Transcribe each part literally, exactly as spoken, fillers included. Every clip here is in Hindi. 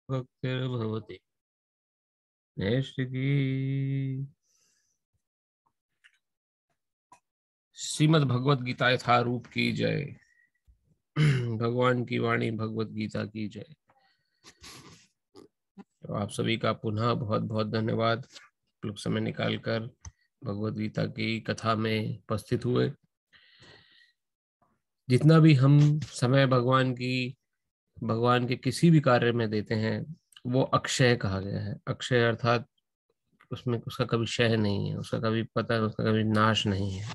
भक्तिर्भवति नैष्ठिकी। श्रीमद् भगवत गीता यथारूप की जय। भगवान की वाणी भगवत गीता की जय। तो आप सभी का पुनः बहुत बहुत धन्यवाद, लोग समय निकालकर भगवत गीता की कथा में उपस्थित हुए। जितना भी हम समय भगवान की भगवान के किसी भी कार्य में देते हैं वो अक्षय कहा गया है। अक्षय अर्थात उसमें उसका कभी क्षय नहीं है, उसका कभी पता है, उसका कभी नाश नहीं है।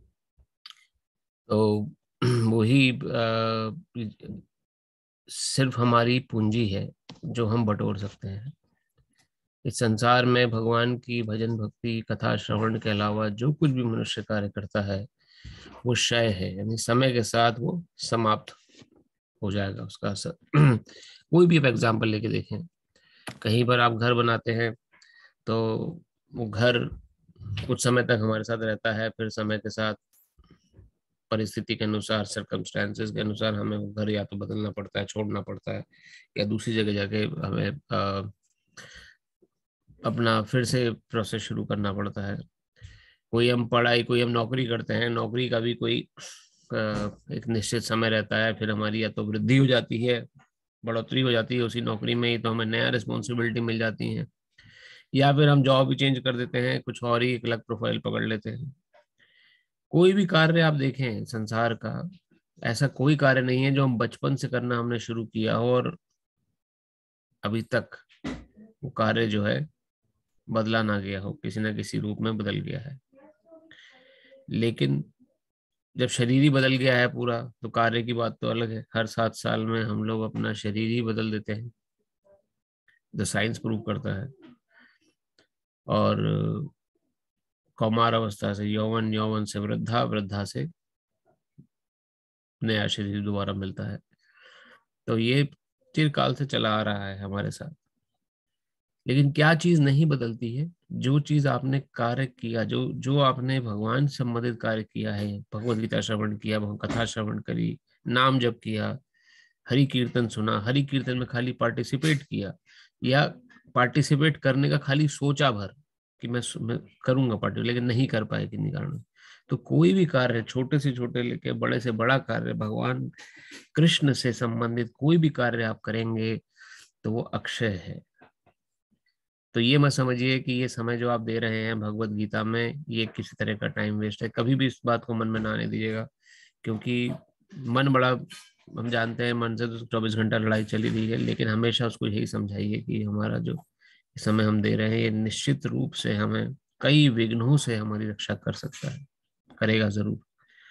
तो वही अ, सिर्फ हमारी पूंजी है जो हम बटोर सकते हैं। इस संसार में भगवान की भजन भक्ति कथा श्रवण के अलावा जो कुछ भी मनुष्य कार्य करता है वो क्षय है, यानी समय के साथ वो समाप्त हो जाएगा उसका असर। कोई भी आप एग्जाम्पल लेके देखें, कहीं पर आप घर बनाते हैं तो वो घर कुछ समय तक हमारे साथ रहता है, फिर समय के साथ परिस्थिति के अनुसार, सर्कमस्टेंसेस के अनुसार हमें वो घर या तो बदलना पड़ता है, छोड़ना पड़ता है, या दूसरी जगह जाके हमें आ, अपना फिर से प्रोसेस शुरू करना पड़ता है। कोई हम पढ़ाई कोई हम नौकरी करते हैं, नौकरी का भी कोई आ, एक निश्चित समय रहता है, फिर हमारी या तो वृद्धि हो जाती है, बढ़ोतरी हो जाती है उसी नौकरी में ही, तो हमें नया रिस्पॉन्सिबिलिटी मिल जाती है, या फिर हम जॉब भी चेंज कर देते हैं, कुछ और ही एक अलग प्रोफाइल पकड़ लेते हैं। कोई भी कार्य आप देखें संसार का, ऐसा कोई कार्य नहीं है जो हम बचपन से करना हमने शुरू किया हो और अभी तक वो कार्य जो है बदला ना गया हो, किसी ना किसी रूप में बदल गया है। लेकिन जब शरीर ही बदल गया है पूरा, तो कार्य की बात तो अलग है। हर सात साल में हम लोग अपना शरीर ही बदल देते हैं, जो साइंस प्रूव करता है। और कौमार अवस्था से यौवन, यौवन से वृद्धा, वृद्धा से नया शरीर दोबारा मिलता है। तो ये चिरकाल से चला आ रहा है हमारे साथ। लेकिन क्या चीज नहीं बदलती है? जो चीज आपने कार्य किया, जो जो आपने भगवान से संबंधित कार्य किया है, भगवत गीता श्रवण किया, भगवत कथा श्रवण करी, नाम जप किया, हरि कीर्तन सुना, हरि कीर्तन में खाली पार्टिसिपेट किया, या पार्टिसिपेट करने का खाली सोचा भर कि मैं, मैं करूंगा पार्टिसिपेट, लेकिन नहीं कर पाए किन्हीं कारणों। तो कोई भी कार्य, छोटे से छोटे लेके बड़े से बड़ा कार्य, भगवान कृष्ण से संबंधित कोई भी कार्य आप करेंगे तो वो अक्षय है। तो ये मत समझिए कि ये समय जो आप दे रहे हैं भगवत गीता में ये किसी तरह का टाइम वेस्ट है। कभी भी इस बात को मन में ना आने दीजिएगा, क्योंकि मन बड़ा, हम जानते हैं मन से तो चौबीस घंटा लड़ाई चली रही है, लेकिन हमेशा उसको यही समझाइए कि हमारा जो समय हम दे रहे हैं ये निश्चित रूप से हमें कई विघ्नों से हमारी रक्षा कर सकता है, करेगा जरूर।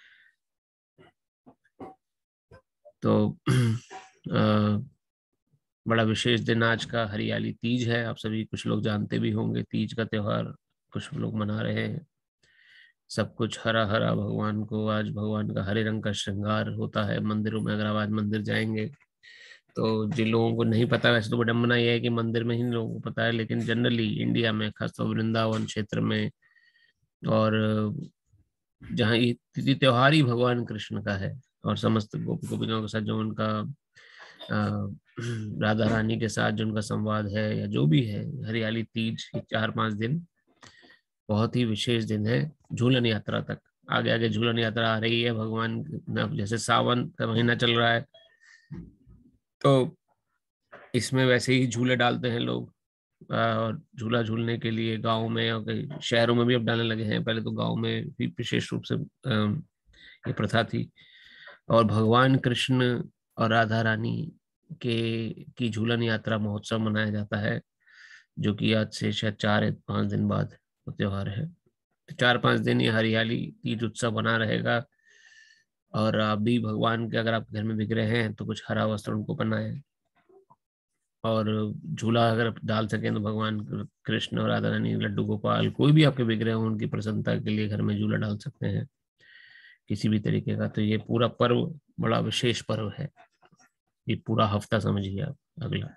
तो आ, बड़ा विशेष दिन आज का हरियाली तीज है। आप सभी कुछ लोग जानते भी होंगे, तीज का त्योहार कुछ लोग मना रहे हैं। सब कुछ हरा हरा, भगवान को आज भगवान का हरे रंग का श्रृंगार होता है मंदिरों में। अगर आप आज मंदिर जाएंगे तो जिन लोगों को नहीं पता, वैसे तो विडम्बना यह है कि मंदिर में ही लोगों को पता है, लेकिन जनरली इंडिया में, खासतौर वृंदावन क्षेत्र में, और जहाँ ये ये त्योहार ही भगवान कृष्ण का है, और समस्त गोपी गोपियों के साथ जो उनका अ, राधा रानी के साथ जो उनका संवाद है, या जो भी है, हरियाली तीज, ये चार पांच दिन बहुत ही विशेष दिन है। झूलन यात्रा तक, आगे आगे झूलन यात्रा आ रही है भगवान। अब जैसे सावन का महीना चल रहा है तो इसमें वैसे ही झूले डालते हैं लोग, अ, और झूला झूलने के लिए गांव में और कई शहरों में भी अब डालने लगे हैं। पहले तो गांव में भी विशेष रूप से अ, ये प्रथा थी। और भगवान कृष्ण और राधा रानी के की झूलन यात्रा महोत्सव मनाया जाता है, जो कि आज से शायद चार या पांच दिन बाद वो त्योहार है। तो चार पांच दिन ये हरियाली तीज उत्सव बना रहेगा। और आप भी भगवान के, अगर आप घर में दिख रहे हैं तो कुछ हरा वस्त्र उनको पहनाएं, और झूला अगर आप डाल सकें तो भगवान कृष्ण और राधा रानी, लड्डू गोपाल, कोई भी आपके विग्रह हो, उनकी प्रसन्नता के लिए घर में झूला डाल सकते हैं किसी भी तरीके का। तो ये पूरा पर्व बड़ा विशेष पर्व है, ये पूरा हफ्ता समझिए आप अगला।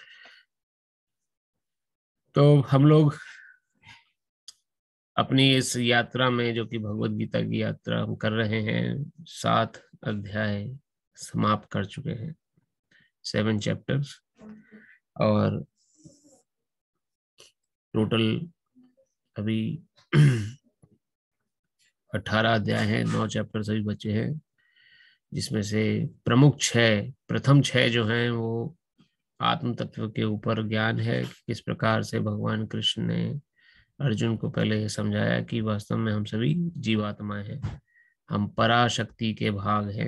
तो हम लोग अपनी इस यात्रा में, जो कि भगवत गीता की यात्रा हम कर रहे हैं, सात अध्याय समाप्त कर चुके हैं, सेवन चैप्टर्स। और टोटल अभी अठारह अध्याय हैं, नौ चैप्टर सभी बचे हैं, जिसमें से प्रमुख छह प्रथम छह जो हैं वो आत्म तत्व के ऊपर ज्ञान है। किस प्रकार से भगवान कृष्ण ने अर्जुन को पहले ये समझाया कि वास्तव में हम सभी जीवात्माएं हैं, हम पराशक्ति के भाग हैं,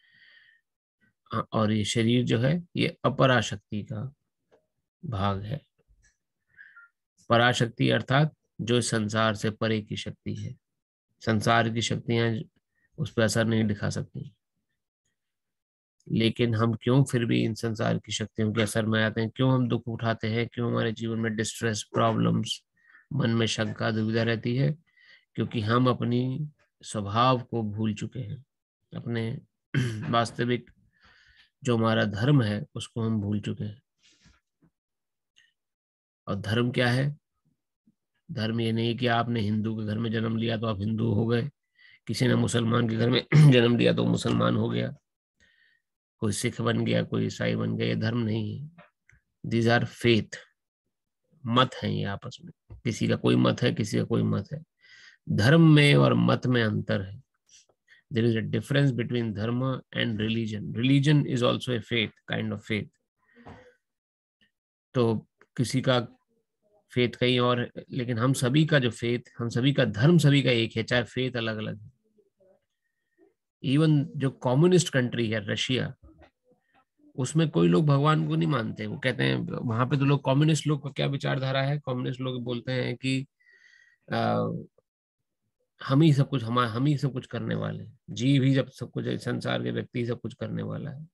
और ये शरीर जो है ये अपराशक्ति का भाग है। पराशक्ति अर्थात जो संसार से परे की शक्ति है, संसार की शक्तियां उस पर असर नहीं दिखा सकती, लेकिन हम क्यों फिर भी इन संसार की शक्तियों के असर में आते हैं, क्यों हम दुख उठाते हैं, क्यों हमारे जीवन में डिस्ट्रेस, प्रॉब्लम्स, मन में शंका दुविधा रहती है, क्योंकि हम अपनी स्वभाव को भूल चुके हैं, अपने वास्तविक जो हमारा धर्म है उसको हम भूल चुके हैं। और धर्म क्या है? धर्म ये नहीं कि आपने हिंदू के घर में जन्म लिया तो आप हिंदू हो गए, किसी ने मुसलमान के घर में जन्म लिया तो मुसलमान हो गया, कोई सिख बन गया, कोई ईसाई बन गया। ये धर्म नहीं है। दीज आर फेथ, मत है ये आपस में। किसी का कोई मत है, किसी का कोई मत है। धर्म में और मत में अंतर है। There is a difference between dharma and religion. Religion is also a faith, kind of faith. तो किसी का फेथ कहीं और है, लेकिन हम सभी का जो फेथ, हम सभी का धर्म सभी का एक है, चाहे फेथ अलग अलग है। इवन जो कम्युनिस्ट कंट्री है रशिया, उसमें कोई लोग भगवान को नहीं मानते। वो कहते हैं वहां पे तो लोग, कम्युनिस्ट लोग का क्या विचारधारा है, कम्युनिस्ट लोग बोलते हैं कि आ, हम ही सब कुछ, हम हम ही सब कुछ करने वाले हैं, जीव ही जब सब कुछ, संसार के व्यक्ति ही सब कुछ करने वाला है।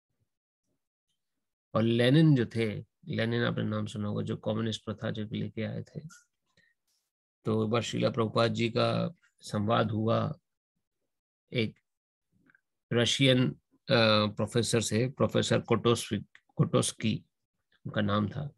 और लेनिन जो थे, लेनिन आपने नाम सुना होगा, जो कम्युनिस्ट प्रथा जो लेके आए थे, तो एक बार श्रीला प्रभुपाद जी का संवाद हुआ एक रशियन प्रोफेसर से, प्रोफेसर कोटोस्वी कोटोस्की उनका नाम था।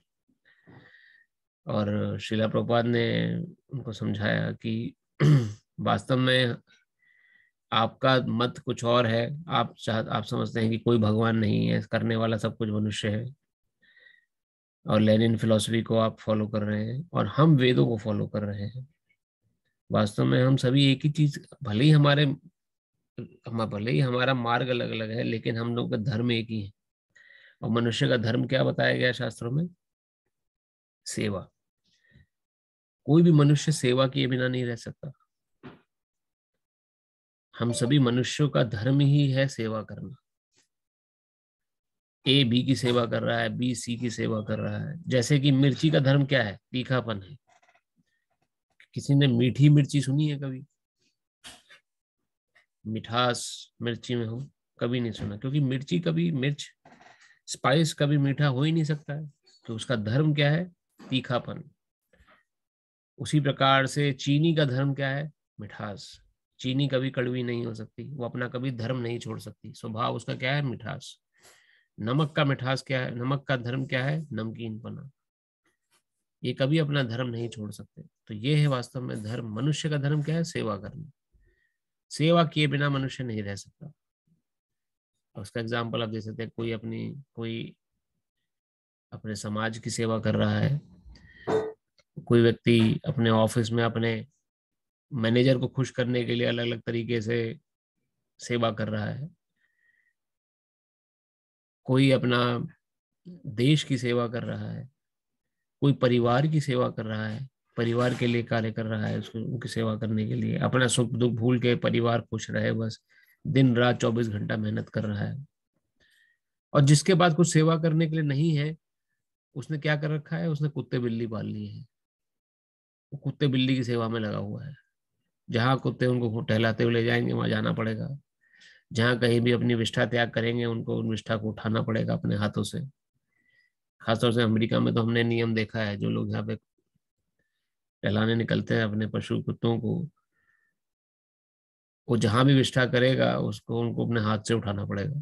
और श्रीला प्रभुपाद ने उनको समझाया कि वास्तव में आपका मत कुछ और है। आप चाह आप समझते हैं कि कोई भगवान नहीं है, करने वाला सब कुछ मनुष्य है, और लेनिन फिलॉसफी को आप फॉलो कर रहे हैं, और हम वेदों को फॉलो कर रहे हैं। वास्तव में हम सभी एक ही चीज, भले ही हमारे हम भले ही हमारा मार्ग अलग अलग है, लेकिन हम लोग का धर्म एक ही है। और मनुष्य का धर्म क्या बताया गया शास्त्रों में? सेवा। कोई भी मनुष्य सेवा किए बिना नहीं रह सकता। हम सभी मनुष्यों का धर्म ही है सेवा करना। ए बी की सेवा कर रहा है, बी सी की सेवा कर रहा है। जैसे कि मिर्ची का धर्म क्या है? तीखापन है। किसी ने मीठी मिर्ची सुनी है कभी? मिठास मिर्ची में हो? कभी नहीं सुना, क्योंकि मिर्ची कभी, मिर्च स्पाइस कभी मीठा हो ही नहीं सकता है। तो उसका धर्म क्या है? तीखापन। उसी प्रकार से चीनी का धर्म क्या है? मिठास। चीनी कभी कड़वी नहीं हो सकती, वो अपना कभी धर्म नहीं छोड़ सकती, स्वभाव उसका क्या है? मिठास। नमक का मिठास क्या है? नमक का धर्म क्या है? नमकीनपना। ये कभी अपना धर्म नहीं छोड़ सकते। तो ये है वास्तव में धर्म। मनुष्य का धर्म क्या है? सेवा करना। सेवा किए बिना मनुष्य नहीं रह सकता। उसका एग्जाम्पल आप दे सकते हैं, कोई अपनी कोई अपने समाज की सेवा कर रहा है, कोई व्यक्ति अपने ऑफिस में अपने मैनेजर को खुश करने के लिए अलग अलग तरीके से सेवा कर रहा है, कोई अपना देश की सेवा कर रहा है, कोई परिवार की सेवा कर रहा है, परिवार के लिए कार्य कर रहा है, उसको उनकी सेवा करने के लिए, अपना सुख दुख भूल के परिवार खुश रहे, बस दिन रात चौबीस घंटा मेहनत कर रहा है। और जिसके पास कुछ सेवा करने के लिए नहीं है, उसने क्या कर रखा है? उसने कुत्ते बिल्ली पाल ली है। वो कुत्ते बिल्ली की सेवा में लगा हुआ है। जहाँ कुत्ते उनको टहलाते हुए ले जाएंगे वहां जाना पड़ेगा। जहाँ कहीं भी अपनी विष्ठा त्याग करेंगे, उनको उन विष्ठा को उठाना पड़ेगा अपने हाथों से। खासतौर से अमेरिका में तो हमने नियम देखा है, जो लोग यहाँ पे टहलाने निकलते हैं अपने पशु कुत्तों को, वो जहां भी विष्ठा करेगा उसको उनको अपने हाथ से उठाना पड़ेगा।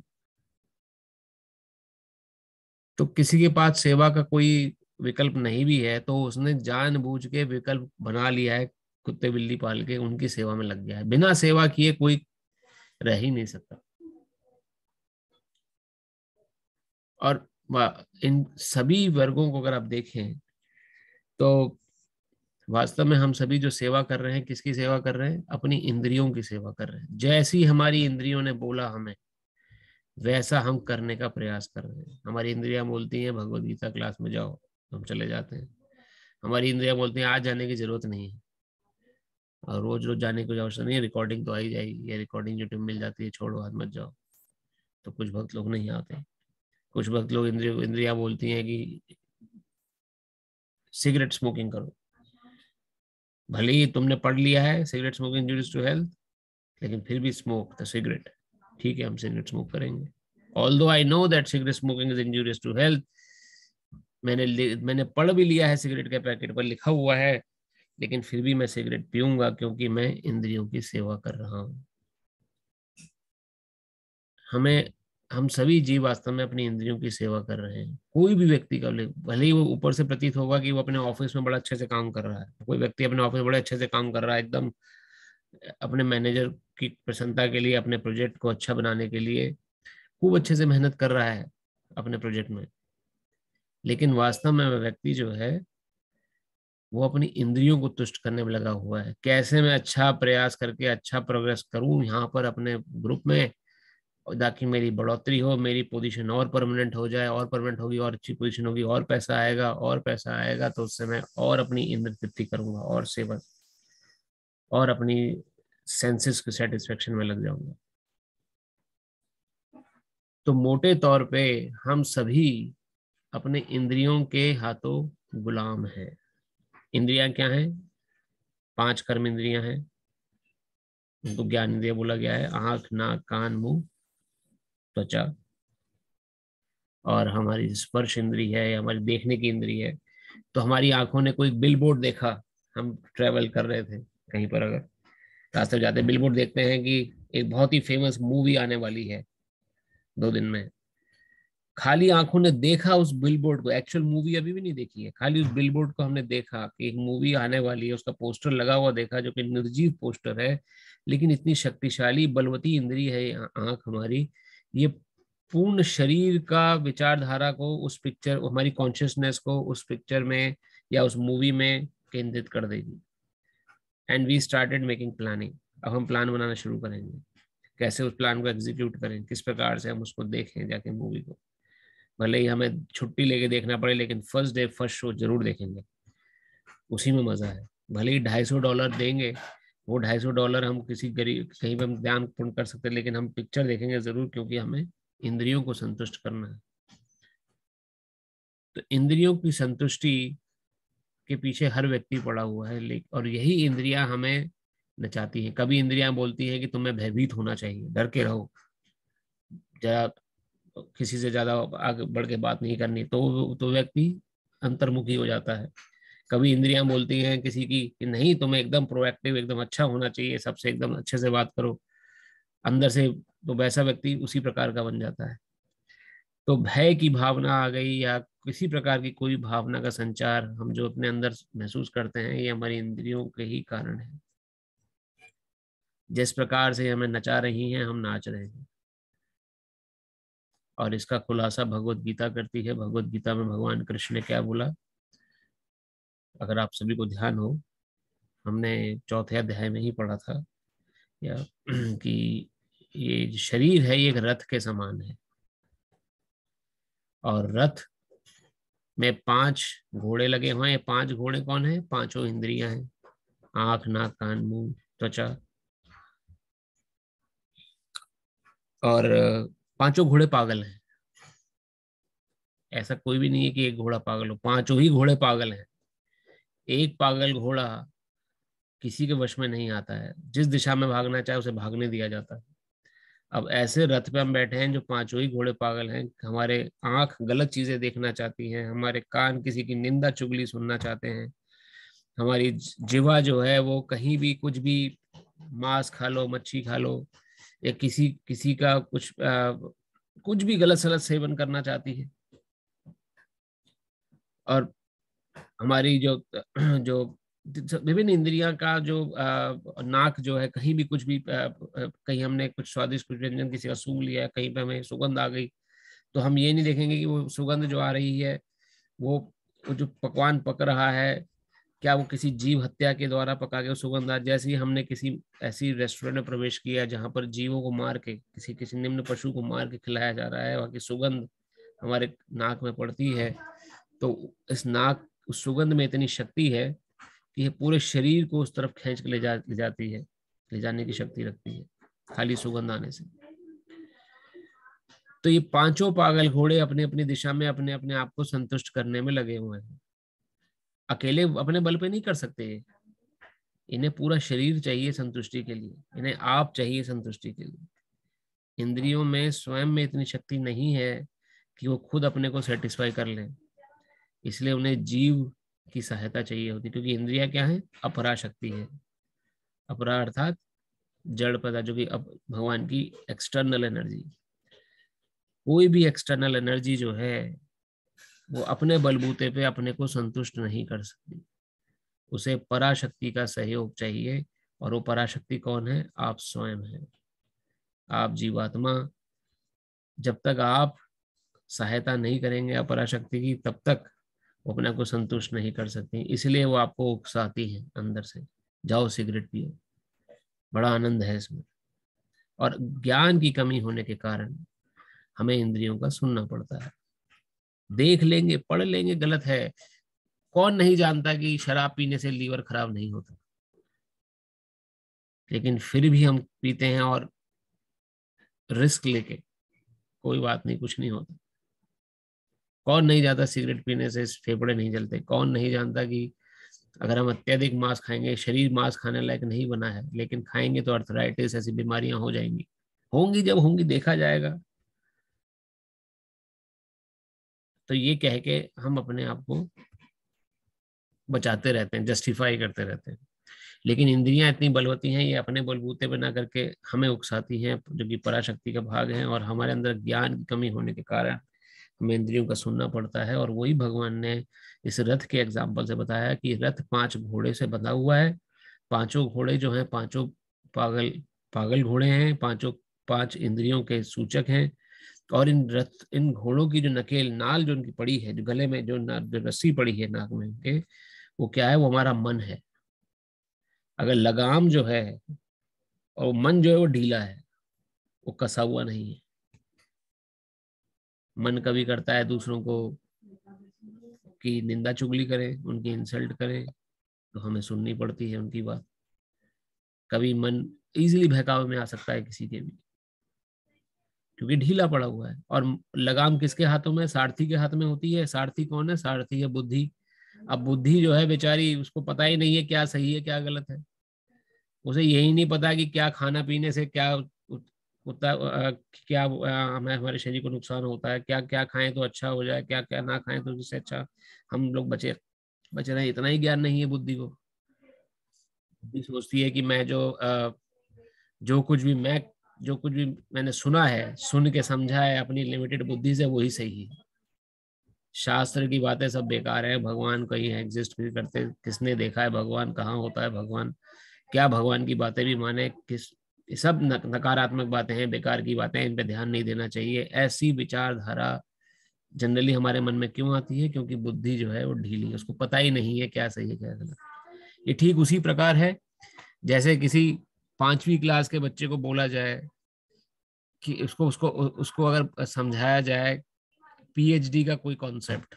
तो किसी के पास सेवा का कोई विकल्प नहीं भी है, तो उसने जानबूझ के विकल्प बना लिया है, कुत्ते बिल्ली पाल के उनकी सेवा में लग गया है। बिना सेवा किए कोई रह ही नहीं सकता। और इन सभी वर्गों को अगर आप देखें तो वास्तव में हम सभी जो सेवा कर रहे हैं, किसकी सेवा कर रहे हैं? अपनी इंद्रियों की सेवा कर रहे हैं। जैसी हमारी इंद्रियों ने बोला हमें, वैसा हम करने का प्रयास कर रहे हैं। हमारी इंद्रियां बोलती हैं भगवत गीता क्लास में जाओ, हम चले जाते हैं। हमारी इंद्रियां बोलती हैं आज जाने की जरूरत नहीं है, और रोज रोज जाने की आवश्यकता नहीं है, रिकॉर्डिंग तो आई जाएगी, ये रिकॉर्डिंग यूट्यूब मिल जाती है, छोड़ो हाथ मत जाओ। तो कुछ भक्त लोग नहीं आते। कुछ भक्त लोग इंद्रिय इंद्रियां बोलती हैं कि सिगरेट स्मोकिंग करो। भले ही तुमने पढ़ लिया है cigarette smoking injurious to health, लेकिन फिर भी स्मोक द सिगरेट। ठीक है, हम सिगरेट स्मोक करेंगे। Although I know that cigarette smoking is injurious to health, मैंने मैंने पढ़ भी लिया है, सिगरेट के पैकेट पर लिखा हुआ है, लेकिन फिर भी मैं सिगरेट पीऊंगा, क्योंकि मैं इंद्रियों की सेवा कर रहा हूं। हमें हम सभी जीव वास्तव में अपनी इंद्रियों की सेवा कर रहे हैं। कोई भी व्यक्ति का, भले ही वो ऊपर से प्रतीत होगा कि वो अपने ऑफिस में बड़ा अच्छे से काम कर रहा है, कोई व्यक्ति अपने ऑफिस में बड़े अच्छे से काम कर रहा है, एकदम अपने मैनेजर की प्रसन्नता के लिए, अपने प्रोजेक्ट को अच्छा बनाने के लिए खूब अच्छे से मेहनत कर रहा है अपने प्रोजेक्ट में, लेकिन वास्तव में वह व्यक्ति जो है वो अपनी इंद्रियों को तुष्ट करने में लगा हुआ है। कैसे मैं अच्छा प्रयास करके अच्छा प्रोग्रेस करूं यहाँ पर अपने ग्रुप में, और ताकि मेरी बढ़ोतरी हो, मेरी पोजीशन और परमानेंट हो जाए, और परमानेंट होगी और अच्छी पोजीशन होगी, और पैसा आएगा, और पैसा आएगा तो उससे मैं और अपनी इंद्र तृप्ति करूंगा, और सेवा, और अपनी सेंसेस की सेटिस्फेक्शन में लग जाऊंगा। तो मोटे तौर पे हम सभी अपने इंद्रियों के हाथों गुलाम हैं। इंद्रियां क्या हैं? पांच कर्म इंद्रियां हैं, उनको ज्ञान इंद्रिय बोला गया है। आंख, नाक, कान, मुंह, त्वचा, और हमारी स्पर्श इंद्री है, हमारी देखने की इंद्री है। तो हमारी आंखों ने कोई बिल बोर्ड देखा, हम ट्रेवल कर रहे थे कहीं पर, अगर रास्ते में जाते बिल बोर्ड देखते हैं कि एक बहुत ही फेमस मूवी आने वाली है दो दिन में, खाली आंखों ने देखा उस बिलबोर्ड को, एक्चुअल मूवी अभी भी नहीं देखी है, खाली उस बिलबोर्ड को हमने देखा कि एक मूवी आने वाली है, उसका पोस्टर लगा हुआ देखा, जो कि निर्जीव पोस्टर है, लेकिन इतनी शक्तिशाली बलवती इंद्री है आंख हमारी, ये पूर्ण शरीर का विचारधारा को उस पिक्चर, हमारी कॉन्शियसनेस को उस पिक्चर में या उस मूवी में केंद्रित कर देगी। And we started making planning. अब हम प्लान बनाना शुरू करेंगे, कैसे उस प्लान को एग्जीक्यूट करें, किस प्रकार से हम उसको देखें जाके मूवी को। भले ही हमें छुट्टी लेके देखना पड़े, लेकिन फर्स्ट डे फर्स्ट शो जरूर देखेंगे, उसी में मजा है। भले ही ढाई सौ डॉलर देंगे, वो ढाई सौ डॉलर हम किसी गरीब कहीं पे हम दान पुण्य कर सकते हैं, लेकिन हम पिक्चर देखेंगे जरूर, क्योंकि हमें इंद्रियों को संतुष्ट करना है। तो इंद्रियों की संतुष्टि के पीछे हर व्यक्ति पड़ा हुआ है, लेकिन और यही इंद्रियां हमें नचाती हैं। कभी इंद्रियां बोलती हैं कि तुम्हें भयभीत होना चाहिए, डर के रहो, जरा किसी से ज्यादा आगे बढ़ के बात नहीं करनी, तो तो व्यक्ति अंतर्मुखी हो जाता है। कभी इंद्रियां बोलती हैं किसी की कि नहीं, तुम्हें एकदम प्रोएक्टिव, एकदम अच्छा होना चाहिए, सबसे एकदम अच्छे से बात करो, अंदर से तो वैसा व्यक्ति उसी प्रकार का बन जाता है। तो भय की भावना आ गई, या किसी प्रकार की कोई भावना का संचार हम जो अपने अंदर महसूस करते हैं, ये हमारी इंद्रियों के ही कारण है। जिस प्रकार से हमें नचा रही हैं, हम नाच रहे हैं। और इसका खुलासा भगवत गीता करती है। भगवत गीता में भगवान कृष्ण ने क्या बोला, अगर आप सभी को ध्यान हो, हमने चौथे अध्याय में ही पढ़ा था या कि ये जो शरीर है ये एक रथ के समान है, और रथ में पांच घोड़े लगे हुए हैं। पांच घोड़े कौन है? पांचों इंद्रियां हैं, आंख, नाक, कान, मुंह, त्वचा। और पांचों घोड़े पागल हैं। ऐसा कोई भी नहीं है कि एक घोड़ा पागल हो, पांचों ही घोड़े पागल हैं। एक पागल घोड़ा किसी के वश में नहीं आता है, जिस दिशा में भागना चाहे उसे भागने दिया जाता है। अब ऐसे रथ पे हम बैठे हैं जो पांचों ही घोड़े पागल हैं। हमारे आंख गलत चीजें देखना चाहती हैं, हमारे कान किसी की निंदा चुगली सुनना चाहते हैं, हमारी जिह्वा जो है वो कहीं भी कुछ भी, मांस खा लो, मच्छी खा लो, या किसी किसी का कुछ आ, कुछ भी गलत सलत सेवन करना चाहती है। और हमारी जो जो विभिन्न इंद्रियां का जो आ, नाक जो है, कहीं भी कुछ भी आ, कहीं हमने कुछ स्वादिष्ट कुछ व्यंजन किसी का सूंघ लिया, कहीं पे हमें सुगंध आ गई, तो हम ये नहीं देखेंगे कि वो सुगंध जो आ रही है वो, वो जो पकवान पक रहा है क्या वो किसी जीव हत्या के द्वारा पका के सुगंध आ, जैसे ही हमने किसी ऐसी रेस्टोरेंट में प्रवेश किया जहां पर जीवों को मार के, किसी किसी निम्न पशु को मार के खिलाया जा रहा है, वहां की सुगंध हमारे नाक में पड़ती है, तो इस नाक उस सुगंध में इतनी शक्ति है कि ये पूरे शरीर को उस तरफ खींच के ले जा ले जाती है, ले जाने की शक्ति रखती है खाली सुगंध आने से। तो ये पांचों पागल घोड़े अपने अपनी दिशा में अपने अपने आप को संतुष्ट करने में लगे हुए हैं। अकेले अपने बल पे नहीं कर सकते, इन्हें पूरा शरीर चाहिए संतुष्टि के लिए, इन्हें आप चाहिए संतुष्टि के लिए। इंद्रियों में स्वयं में इतनी शक्ति नहीं है कि वो खुद अपने को सेटिस्फाई कर लें, इसलिए उन्हें जीव की सहायता चाहिए होती, क्योंकि इंद्रिया क्या है, अपरा शक्ति है। अपरा अर्थात जड़ पदार्थ, जो कि अब भगवान की एक्सटर्नल एनर्जी। कोई भी एक्सटर्नल एनर्जी जो है वो अपने बलबूते पे अपने को संतुष्ट नहीं कर सकती, उसे पराशक्ति का सहयोग चाहिए। और वो पराशक्ति कौन है, आप स्वयं हैं, आप जीवात्मा। जब तक आप सहायता नहीं करेंगे अपराशक्ति की, तब तक वो अपने को संतुष्ट नहीं कर सकती, इसलिए वो आपको उकसाती है अंदर से, जाओ सिगरेट पियो, बड़ा आनंद है इसमें। और ज्ञान की कमी होने के कारण हमें इंद्रियों का सुनना पड़ता है। देख लेंगे, पढ़ लेंगे, गलत है। कौन नहीं जानता कि शराब पीने से लीवर खराब नहीं होता, लेकिन फिर भी हम पीते हैं और रिस्क लेके, कोई बात नहीं, कुछ नहीं होता। कौन नहीं जानता सिगरेट पीने से फेफड़े नहीं जलते, कौन नहीं जानता कि अगर हम अत्यधिक मांस खाएंगे, शरीर मांस खाने लायक नहीं बना है, लेकिन खाएंगे तो अर्थराइटिस ऐसी बीमारियां हो जाएंगी, होंगी, जब होंगी देखा जाएगा। तो ये कह के हम अपने आप को बचाते रहते हैं, जस्टिफाई करते रहते हैं, लेकिन इंद्रियां इतनी बलवती हैं, ये अपने बलबूते पे ना करके हमें उकसाती हैं, जो कि पराशक्ति का भाग है। और हमारे अंदर ज्ञान की कमी होने के कारण हमें इंद्रियों का सुनना पड़ता है। और वही भगवान ने इस रथ के एग्जाम्पल से बताया कि रथ पांच घोड़े से बंधा हुआ है। पांचों घोड़े जो हैं पांचों पागल पागल घोड़े हैं, पांचों पांच इंद्रियों के सूचक हैं। और इन रथ इन घोड़ों की जो नकेल नाल जो उनकी पड़ी है, जो गले में जो, जो रस्सी पड़ी है नाक में उनके, वो क्या है, वो हमारा मन है। अगर लगाम जो है, और मन जो है वो ढीला है, वो कसा हुआ नहीं है। मन कभी करता है दूसरों को की निंदा चुगली करे, उनकी इंसल्ट करे, तो हमें सुननी पड़ती है उनकी बात। कभी मन इजीली बहकावे में आ सकता है किसी के भी, क्योंकि ढीला पड़ा हुआ है। और लगाम किसके हाथों में, सारथी के हाथ में होती है। सारथी कौन है, सारथी है बुद्धि। अब बुद्धि जो है बेचारी, उसको पता ही नहीं है क्या सही है क्या गलत है। उसे यही नहीं पता कि क्या खाना पीने से क्या उतना क्या अ, हमें हमारे शरीर को नुकसान होता है, क्या क्या खाएं तो अच्छा हो जाए, क्या क्या ना खाएं तो जिससे अच्छा हम लोग बचे बचे रहे। इतना ही ज्ञान नहीं है बुद्धि को। बुद्धि सोचती है कि मैं जो अ, जो कुछ भी मैं जो कुछ भी मैंने सुना है, सुन के समझा है अपनी लिमिटेड बुद्धि से, वही सही है। शास्त्र की बातें सब बेकार है, भगवान कहीं एग्जिस्ट भी करते, किसने देखा है भगवान, कहाँ होता है भगवान, क्या भगवान की बातें भी माने, किस, सब नकारात्मक बातें हैं, बेकार की बातें हैं, इन पे ध्यान नहीं देना चाहिए। ऐसी विचारधारा जनरली हमारे मन में क्यों आती है, क्योंकि बुद्धि जो है वो ढीली है, उसको पता ही नहीं है क्या सही है क्या गलत। ये ठीक उसी प्रकार है जैसे किसी पांचवी क्लास के बच्चे को बोला जाए कि उसको उसको उसको अगर समझाया जाए पीएचडी का कोई कॉन्सेप्ट,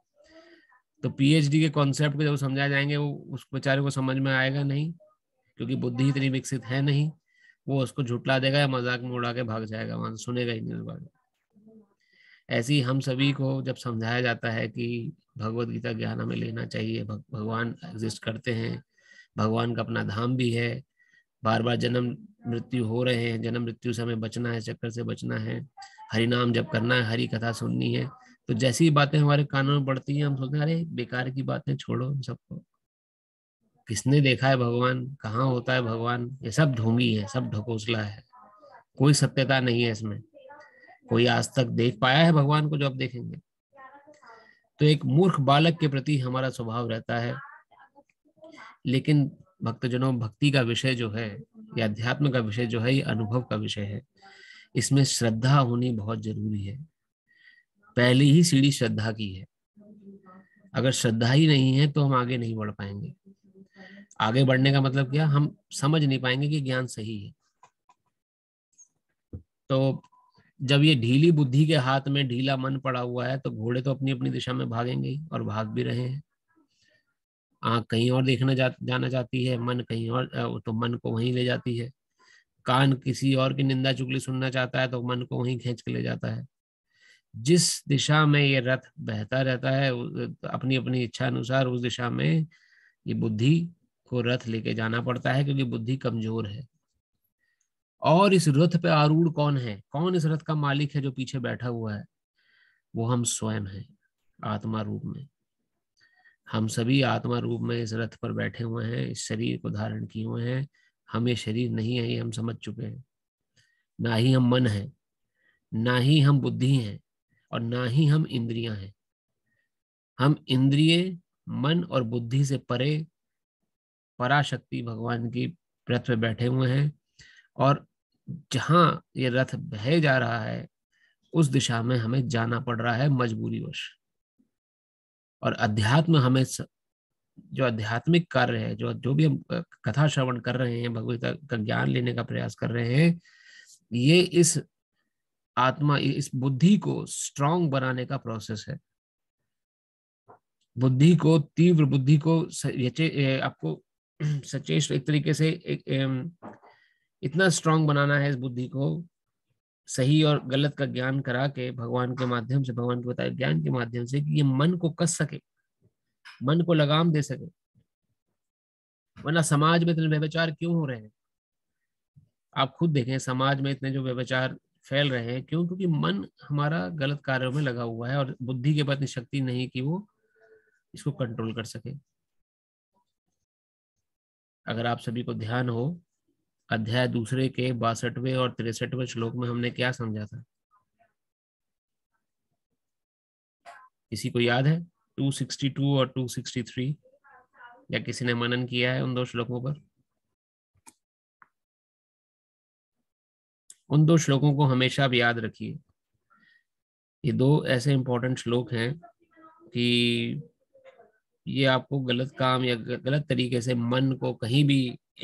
तो पीएचडी के कॉन्सेप्ट को जब समझाए जाएंगे, वो उस बेचारे को समझ में आएगा नहीं, क्योंकि बुद्धि इतनी विकसित है नहीं। वो उसको झुटला देगा या मजाक में उड़ा के भाग जाएगा, वहां से सुनेगा ही नहीं उस बारे में। ऐसे ही हम सभी को जब समझाया जाता है कि भगवत गीता ज्ञान हमें लेना चाहिए, भग, भगवान एग्जिस्ट करते हैं, भगवान का अपना धाम भी है, बार बार जन्म मृत्यु हो रहे हैं, जन्म मृत्यु से हमें बचना है, चक्कर से बचना है, हरि नाम जप करना है, हरि कथा सुननी है, तो जैसी बातें हमारे कानों में पड़ती हैं हम सोचते हैं अरे बेकार की बातें, छोड़ो इन सबको, किसने देखा है भगवान, कहाँ होता है भगवान, ये सब ढोंगी है, सब ढकोसला है, कोई सत्यता नहीं है इसमें। कोई आज तक देख पाया है भगवान को जो आप देखेंगे? तो एक मूर्ख बालक के प्रति हमारा स्वभाव रहता है। लेकिन भक्तजनों, भक्ति का विषय जो है या अध्यात्म का विषय जो है, ये अनुभव का विषय है। इसमें श्रद्धा होनी बहुत जरूरी है। पहली ही सीढ़ी श्रद्धा की है। अगर श्रद्धा ही नहीं है तो हम आगे नहीं बढ़ पाएंगे। आगे बढ़ने का मतलब क्या, हम समझ नहीं पाएंगे कि ज्ञान सही है। तो जब ये ढीली बुद्धि के हाथ में ढीला मन पड़ा हुआ है तो घोड़े तो अपनी अपनी दिशा में भागेंगे ही, और भाग भी रहे हैं। आंख कहीं और देखना जा, जाना चाहती है, मन कहीं और, तो मन को वहीं ले जाती है। कान किसी और की निंदा चुगली सुनना चाहता है तो मन को वहीं खींच के ले जाता है। जिस दिशा में ये रथ बहता रहता है अपनी अपनी इच्छा अनुसार, उस दिशा में ये बुद्धि को रथ लेके जाना पड़ता है, क्योंकि बुद्धि कमजोर है। और इस रथ पे आरूढ़ कौन है, कौन इस रथ का मालिक है जो पीछे बैठा हुआ है? वो हम स्वयं हैं, आत्मा रूप में। हम सभी आत्मा रूप में इस रथ पर बैठे हुए हैं, इस शरीर को धारण किए हुए हैं। हम ये शरीर नहीं है, ये हम समझ चुके हैं। ना ही हम मन है, ना ही हम बुद्धि हैं, और ना ही हम इंद्रियां हैं। हम इंद्रिय, मन और बुद्धि से परे पराशक्ति भगवान की रथ पे बैठे हुए हैं। और जहां ये रथ बह जा रहा है उस दिशा में हमें जाना पड़ रहा है मजबूरीवश। और अध्यात्म हमें स, जो आध्यात्मिक कार्य है, जो जो भी हम कथा श्रवण कर रहे हैं, भगवत का ज्ञान लेने का प्रयास कर रहे हैं, ये इस आत्मा, इस बुद्धि को स्ट्रांग बनाने का प्रोसेस है। बुद्धि को, तीव्र बुद्धि को स, आपको सचेत एक तरीके से एक, इतना स्ट्रांग बनाना है इस बुद्धि को, सही और गलत का ज्ञान करा के भगवान के माध्यम से, भगवान के बताए ज्ञान के माध्यम से, कि ये मन को कस सके, मन को लगाम दे सके। वरना समाज में इतने व्यभिचार क्यों हो रहे हैं? आप खुद देखें, समाज में इतने जो व्यभिचार फैल रहे हैं, क्यों? क्योंकि मन हमारा गलत कार्यों में लगा हुआ है और बुद्धि के पास इतनी शक्ति नहीं कि वो इसको कंट्रोल कर सके। अगर आप सभी को ध्यान हो, अध्याय दूसरे के बासठवें और तिरसठवें श्लोक में हमने क्या समझा था? किसी को याद है? टू सिक्सटी टू और टू सिक्सटी थ्री, या किसी ने मनन किया है उन दो श्लोकों पर? उन दो श्लोकों को हमेशा आप याद रखिए। ये दो ऐसे इंपॉर्टेंट श्लोक हैं कि ये आपको गलत काम या गलत तरीके से मन को कहीं भी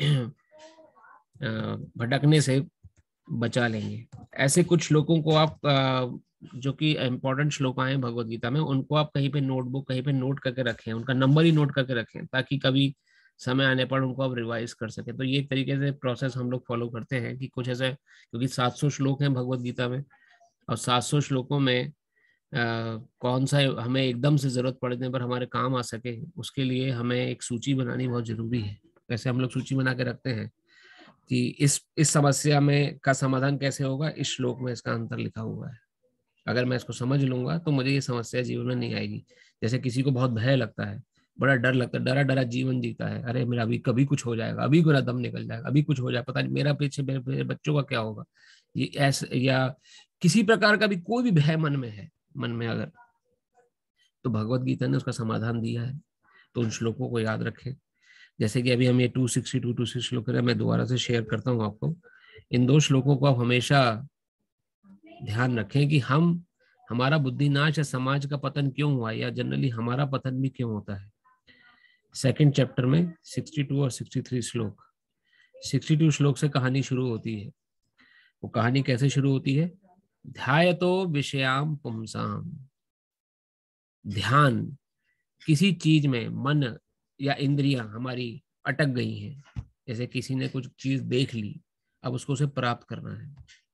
भटकने से बचा लेंगे। ऐसे कुछ श्लोकों को आप, जो कि इम्पोर्टेंट श्लोक आए भगवत गीता में, उनको आप कहीं पे नोटबुक कहीं पे नोट करके रखें, उनका नंबर ही नोट करके रखें, ताकि कभी समय आने पर उनको आप रिवाइज कर सकें। तो ये एक तरीके से प्रोसेस हम लोग फॉलो करते हैं कि कुछ ऐसे, क्योंकि सात सौ श्लोक हैं भगवत गीता में, और सात सौ श्लोकों में आ, कौन सा हमें एकदम से जरूरत पड़ने पर हमारे काम आ सके, उसके लिए हमें एक सूची बनानी बहुत जरूरी है। वैसे हम लोग सूची बना के रखते हैं कि इस इस समस्या में का समाधान कैसे होगा, इस श्लोक में इसका आंसर लिखा हुआ है। अगर मैं इसको समझ लूंगा तो मुझे ये समस्या जीवन में नहीं आएगी। जैसे किसी को बहुत भय लगता है, बड़ा डर लगता है, डरा डरा जीवन जीता है, अरे मेरा अभी कभी कुछ हो जाएगा, अभी मेरा दम निकल जाएगा, अभी कुछ हो जाए, पता नहीं मेरा पीछे मेरे, मेरे बच्चों का क्या होगा, ये ऐसे, या किसी प्रकार का भी कोई भी भय मन में है, मन में अगर, तो भगवत गीता ने उसका समाधान दिया है। तो उन श्लोकों को याद रखें। जैसे कि अभी हम ये two sixty two two six श्लोक है, मैं दोबारा से शेयर करता हूँ आपको। इन दो श्लोकों को आप हमेशा ध्यान रखें कि हम, हमारा बुद्धि नाश या समाज का पतन क्यों हुआ, या जनरली हमारा पतन भी क्यों होता है। सेकंड चैप्टर में सिक्सटी टू और सिक्सटी थ्री श्लोक, सिक्सटी टू श्लोक से कहानी शुरू होती है। वो कहानी कैसे शुरू होती है? ध्यायतो विषयाम पुंसाम। ध्यान, किसी चीज में मन या इंद्रियां हमारी अटक गई हैं, जैसे किसी ने कुछ चीज देख ली, अब उसको उसे प्राप्त करना है,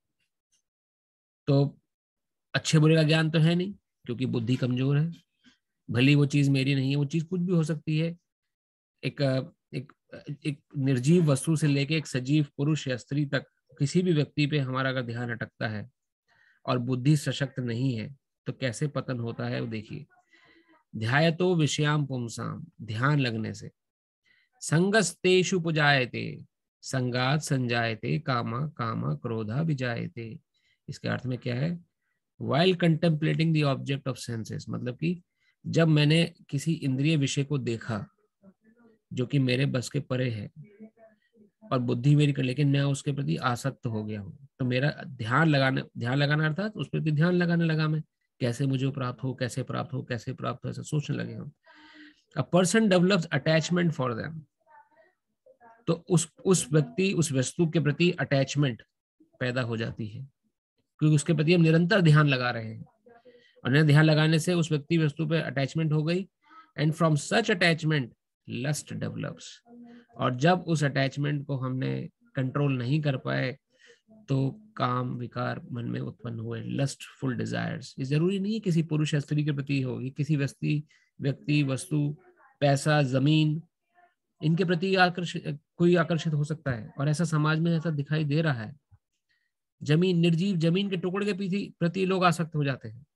तो अच्छे बुरे का ज्ञान तो है नहीं, क्योंकि बुद्धि कमजोर है। भली वो चीज मेरी नहीं है, वो चीज कुछ भी हो सकती है। एक एक एक निर्जीव वस्तु से लेके एक सजीव पुरुष या स्त्री तक, किसी भी व्यक्ति पे हमारा अगर ध्यान अटकता है और बुद्धि सशक्त नहीं है, तो कैसे पतन होता है वो देखिए। ध्यायतो विषयाम पुंसाम, ध्यान लगने से। संगस्तेषु पुजायते, संगात संजायते, कामा कामा क्रोधा विजायते। इसके अर्थ में क्या है? While contemplating the object of senses, मतलब कि जब मैंने किसी इंद्रिय विषय को देखा जो कि मेरे बस के परे है, और बुद्धि मेरी कर, लेकिन मैं उसके प्रति आसक्त हो गया हूँ, तो मेरा ध्यान लगाना, ध्यान लगाना अर्थात उस पर ध्यान लगाने लगा मैं। कैसे मुझे प्राप्त हो, कैसे प्राप्त हो, कैसे प्राप्त हो, ऐसा सोचने लगे हम। A person develops attachment for them, तो उस उस व्यक्ति उस वस्तु के प्रति अटैचमेंट पैदा हो जाती है, क्योंकि उसके प्रति हम निरंतर ध्यान लगा रहे हैं, और ध्यान लगाने से उस व्यक्ति वस्तु पे अटैचमेंट हो गई। And from such attachment lust develops, और जब उस अटैचमेंट को हमने कंट्रोल नहीं कर पाए तो काम विकार मन में उत्पन्न हुए, लस्टफुल डिजायर्स। ये जरूरी नहीं है किसी पुरुष या स्त्री के प्रति हो, ये किसी व्यक्ति व्यक्ति वस्तु, पैसा, जमीन, इनके प्रति आकर्षित कोई आकर्षित हो सकता है, और ऐसा समाज में ऐसा दिखाई दे रहा है। जमीन, निर्जीव जमीन के टुकड़े के प्रति लोग आसक्त हो जाते हैं।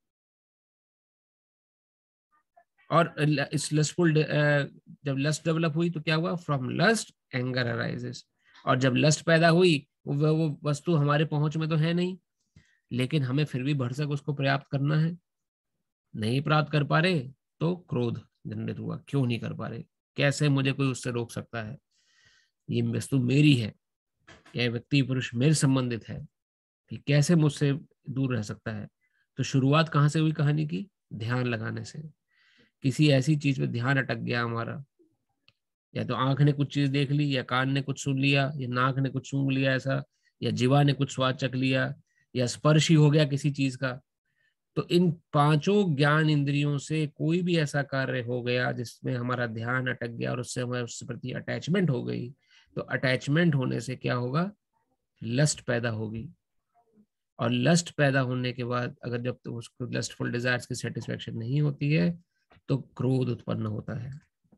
और इस लस्टफुल, जब लस्ट डेवलप हुई तो क्या हुआ, फ्रॉम लस्ट एंगर अराइजेस, और जब लस्ट पैदा हुई वो वो वस्तु हमारे पहुंच में तो है नहीं, लेकिन हमें फिर भी भरसक उसको प्राप्त करना है, नहीं प्राप्त कर पा रहे तो क्रोध जनरेट हुआ, क्यों नहीं कर पा रहे, कैसे मुझे कोई उससे रोक सकता है, ये वस्तु मेरी है, यह व्यक्ति पुरुष मेरे संबंधित है, कि कैसे मुझसे दूर रह सकता है। तो शुरुआत कहाँ से हुई कहानी की, ध्यान लगाने से। किसी ऐसी चीज पे ध्यान अटक गया हमारा, या तो आंख ने कुछ चीज देख ली, या कान ने कुछ सुन लिया, या नाक ने कुछ सूंघ लिया ऐसा, या जीवा ने कुछ स्वाद चख लिया, या स्पर्श ही हो गया किसी चीज का। तो इन पांचों ज्ञान इंद्रियों से कोई भी ऐसा कार्य हो गया जिसमें हमारा ध्यान अटक गया और उससे हमारे उसके प्रति अटैचमेंट हो गई, तो अटैचमेंट होने से क्या होगा, लस्ट पैदा होगी। और लस्ट पैदा होने के बाद अगर जब तो उसको लस्टफुल डिजायर्स की सेटिस्फेक्शन नहीं होती है तो क्रोध उत्पन्न होता है।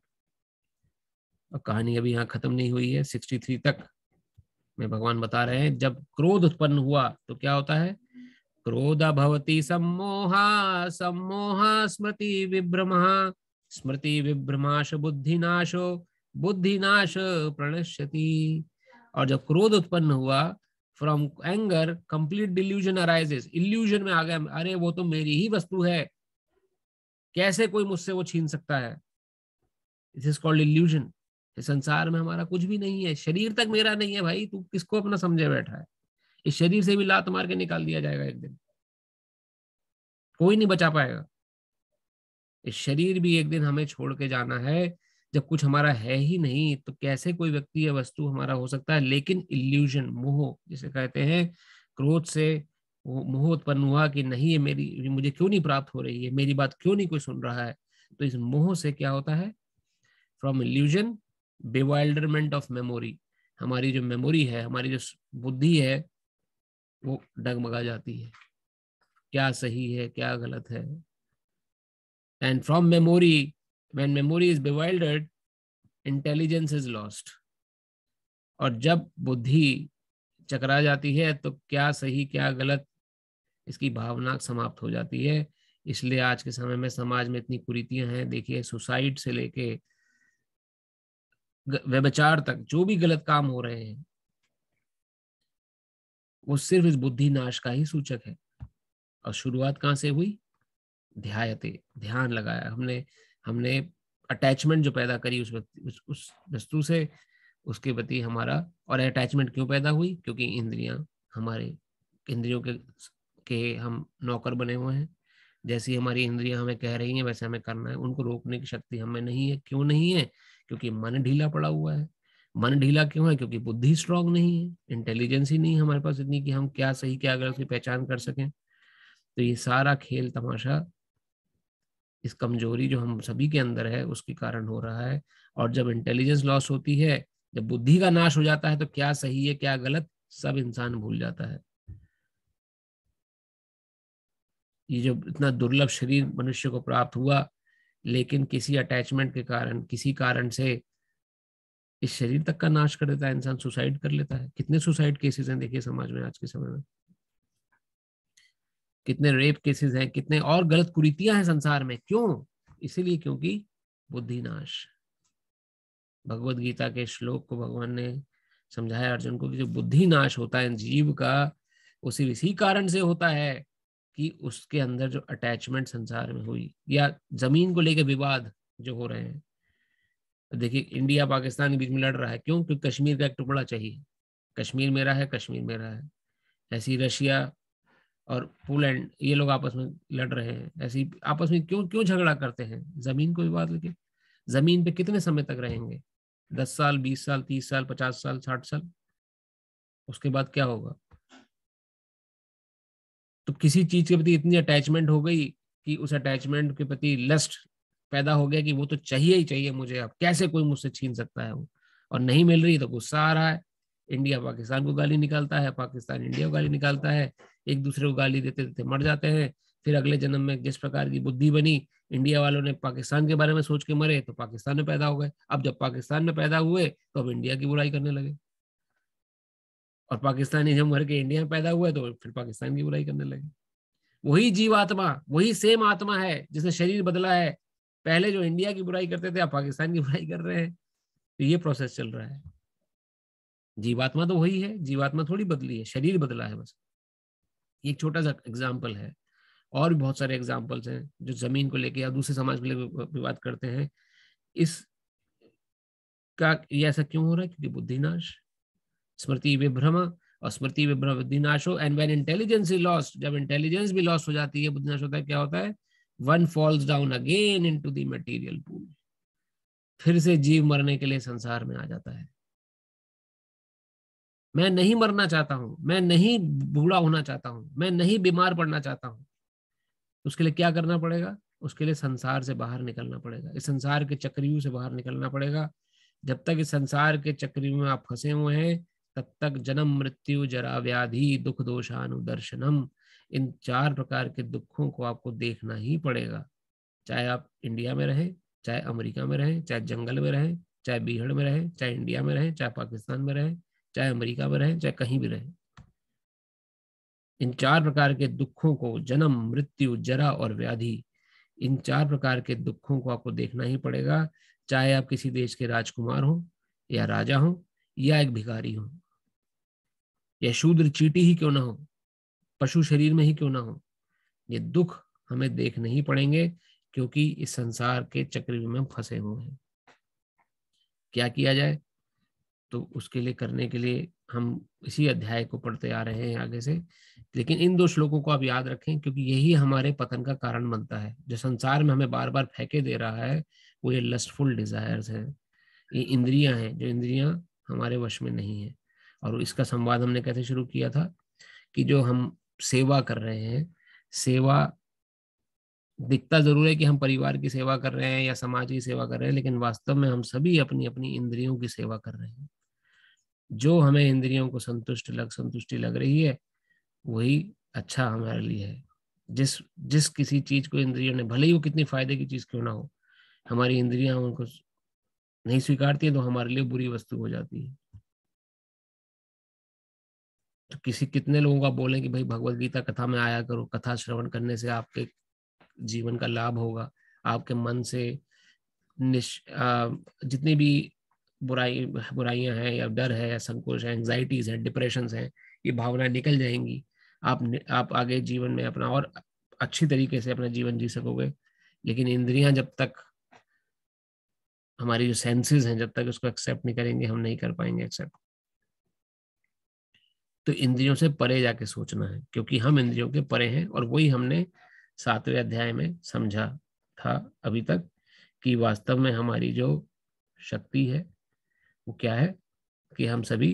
और कहानी अभी यहाँ खत्म नहीं हुई है, सिक्सटी थ्री तक में भगवान बता रहे हैं जब क्रोध उत्पन्न हुआ तो क्या होता है, क्रोध भवति सम्मोहा, सम्मोहा स्मृति विभ्रमः, स्मृति विभ्रमाश बुद्धिनाशो, बुद्धिनाश प्रणश्यति। और जब क्रोध उत्पन्न हुआ, from anger complete delusion arises, illusion में आ गया, अरे वो तो मेरी ही वस्तु है, कैसे कोई मुझसे वो छीन सकता है, दिस इज कॉल्ड इल्यूजन। संसार में हमारा कुछ भी नहीं है, शरीर तक मेरा नहीं है भाई, तू किसको अपना समझे बैठा है, इस शरीर से भी लात मार के निकाल दिया जाएगा एक दिन, कोई नहीं बचा पाएगा। इस शरीर भी एक दिन हमें छोड़ के जाना है, जब कुछ हमारा है ही नहीं तो कैसे कोई व्यक्ति या वस्तु हमारा हो सकता है। लेकिन इल्यूजन, मोह जिसे कहते हैं, क्रोध से वो मोह उत्पन्न हुआ कि नहीं ये मेरी, मुझे क्यों नहीं प्राप्त हो रही है, मेरी बात क्यों नहीं कोई सुन रहा है। तो इस मोह से क्या होता है, from illusion bewilderment of memory, हमारी जो मेमोरी है, हमारी जो बुद्धि है वो डगमगा जाती है, क्या सही है क्या गलत है। And from memory, when memory is bewildered, intelligence is lost. और जब बुद्धि चकरा जाती है तो क्या सही क्या गलत, इसकी भावना समाप्त हो जाती है। इसलिए आज के समय में समाज में इतनी कुरीतियां हैं, देखिए सुसाइड से लेके व्यभिचार तक जो भी गलत काम हो रहे हैं वो सिर्फ इस बुद्धि नाश का ही सूचक है। और शुरुआत कहाँ से हुई, ध्यायते, ध्यान लगाया हमने, हमने अटैचमेंट जो पैदा करी उस उस, उस वस्तु से, उसके प्रति हमारा। और अटैचमेंट क्यों पैदा हुई, क्योंकि इंद्रियां हमारे, इंद्रियों के के हम नौकर बने हुए हैं। जैसी हमारी इंद्रियां हमें कह रही हैं वैसे हमें करना है, उनको रोकने की शक्ति हमें नहीं है। क्यों नहीं है, क्योंकि मन ढीला पड़ा हुआ है। मन ढीला क्यों है, क्योंकि बुद्धि स्ट्रांग नहीं है, इंटेलिजेंस ही नहीं हमारे पास इतनी कि हम क्या सही क्या गलत की पहचान कर सकें। तो ये सारा खेल तमाशा, इस कमजोरी जो हम सभी के अंदर है उसके कारण हो रहा है। और जब इंटेलिजेंस लॉस होती है, जब बुद्धि का नाश हो जाता है, तो क्या सही है क्या गलत सब इंसान भूल जाता है। ये जो इतना दुर्लभ शरीर मनुष्य को प्राप्त हुआ, लेकिन किसी अटैचमेंट के कारण, किसी कारण से इस शरीर तक का नाश कर देता है, इंसान सुसाइड कर लेता है। कितने सुसाइड केसेस हैं देखिए समाज में आज के समय में, कितने रेप केसेस हैं, कितने और गलत कुरीतियां हैं संसार में। क्यों, इसीलिए क्योंकि बुद्धि नाश। भगवत गीता के श्लोक को भगवान ने समझाया अर्जुन को कि जो बुद्धि नाश होता है जीव का, उसी इसी कारण से होता है कि उसके अंदर जो अटैचमेंट संसार में हुई, या जमीन को लेकर विवाद जो हो रहे हैं। देखिए इंडिया पाकिस्तान के बीच में लड़ रहा है, क्यों, क्योंकि कश्मीर का एक टुकड़ा चाहिए, कश्मीर मेरा है, कश्मीर मेरा है। ऐसी रशिया और पोलैंड, ये लोग आपस में लड़ रहे हैं। ऐसी आपस में क्यों क्यों झगड़ा करते हैं? जमीन को विवाद लेके। जमीन पे कितने समय तक रहेंगे? दस साल, बीस साल, तीस साल, पचास साल, साठ साल, उसके बाद क्या होगा? तो किसी चीज के प्रति इतनी अटैचमेंट हो गई कि उस अटैचमेंट के प्रति लस्ट पैदा हो गया कि वो तो चाहिए ही चाहिए मुझे, अब कैसे कोई मुझसे छीन सकता है वो। और नहीं मिल रही तो गुस्सा आ रहा है। इंडिया पाकिस्तान को गाली निकालता है, पाकिस्तान इंडिया को गाली निकालता है, एक दूसरे को गाली देते देते मर जाते हैं। फिर अगले जन्म में जिस प्रकार की बुद्धि बनी, इंडिया वालों ने पाकिस्तान के बारे में सोच के मरे तो पाकिस्तान में पैदा हो गए। अब जब पाकिस्तान में पैदा हुए तो अब इंडिया की बुराई करने लगे, और पाकिस्तानी जब मर के इंडिया में पैदा हुए तो फिर पाकिस्तान की बुराई करने लगे। वही जीवात्मा, वही सेम आत्मा है जिसने शरीर बदला है। पहले जो इंडिया की बुराई करते थे अब पाकिस्तान की बुराई कर रहे हैं। तो ये प्रोसेस चल रहा है। जीवात्मा तो वही है, जीवात्मा थोड़ी बदली है, शरीर बदला है बस। एक छोटा सा एग्जाम्पल है, और भी बहुत सारे एग्जाम्पल्स हैं जो जमीन को लेके या दूसरे समाज को लेकर विवाद करते हैं। इस का ये ऐसा क्यों हो रहा है? क्योंकि बुद्धिनाश, स्मृति विभ्रम, और स्मृति विभ्रम बुद्धिनाशो। And when intelligence is lost, जब इंटेलिजेंस भी लॉस्ट हो जाती है, बुद्धिनाश होता है, क्या होता है? One falls down again into the material pool. फिर से जीव मरने के लिए संसार में आ जाता है। मैं नहीं मरना चाहता हूं, मैं नहीं बूढ़ा होना चाहता हूं, मैं नहीं बीमार पड़ना चाहता हूं। उसके लिए क्या करना पड़ेगा? उसके लिए संसार से बाहर निकलना पड़ेगा, इस संसार के चक्रव्यूह से बाहर निकलना पड़ेगा। जब तक इस संसार के चक्रव्यूह में आप फंसे हुए हैं, तब तक जन्म मृत्यु जरा व्याधि दुख दोषानुदर्शनम, इन चार प्रकार के दुखों को आपको देखना ही पड़ेगा। चाहे आप इंडिया में रहें, चाहे अमेरिका में रहें, चाहे जंगल में रहें, चाहे बीहड़ में रहें, चाहे इंडिया में रहें, चाहे पाकिस्तान में रहें, चाहे अमेरिका में रहें, चाहे कहीं भी रहें, इन चार प्रकार के दुखों को, जन्म मृत्यु जरा और व्याधि, इन चार प्रकार के दुखों को आपको देखना ही पड़ेगा। चाहे आप किसी देश के राजकुमार हो, या राजा हो, या एक भिखारी हो, या शूद्र चींटी ही क्यों ना हो, पशु शरीर में ही क्यों ना हो, ये दुख हमें देखने ही पड़ेंगे, क्योंकि इस संसार के चक्रव्यूह में फंसे हुए हैं। क्या किया जाए? तो उसके लिए, करने के लिए हम इसी अध्याय को पढ़ते आ रहे हैं आगे से। लेकिन इन दो श्लोकों को आप याद रखें, क्योंकि यही हमारे पतन का कारण बनता है। जो संसार में हमें बार बार फेंके दे रहा है, वो ये लस्टफुल डिजायर्स हैं, ये इंद्रियां हैं, जो इंद्रियां हमारे वश में नहीं है। और इसका संवाद हमने कैसे शुरू किया था कि जो हम सेवा कर रहे हैं, सेवा दिखता जरूर है कि हम परिवार की सेवा कर रहे हैं या समाज की सेवा कर रहे हैं, लेकिन वास्तव में हम सभी अपनी अपनी इंद्रियों की सेवा कर रहे हैं। जो हमें इंद्रियों को संतुष्ट लग संतुष्टि लग रही है, वही अच्छा हमारे लिए है। जिस जिस किसी चीज को इंद्रियों ने, भले ही वो कितनी फायदे की चीज क्यों ना हो, हमारी इंद्रियां उनको नहीं स्वीकारती है तो हमारे लिए बुरी वस्तु हो जाती है। तो किसी कितने लोगों का बोले कि भाई भगवत गीता कथा में आया करो, कथा श्रवण करने से आपके जीवन का लाभ होगा, आपके मन से निश आ, जितनी भी बुराई बुराइयां हैं, या डर है, या संकोच है, एंग्जाइटीज है, डिप्रेशन है, ये भावनाएं निकल जाएंगी। आप आप आगे जीवन में अपना और अच्छी तरीके से अपना जीवन जी सकोगे। लेकिन इंद्रियां जब तक, हमारी जो सेंसेस हैं, जब तक उसको एक्सेप्ट नहीं करेंगे, हम नहीं कर पाएंगे एक्सेप्ट। तो इंद्रियों से परे जाके सोचना है, क्योंकि हम इंद्रियों के परे हैं। और वही हमने सातवें अध्याय में समझा था अभी तक, कि वास्तव में हमारी जो शक्ति है वो क्या है, कि हम सभी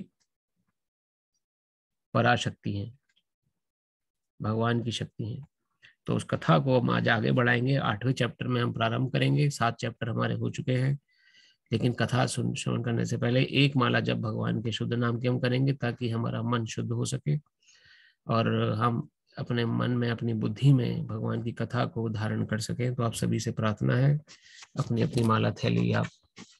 पराशक्ति हैं, भगवान की शक्ति हैं। तो उस कथा को हम आज आगे बढ़ाएंगे। आठवें चैप्टर में हम प्रारंभ करेंगे। सात चैप्टर हमारे हो चुके हैं, लेकिन कथा सुन श्रवण करने से पहले एक माला जब भगवान के शुद्ध नाम की हम करेंगे, ताकि हमारा मन शुद्ध हो सके और हम अपने मन में, अपनी बुद्धि में भगवान की कथा को धारण कर सकें। तो आप सभी से प्रार्थना है, अपनी अपनी माला थैली आप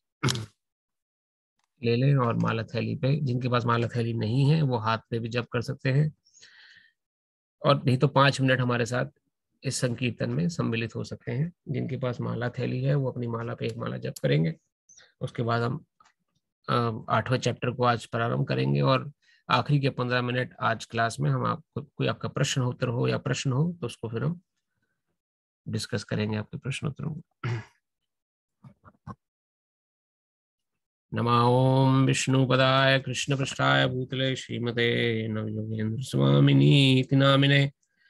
ले लें, और माला थैली पे, जिनके पास माला थैली नहीं है वो हाथ पे भी जप कर सकते हैं, और नहीं तो पांच मिनट हमारे साथ इस संकीर्तन में सम्मिलित हो सकते हैं। जिनके पास माला थैली है वो अपनी माला पे एक माला जप करेंगे। उसके बाद हम आठवें चैप्टर को आज प्रारंभ करेंगे, और आखिरी के पंद्रह मिनट आज क्लास में हम आपको, कोई आपका प्रश्न उत्तर हो या प्रश्न हो तो उसको फिर हम डिस्कस करेंगे, आपके प्रश्न उत्तरों को। नमो ओम विष्णुपदाय कृष्णपृष्ठाय भूतले श्रीमते नवयोगेन्द्र स्वामिनीति नामिने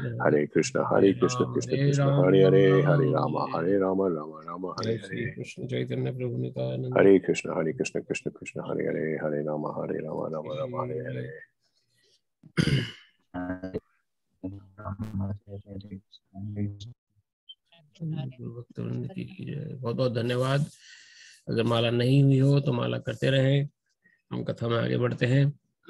हरे कृष्ण हरे कृष्ण कृष्ण कृष्ण हरे हरे, हरे राम हरे राम राम राम हरे हरे। कृष्ण चैतन्य प्रभु नित्यानंद। हरे कृष्ण हरे कृष्ण कृष्ण कृष्ण हरे हरे, हरे राम हरे राम राम राम हरे हरे। बहुत बहुत धन्यवाद। अगर माला नहीं हुई हो तो माला करते रहें। हम कथा में आगे बढ़ते हैं।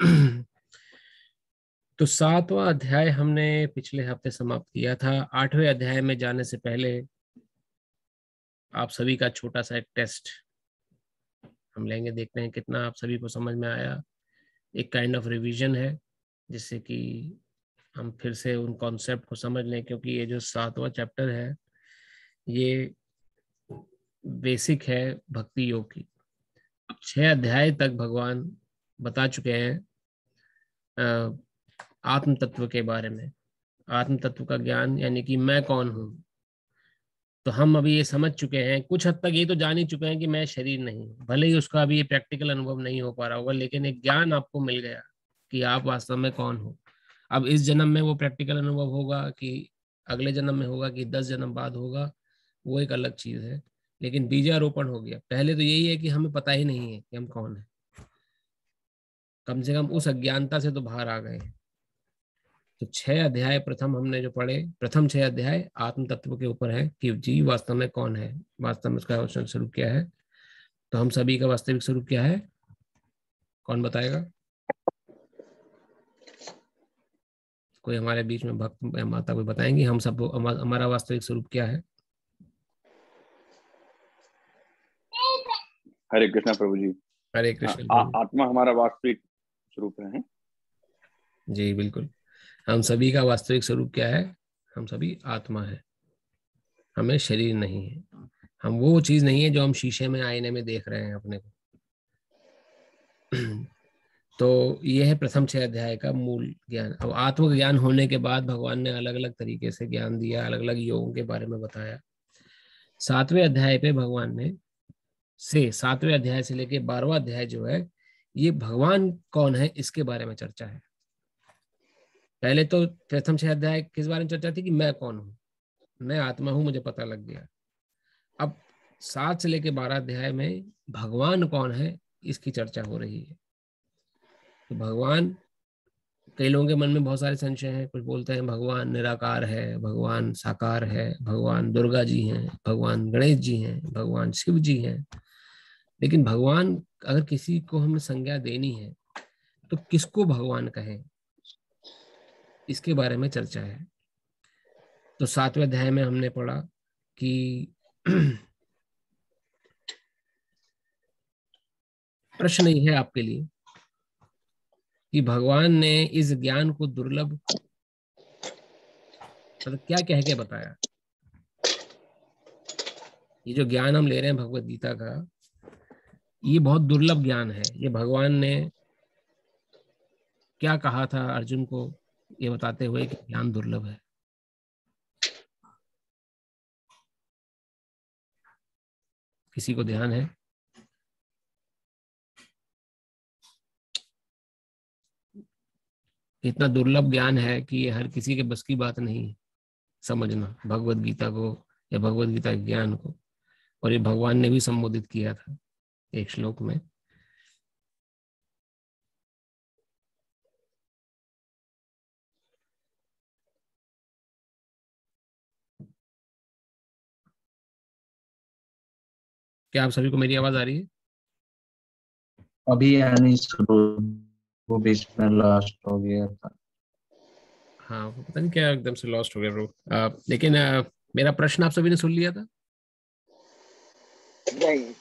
तो सातवां अध्याय हमने पिछले हफ्ते समाप्त किया था। आठवें अध्याय में जाने से पहले आप सभी का छोटा सा एक टेस्ट हम लेंगे, देखते हैं कितना आप सभी को समझ में आया। एक काइंड ऑफ रिवीजन है, जिससे कि हम फिर से उन कॉन्सेप्ट को समझ लें, क्योंकि ये जो सातवां चैप्टर है ये बेसिक है भक्ति योग की। छह अध्याय तक भगवान बता चुके हैं आत्म तत्व के बारे में। आत्म तत्व का ज्ञान यानी कि मैं कौन हूँ। तो हम अभी ये समझ चुके हैं, कुछ हद तक ये तो जान ही चुके हैं कि मैं शरीर नहीं हूँ। भले ही उसका अभी ये प्रैक्टिकल अनुभव नहीं हो पा रहा होगा, लेकिन एक ज्ञान आपको मिल गया कि आप वास्तव में कौन हो। अब इस जन्म में वो प्रैक्टिकल अनुभव होगा कि अगले जन्म में होगा कि दस जन्म बाद होगा, वो एक अलग चीज है। लेकिन बीजारोपण हो गया। पहले तो यही है कि हमें पता ही नहीं है कि हम कौन है। कम से कम उस अज्ञानता से तो बाहर आ गए। तो छह अध्याय प्रथम हमने जो पढ़े, प्रथम छह अध्याय आत्म तत्व के ऊपर है कि जीव वास्तव में कौन है, वास्तव में उसका स्वरूप क्या है। तो हम सभी का वास्तविक स्वरूप क्या है, कौन बताएगा? कोई हमारे बीच में भक्त माता कोई बताएंगे हम सब हमारा वास्तविक स्वरूप क्या है? हरे कृष्णा प्रभु जी। हरे कृष्ण आ, प्रभु। आत्मा हमारा वास्तविक स्वरूप है। जी बिल्कुल। हम सभी का वास्तविक स्वरूप क्या है? हम सभी आत्मा है, हमें शरीर नहीं है। हम वो चीज नहीं है जो हम शीशे में आईने में देख रहे हैं अपने को। तो ये है प्रथम छह अध्याय का मूल ज्ञान। अब आत्मज्ञान होने के बाद भगवान ने अलग अलग तरीके से ज्ञान दिया, अलग अलग योगों के बारे में बताया। सातवें अध्याय पे भगवान ने से सातवें अध्याय से लेके बारहवां अध्याय जो है, ये भगवान कौन है इसके बारे में चर्चा है। पहले तो प्रथम छह अध्याय किस बारे में चर्चा थी कि मैं कौन हूँ, मैं आत्मा हूं, मुझे पता लग गया। अब सात से लेके बारह अध्याय में भगवान कौन है इसकी चर्चा हो रही है। तो भगवान, कई लोगों के मन में बहुत सारे संशय हैं। कुछ बोलते हैं भगवान निराकार है, भगवान साकार है, भगवान दुर्गा जी हैं, भगवान गणेश जी हैं, भगवान शिव जी हैं। लेकिन भगवान अगर किसी को हमें संज्ञा देनी है तो किसको भगवान कहें, इसके बारे में चर्चा है। तो सातवें अध्याय में हमने पढ़ा कि प्रश्न ये है आपके लिए कि भगवान ने इस ज्ञान को दुर्लभ, मतलब क्या कह के बताया। ये जो ज्ञान हम ले रहे हैं भगवत गीता का, ये बहुत दुर्लभ ज्ञान है। ये भगवान ने क्या कहा था अर्जुन को, ये बताते हुए कि ज्ञान दुर्लभ है। किसी को ध्यान है? इतना दुर्लभ ज्ञान है कि ये हर किसी के बस की बात नहीं है समझना भगवत गीता को या भगवत गीता के ज्ञान को। और ये भगवान ने भी संबोधित किया था एक श्लोक में। क्या आप सभी को मेरी आवाज आ रही है? अभी यानी शुरू, वो बीच में लास्ट हो गया था। हाँ वो पता नहीं क्या एकदम से लॉस्ट हो गया ब्रो। आ, लेकिन आ, मेरा प्रश्न आप सभी ने सुन लिया था? नहीं।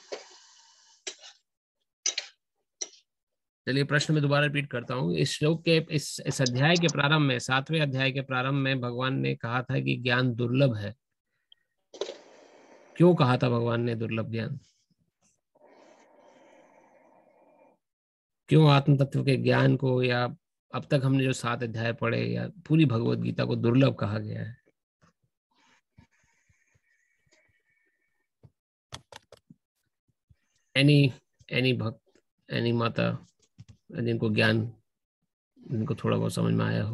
चलिए प्रश्न में दोबारा रिपीट करता हूँ। इस श्लोक के इस इस अध्याय के प्रारंभ में, सातवें अध्याय के प्रारंभ में भगवान ने कहा था कि ज्ञान दुर्लभ है। क्यों कहा था भगवान ने दुर्लभ ज्ञान? क्यों आत्म तत्व के ज्ञान को, या अब तक हमने जो सात अध्याय पढ़े या पूरी भगवत गीता को दुर्लभ कहा गया है? एनी एनी भक्त, एनी माता जिनको ज्ञान, जिनको थोड़ा बहुत समझ में आया हो?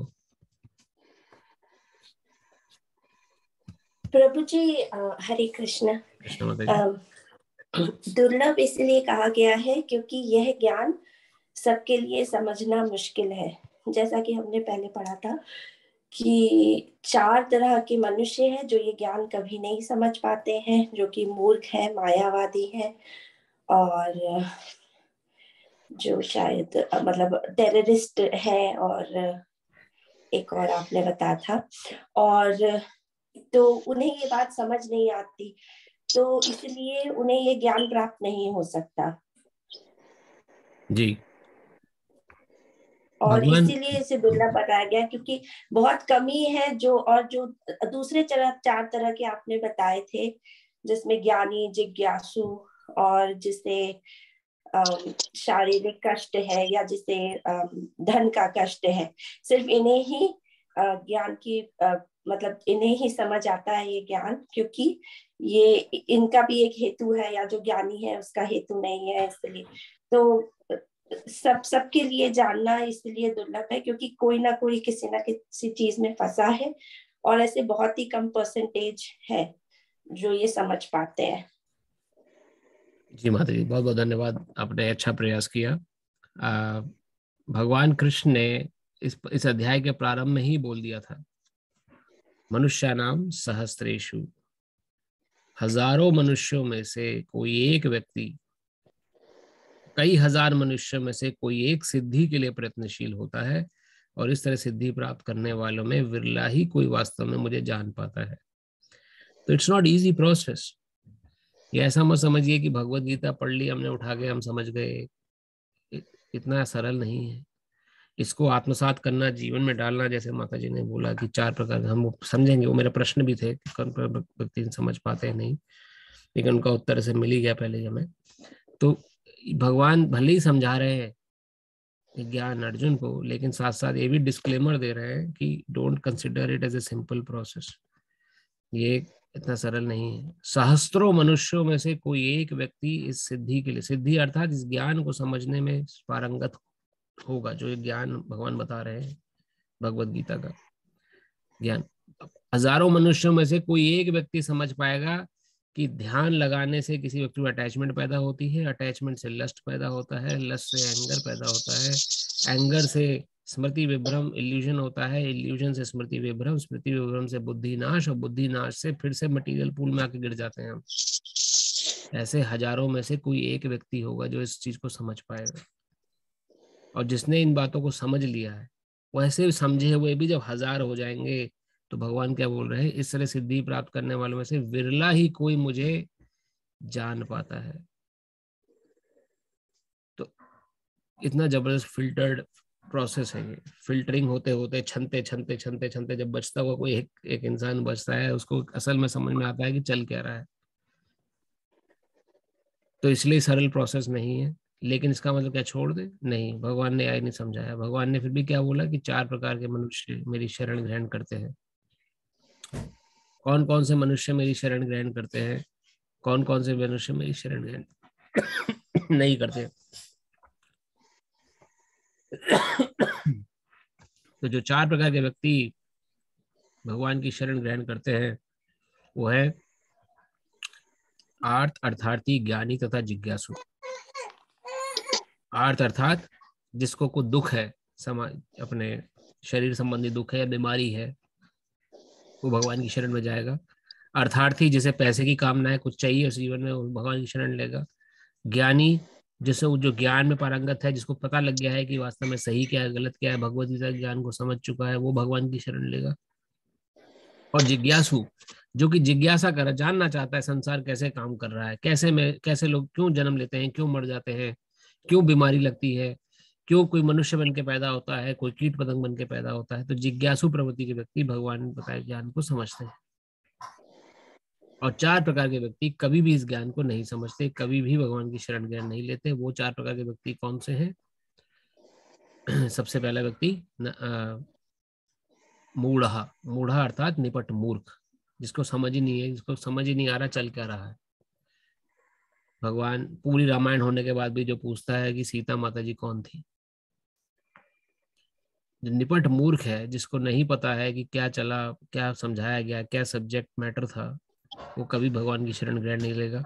प्रभु जी अ, हरे कृष्ण। कृष्ण माता जी। अ, दुर्लभ इसलिए कहा गया है क्योंकि यह ज्ञान सबके लिए समझना मुश्किल है। जैसा कि हमने पहले पढ़ा था कि चार तरह के मनुष्य हैं जो ये ज्ञान कभी नहीं समझ पाते हैं, जो कि मूर्ख है, मायावादी है, और जो शायद अ, मतलब टेररिस्ट है, और एक और आपने बताया था। और तो उन्हें ये बात समझ नहीं आती, तो इसलिए उन्हें ये ज्ञान प्राप्त नहीं हो सकता। जी और भगवान इसीलिए इसे दुर्लभ बताया गया, क्योंकि बहुत कमी है जो, और जो दूसरे तरह चार तरह के आपने बताए थे, जिसमें ज्ञानी, जिज्ञासु, और जिसे शारीरिक कष्ट है या जिसे धन का कष्ट है, सिर्फ इन्हें ही ज्ञान की मतलब इन्हें ही समझ आता है ये ज्ञान, क्योंकि ये इनका भी एक हेतु है, या जो ज्ञानी है उसका हेतु नहीं है। इसलिए तो सब सबके लिए जानना इसलिए दुर्लभ है, क्योंकि कोई ना कोई किसी ना किसी चीज में फंसा है, और ऐसे बहुत ही कम परसेंटेज है जो ये समझ पाते हैं। जी माता जी, बहुत बहुत धन्यवाद, आपने अच्छा प्रयास किया। आ, भगवान कृष्ण ने इस इस अध्याय के प्रारंभ में ही बोल दिया था, मनुष्यानाम सहस्त्रेषु, हजारों मनुष्यों में से कोई एक व्यक्ति, कई हजार मनुष्यों में से कोई एक सिद्धि के लिए प्रयत्नशील होता है, और इस तरह सिद्धि प्राप्त करने वालों में विरला ही कोई वास्तव में मुझे जान पाता है। तो इट्स नॉट इजी प्रोसेस। ये ऐसा मत समझिए कि भगवत गीता पढ़ ली हमने, उठा के हम समझ गए, इतना सरल नहीं है। इसको आत्मसात करना, जीवन में डालना, जैसे माता जी ने बोला कि चार प्रकार, हम समझेंगे, वो मेरा प्रश्न भी थे कि कौन व्यक्ति समझ पाते हैं नहीं, लेकिन उनका उत्तर से मिल ही गया पहले ही हमें। तो भगवान भले ही समझा रहे हैं ज्ञान अर्जुन को, लेकिन साथ साथ ये भी डिस्क्लेमर दे रहे हैं कि don't consider it as a simple process, ये इतना सरल नहीं है। सहस्त्रों मनुष्यों में से कोई एक व्यक्ति इस सिद्धि के लिए, सिद्धि अर्थात इस ज्ञान को समझने में पारंगत होगा, जो ये ज्ञान भगवान बता रहे हैं, भगवत गीता का ज्ञान। हजारों मनुष्यों में से कोई एक व्यक्ति समझ पाएगा कि ध्यान लगाने से किसी व्यक्ति में अटैचमेंट पैदा होती है, अटैचमेंट से लस्ट पैदा होता है, लस्ट से एंगर पैदा होता है, एंगर से स्मृति विभ्रम, इल्यूजन होता है, इल्यूजन से स्मृति विभ्रम, स्मृति विभ्रम से बुद्धि नाश, और बुद्धि नाश से फिर से मटीरियल पूल में आके गिर जाते हैं हम। ऐसे हजारों में से कोई एक व्यक्ति होगा जो इस चीज को समझ पाएगा, और जिसने इन बातों को समझ लिया है, वैसे समझे हुए भी जब हजार हो जाएंगे, तो भगवान क्या बोल रहे हैं, इस तरह सिद्धि प्राप्त करने वालों में से विरला ही कोई मुझे जान पाता है। तो इतना जबरदस्त फिल्टर्ड प्रोसेस है ये। फिल्टरिंग होते होते छनते छनते छनते छनते जब बचता हुआ कोई एक, एक इंसान बचता है, उसको असल में समझ में आता है कि चल क्या रहा है। तो इसलिए सरल प्रोसेस नहीं है, लेकिन इसका मतलब क्या छोड़ दे? नहीं, भगवान ने आई नहीं समझाया। भगवान ने फिर भी क्या बोला कि चार प्रकार के मनुष्य मेरी शरण ग्रहण करते हैं। कौन कौन से मनुष्य मेरी शरण ग्रहण करते हैं, कौन कौन से मनुष्य मेरी शरण ग्रहण नहीं करते? तो जो चार प्रकार के व्यक्ति भगवान की शरण ग्रहण करते हैं वो है आर्त अर्थार्थी, ज्ञानी तथा जिज्ञासु। आर्त अर्थात जिसको कोई दुख है, समाज अपने शरीर संबंधी दुख है या बीमारी है, वो भगवान की शरण में जाएगा। अर्थार्थी जिसे पैसे की कामना है, कुछ चाहिए उस जीवन में, वो भगवान की शरण लेगा। ज्ञानी जिसे वो जो ज्ञान में पारंगत है, जिसको पता लग गया है कि वास्तव में सही क्या है गलत क्या है, भगवत गीता ज्ञान को समझ चुका है, वो भगवान की शरण लेगा। और जिज्ञासु जो कि जिज्ञासा कर जानना चाहता है संसार कैसे काम कर रहा है, कैसे में कैसे लोग क्यों जन्म लेते हैं, क्यों मर जाते हैं, क्यों बीमारी लगती है, क्यों कोई मनुष्य बन के पैदा होता है, कोई कीट पतंग बन के पैदा होता है। तो जिज्ञासु प्रवृत्ति के व्यक्ति भगवान बताए ज्ञान को समझते हैं। और चार प्रकार के व्यक्ति कभी भी इस ज्ञान को नहीं समझते, कभी भी भगवान की शरण ग्रहण नहीं लेते। वो चार प्रकार के व्यक्ति कौन से हैं? सबसे पहला व्यक्ति मूढ़ा। मूढ़ा अर्थात निपट मूर्ख, जिसको समझ ही नहीं है, जिसको समझ ही नहीं आ रहा चल क्या रहा है। भगवान पूरी रामायण होने के बाद भी जो पूछता है कि सीता माता जी कौन थी। जो निपट मूर्ख है, जिसको नहीं पता है कि क्या चला, क्या समझाया गया, क्या सब्जेक्ट मैटर था, वो कभी भगवान की शरण ग्रहण नहीं लेगा।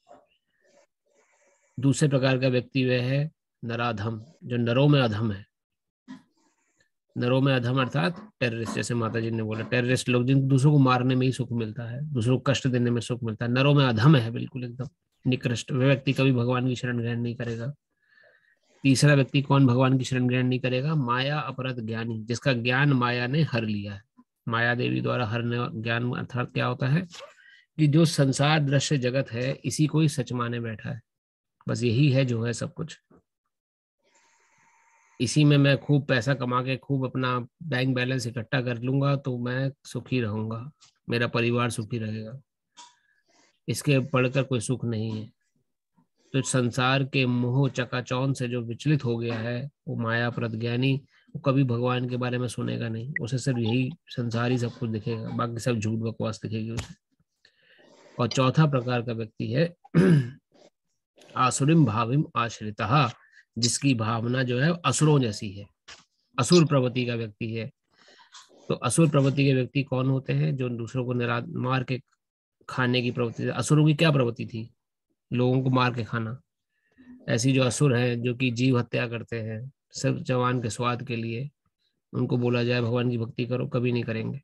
दूसरे प्रकार का व्यक्ति वह है नराधम, जो नरों में अधम है। नरों में अधम अर्थात टेररिस्ट, जैसे माता जी ने बोला, टेररिस्ट लोग जिन दूसरों को मारने में ही सुख मिलता है, दूसरों को कष्ट देने में सुख मिलता है। नरों में अधम है, बिल्कुल एकदम निकृष्ट। वह व्यक्ति कभी भगवान की शरण ग्रहण नहीं करेगा। तीसरा व्यक्ति कौन भगवान की शरण ग्रहण नहीं करेगा? माया अपरत ज्ञानी, जिसका ज्ञान माया ने हर लिया है। माया देवी द्वारा हरने ज्ञान अर्थात क्या होता है कि जो संसार दृश्य जगत है, इसी को ही सच माने बैठा है, बस यही है जो है सब कुछ। इसी में मैं खूब पैसा कमा के खूब अपना बैंक बैलेंस इकट्ठा कर लूंगा तो मैं सुखी रहूंगा, मेरा परिवार सुखी रहेगा, इसके बढ़कर कोई सुख नहीं है। तो संसार के मोह चकाचौंध से जो विचलित हो गया है वो माया प्रज्ञानी, वो कभी भगवान के बारे में सुनेगा नहीं, उसे सिर्फ यही संसार ही सब कुछ दिखेगा, बाकी सब झूठ बकवास दिखेगी उसे। और चौथा प्रकार का व्यक्ति है आसुरिम भाविम आश्रिता, जिसकी भावना जो है असुरों जैसी है, असुर प्रवृत्ति का व्यक्ति है। तो असुर प्रवृत्ति के व्यक्ति कौन होते हैं? जो दूसरों को निरा मार के खाने की प्रवृत्ति। असुरों की क्या प्रवृत्ति थी? लोगों को मार के खाना। ऐसी जो असुर हैं जो कि जीव हत्या करते हैं सिर्फ जवान के स्वाद के लिए, उनको बोला जाए भगवान की भक्ति करो, कभी नहीं करेंगे,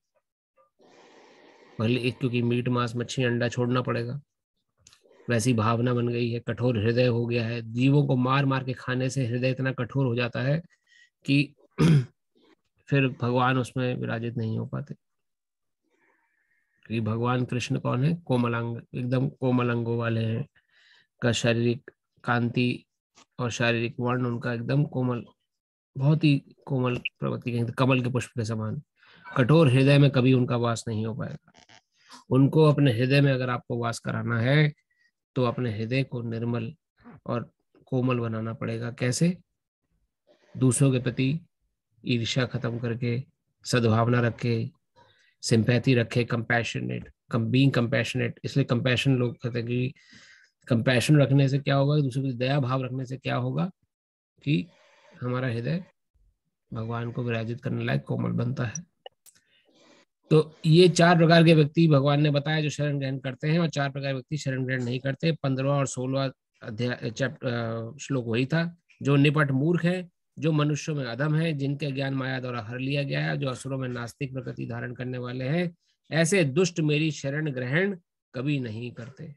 भले क्योंकि मीट मांस मच्छी अंडा छोड़ना पड़ेगा। वैसी भावना बन गई है, कठोर हृदय हो गया है, जीवों को मार मार के खाने से हृदय इतना कठोर हो जाता है कि फिर भगवान उसमें विराजित नहीं हो पाते। क्योंकि भगवान कृष्ण कौन है? कोमलांग, एकदम कोमल अंगों वाले हैं, का शारीरिक कांति और शारीरिक वर्ण उनका एकदम कोमल, बहुत ही कोमल प्रवृत्ति के, कमल के पुष्प के समान। कठोर हृदय में कभी उनका वास नहीं हो पाएगा। उनको अपने हृदय में अगर आपको वास कराना है तो अपने हृदय को निर्मल और कोमल बनाना पड़ेगा। कैसे? दूसरों के प्रति ईर्ष्या खत्म करके, सद्भावना रखे, सिंपैथी रखे, कंपैशनेट, बीइंग कंपैशनेट। इसलिए कंपैशन लोग कहते हैं कि कंपैशन रखने से क्या होगा, दूसरे को दया भाव रखने से क्या होगा कि हमारा हृदय भगवान को विराजित करने लायक कोमल बनता है। तो ये चार प्रकार के व्यक्ति भगवान ने बताया जो शरण ग्रहण करते हैं, और चार प्रकार के व्यक्ति शरण ग्रहण नहीं करते। पंद्रहवां और सोलहवां अध्याय चैप्टर श्लोक वही था। जो निपट मूर्ख है, जो मनुष्यों में अधम है, जिनके ज्ञान माया द्वारा हर लिया गया है, जो असुरों में नास्तिक प्रकृति धारण करने वाले हैं, ऐसे दुष्ट मेरी शरण ग्रहण कभी नहीं करते।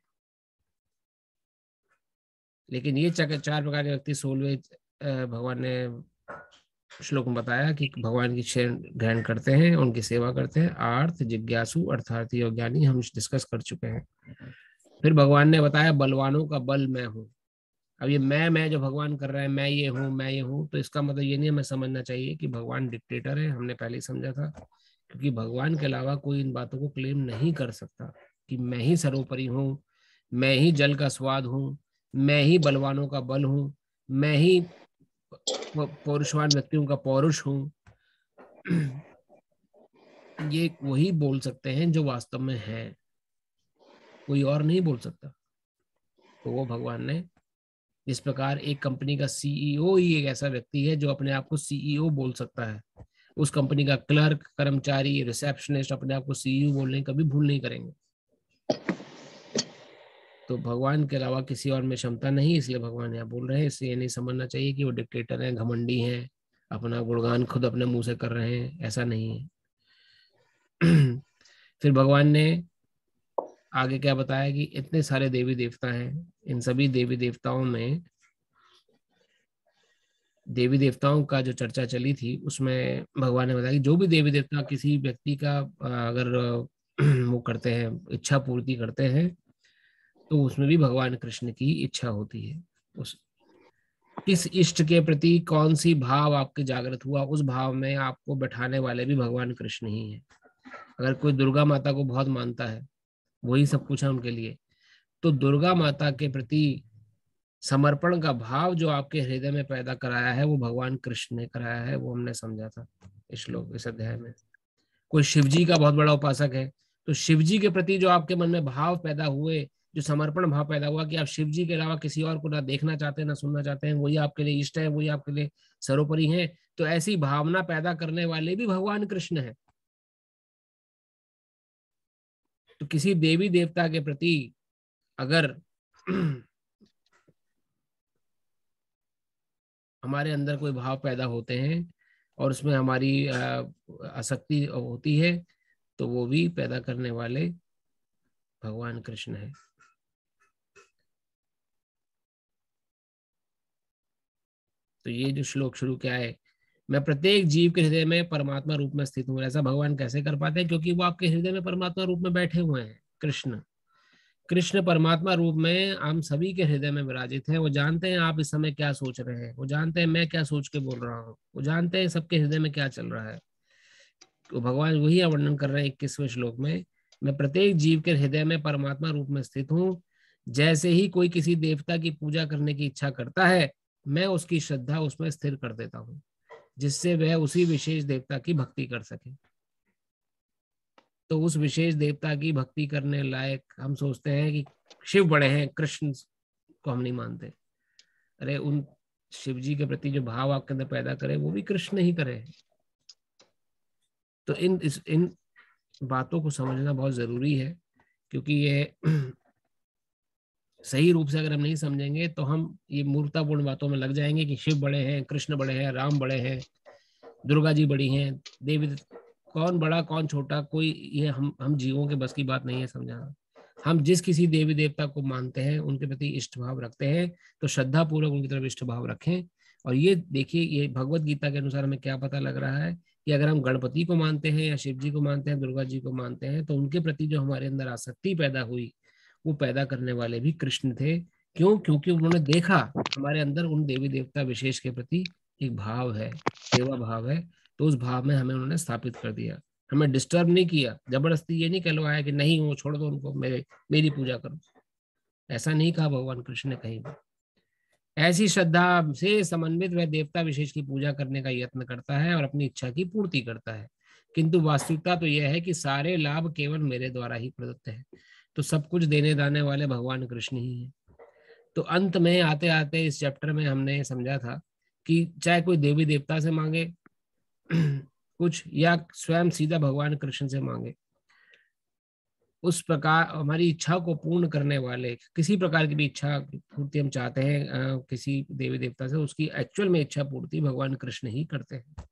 लेकिन ये चार प्रकार के व्यक्ति सोलहवें भगवान ने श्लोक में बताया कि भगवान की शरण ग्रहण करते हैं, उनकी सेवा करते हैं। आर्थ, जिज्ञासु, अर्थार्थी और ज्ञानी हम डिस्कस कर चुके हैं। फिर भगवान ने बताया बलवानों का बल मैं हूँ। अब ये मैं मैं जो भगवान कर रहे हैं, मैं ये हूँ मैं ये हूँ, तो इसका मतलब ये नहीं हमें समझना चाहिए कि भगवान डिक्टेटर है। हमने पहले ही समझा था, क्योंकि भगवान के अलावा कोई इन बातों को क्लेम नहीं कर सकता कि मैं ही सर्वोपरि हूँ, मैं ही जल का स्वाद हूँ, मैं ही बलवानों का बल हूँ, मैं ही पौरुषवान व्यक्तियों का पौरुष हूँ। ये वही बोल सकते हैं जो वास्तव में है, कोई और नहीं बोल सकता। तो वो भगवान ने, इस प्रकार एक कंपनी का सीईओ ही एक ऐसा व्यक्ति है जो अपने आप को सीईओ बोल सकता है। उस कंपनी का क्लर्क, कर्मचारी, रिसेप्शनिस्ट अपने आप को सीईओ बोलने कभी भूल नहीं करेंगे। तो भगवान के अलावा किसी और में क्षमता नहीं, इसलिए भगवान यहाँ बोल रहे हैं। इसलिए नहीं समझना चाहिए कि वो डिक्टेटर हैं, घमंडी हैं, अपना गुणगान खुद अपने मुंह से कर रहे हैं, ऐसा नहीं है। फिर भगवान ने आगे क्या बताया कि इतने सारे देवी देवता हैं, इन सभी देवी देवताओं में, देवी देवताओं का जो चर्चा चली थी उसमें भगवान ने बताया कि जो भी देवी देवता किसी व्यक्ति का अगर वो करते हैं, इच्छा पूर्ति करते हैं, तो उसमें भी भगवान कृष्ण की इच्छा होती है। उस किस इष्ट के प्रति कौन सी भाव आपके जागृत हुआ, उस भाव में आपको बैठाने वाले भी भगवान कृष्ण ही हैं। अगर कोई दुर्गा माता को बहुत मानता है, वही सब कुछ है उनके लिए, तो दुर्गा माता के प्रति समर्पण का भाव जो आपके हृदय में पैदा कराया है वो भगवान कृष्ण ने कराया है। वो हमने समझा था इस श्लोक, इस अध्याय में। कोई शिव जी का बहुत बड़ा उपासक है, तो शिव जी के प्रति जो आपके मन में भाव पैदा हुए, जो समर्पण भाव पैदा हुआ कि आप शिव जी के अलावा किसी और को ना देखना चाहते हैं ना सुनना चाहते हैं, वही आपके लिए इष्ट है, वही आपके लिए सर्वोपरि है, तो ऐसी भावना पैदा करने वाले भी भगवान कृष्ण है। तो किसी देवी देवता के प्रति अगर हमारे अंदर कोई भाव पैदा होते हैं और उसमें हमारी आसक्ति होती है, तो वो भी पैदा करने वाले भगवान कृष्ण है। तो ये जो श्लोक शुरू किया है, मैं प्रत्येक जीव के हृदय में परमात्मा रूप में स्थित हूँ, ऐसा भगवान कैसे कर पाते हैं? क्योंकि वो आपके हृदय में परमात्मा रूप में बैठे हुए हैं, कृष्ण। कृष्ण परमात्मा रूप में हम सभी के हृदय में विराजित हैं। वो जानते हैं आप इस समय क्या सोच रहे हैं, वो जानते हैं मैं क्या सोच के बोल रहा हूँ, वो जानते हैं सबके हृदय में क्या चल रहा है। तो भगवान वही वर्णन कर रहे हैं इक्कीसवें श्लोक में, मैं प्रत्येक जीव के हृदय में परमात्मा रूप में स्थित हूँ। जैसे ही कोई किसी देवता की पूजा करने की इच्छा करता है, मैं उसकी श्रद्धा उसमें स्थिर कर देता हूँ, जिससे वह उसी विशेष देवता की भक्ति कर सके। तो उस विशेष देवता की भक्ति करने लायक हम सोचते हैं कि शिव बड़े हैं, कृष्ण को हम नहीं मानते। अरे उन शिव जी के प्रति जो भाव आपके अंदर पैदा करे वो भी कृष्ण ही करे। तो इन इस इन बातों को समझना बहुत जरूरी है, क्योंकि ये सही रूप से अगर हम नहीं समझेंगे तो हम ये मूर्खतापूर्ण बातों में लग जाएंगे कि शिव बड़े हैं, कृष्ण बड़े हैं, राम बड़े हैं, दुर्गा जी बड़ी हैं, देवी। कौन बड़ा कौन छोटा, कोई ये हम हम जीवों के बस की बात नहीं है समझाना। हम जिस किसी देवी देवता को मानते हैं, उनके प्रति इष्ट भाव रखते हैं, तो श्रद्धा पूर्वक उनकी तरफ इष्ट भाव रखें। और ये देखिए, ये भगवत गीता के अनुसार हमें क्या पता लग रहा है कि अगर हम गणपति को मानते हैं या शिव जी को मानते हैं, दुर्गा जी को मानते हैं, तो उनके प्रति जो हमारे अंदर आसक्ति पैदा हुई, वो पैदा करने वाले भी कृष्ण थे। क्यों? क्योंकि उन्होंने देखा हमारे अंदर उन देवी देवता विशेष के प्रति एक भाव है, सेवा भाव है, तो उस भाव में हमें उन्होंने स्थापित कर दिया। हमें डिस्टर्ब नहीं किया, जबरदस्ती ये नहीं कहलवाया कि नहीं वो छोड़ दो उनको, मेरे मेरी पूजा करो, ऐसा नहीं कहा भगवान कृष्ण ने कहीं भी। ऐसी श्रद्धा से समन्वित वह देवता विशेष की पूजा करने का यत्न करता है और अपनी इच्छा की पूर्ति करता है, किंतु वास्तविकता तो यह है कि सारे लाभ केवल मेरे द्वारा ही प्रदत्त है। तो सब कुछ देने दाने वाले भगवान कृष्ण ही हैं। तो अंत में आते आते इस चैप्टर में हमने समझा था कि चाहे कोई देवी देवता से मांगे कुछ या स्वयं सीधा भगवान कृष्ण से मांगे, उस प्रकार हमारी इच्छा को पूर्ण करने वाले, किसी प्रकार की भी इच्छा पूर्ति हम चाहते हैं आ, किसी देवी देवता से, उसकी एक्चुअल में इच्छा पूर्ति भगवान कृष्ण ही करते हैं।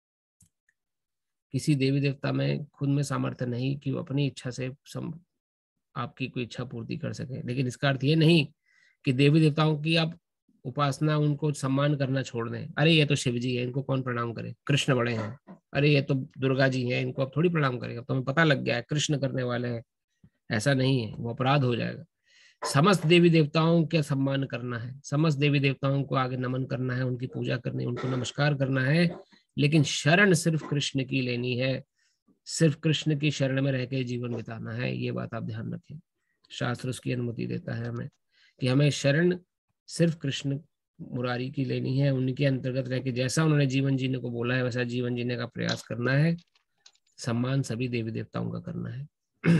किसी देवी देवता में खुद में सामर्थ्य नहीं कि वो अपनी इच्छा से सम, आपकी कोई इच्छा पूर्ति कर सके। लेकिन इसका अर्थ ये नहीं कि देवी देवताओं की आप उपासना, उनको सम्मान करना छोड़ दें। अरे ये तो शिव जी है, इनको कौन प्रणाम करे, कृष्ण बड़े हैं। अरे ये तो दुर्गा जी हैं, इनको अब थोड़ी प्रणाम करेगा, तो हमें पता लग गया है कृष्ण करने वाले हैं। ऐसा नहीं है, वो अपराध हो जाएगा। समस्त देवी देवताओं का सम्मान करना है, समस्त देवी देवताओं को आगे नमन करना है, उनकी पूजा करनी, उनको नमस्कार करना है, लेकिन शरण सिर्फ कृष्ण की लेनी है, सिर्फ कृष्ण की शरण में रह के जीवन बिताना है। ये बात आप ध्यान रखें। शास्त्र उसकी अनुमति देता है हमें कि हमें शरण सिर्फ कृष्ण मुरारी की लेनी है, उनके अंतर्गत रह के जैसा उन्होंने जीवन जीने को बोला है वैसा जीवन जीने का प्रयास करना है। सम्मान सभी देवी देवताओं का करना है।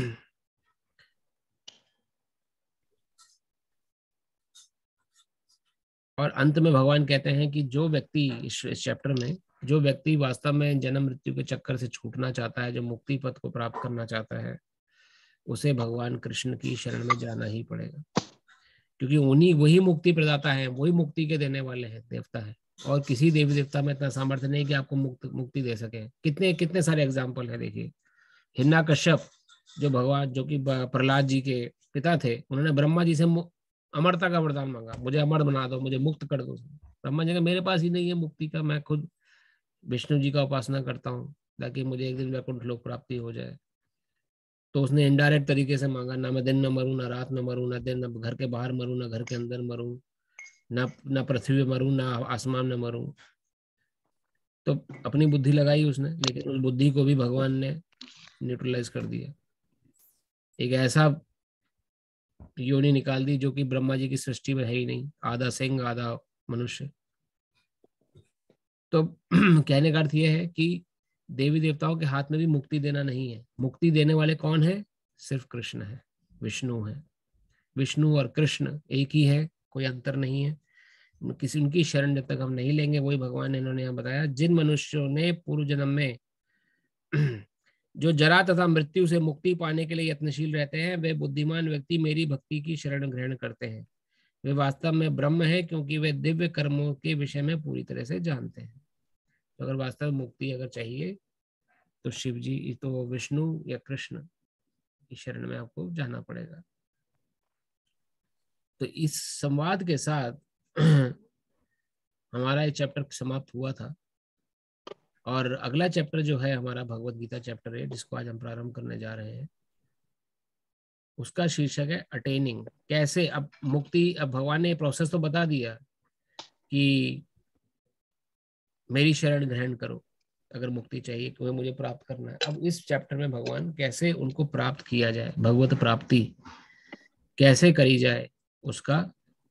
और अंत में भगवान कहते हैं कि जो व्यक्ति इस चैप्टर में, जो व्यक्ति वास्तव में जन्म मृत्यु के चक्कर से छूटना चाहता है, जो मुक्ति पथ को प्राप्त करना चाहता है, उसे भगवान कृष्ण की शरण में जाना ही पड़ेगा, क्योंकि उन्हीं वही मुक्ति प्रदाता है, वही मुक्ति के देने वाले हैं, देवता है। और किसी देवी देवता में इतना सामर्थ्य नहीं कि आपको मुक्त मुक्ति दे सके। कितने कितने सारे एग्जाम्पल है, देखिए हिरण्यकश्यप जो भगवान, जो कि प्रहलाद जी के पिता थे, उन्होंने ब्रह्मा जी से अमरता का वरदान मांगा, मुझे अमर बना दो, मुझे मुक्त कर दो। ब्रह्मा जी का मेरे पास ही नहीं है मुक्ति का, मैं खुद विष्णु जी का उपासना करता हूँ ताकि मुझे एक दिन वैकुंठ लोक प्राप्ति हो जाए। तो उसने इनडायरेक्ट तरीके से मांगा, ना मैं दिन न मरूं, ना रात न मरूं, ना दिन, न घर के बाहर मरूं, ना घर के अंदर मरूं, ना ना पृथ्वी पे मरूं, ना आसमान में मरूं। तो अपनी बुद्धि लगाई उसने, लेकिन उस बुद्धि को भी भगवान ने न्यूट्रलाइज कर दिया। एक ऐसा योनि निकाल दी जो कि ब्रह्मा जी की सृष्टि में है ही नहीं, आधा सिंह आधा मनुष्य। तो कहने का अर्थ यह है कि देवी देवताओं के हाथ में भी मुक्ति देना नहीं है। मुक्ति देने वाले कौन है? सिर्फ कृष्ण है, विष्णु है। विष्णु और कृष्ण एक ही है, कोई अंतर नहीं है। किसी उनकी शरण जब तक हम नहीं लेंगे, वही भगवान ने इन्होंने यहाँ बताया, जिन मनुष्यों ने पूर्व जन्म में जो जरा तथा मृत्यु से मुक्ति पाने के लिए यत्नशील रहते हैं, वे बुद्धिमान व्यक्ति मेरी भक्ति की शरण ग्रहण करते हैं। वे वास्तव में ब्रह्म है, क्योंकि वे दिव्य कर्मों के विषय में पूरी तरह से जानते हैं। तो अगर वास्तव में मुक्ति अगर चाहिए तो शिव जी, तो विष्णु या कृष्ण की शरण में आपको जाना पड़ेगा। तो इस संवाद के साथ हमारा ये चैप्टर समाप्त हुआ था, और अगला चैप्टर जो है हमारा भगवत गीता चैप्टर है, जिसको आज हम प्रारंभ करने जा रहे हैं, उसका शीर्षक है अटेनिंग। कैसे अब मुक्ति, अब भगवान ने प्रोसेस तो बता दिया कि मेरी शरण ग्रहण करो अगर मुक्ति चाहिए, तुम्हें मुझे प्राप्त करना है। अब इस चैप्टर में भगवान कैसे उनको प्राप्त किया जाए, भगवत प्राप्ति कैसे करी जाए, उसका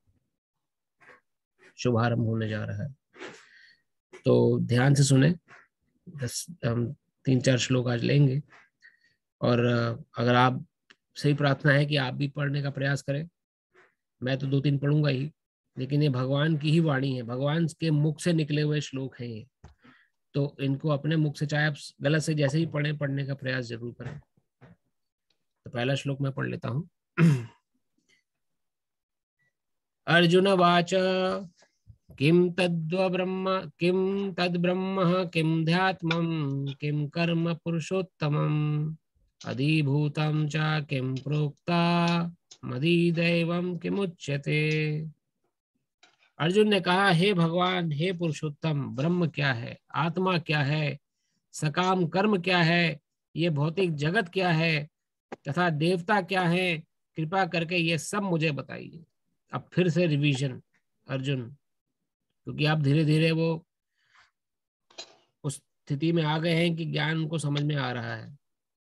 शुभारंभ होने जा रहा है। तो ध्यान से सुने, दस हम तीन चार श्लोक आज लेंगे, और अगर आप सही प्रार्थना है कि आप भी पढ़ने का प्रयास करें। मैं तो दो तीन पढ़ूंगा ही, लेकिन ये भगवान की ही वाणी है, भगवान के मुख से निकले हुए श्लोक हैं ये, तो इनको अपने मुख से चाहे आप गलत से जैसे ही पढ़े, पढ़ने का प्रयास जरूर करें। तो पहला श्लोक मैं पढ़ लेता हूँ। अर्जुन वाच किम तद्व ब्रह्म किम तद ब्रह्म किम ध्यात्मं किम कर्म पुरुषोत्तमम् अधिभूतं च किम प्रोक्ता मदिदैवं किमुच्यते। अर्जुन ने कहा, हे भगवान, हे पुरुषोत्तम, ब्रह्म क्या है, आत्मा क्या है, सकाम कर्म क्या है, ये भौतिक जगत क्या है, तथा देवता क्या है, कृपा करके ये सब मुझे बताइए। अब फिर से रिवीजन अर्जुन, क्योंकि आप धीरे धीरे वो उस स्थिति में आ गए हैं कि ज्ञान उनको समझ में आ रहा है।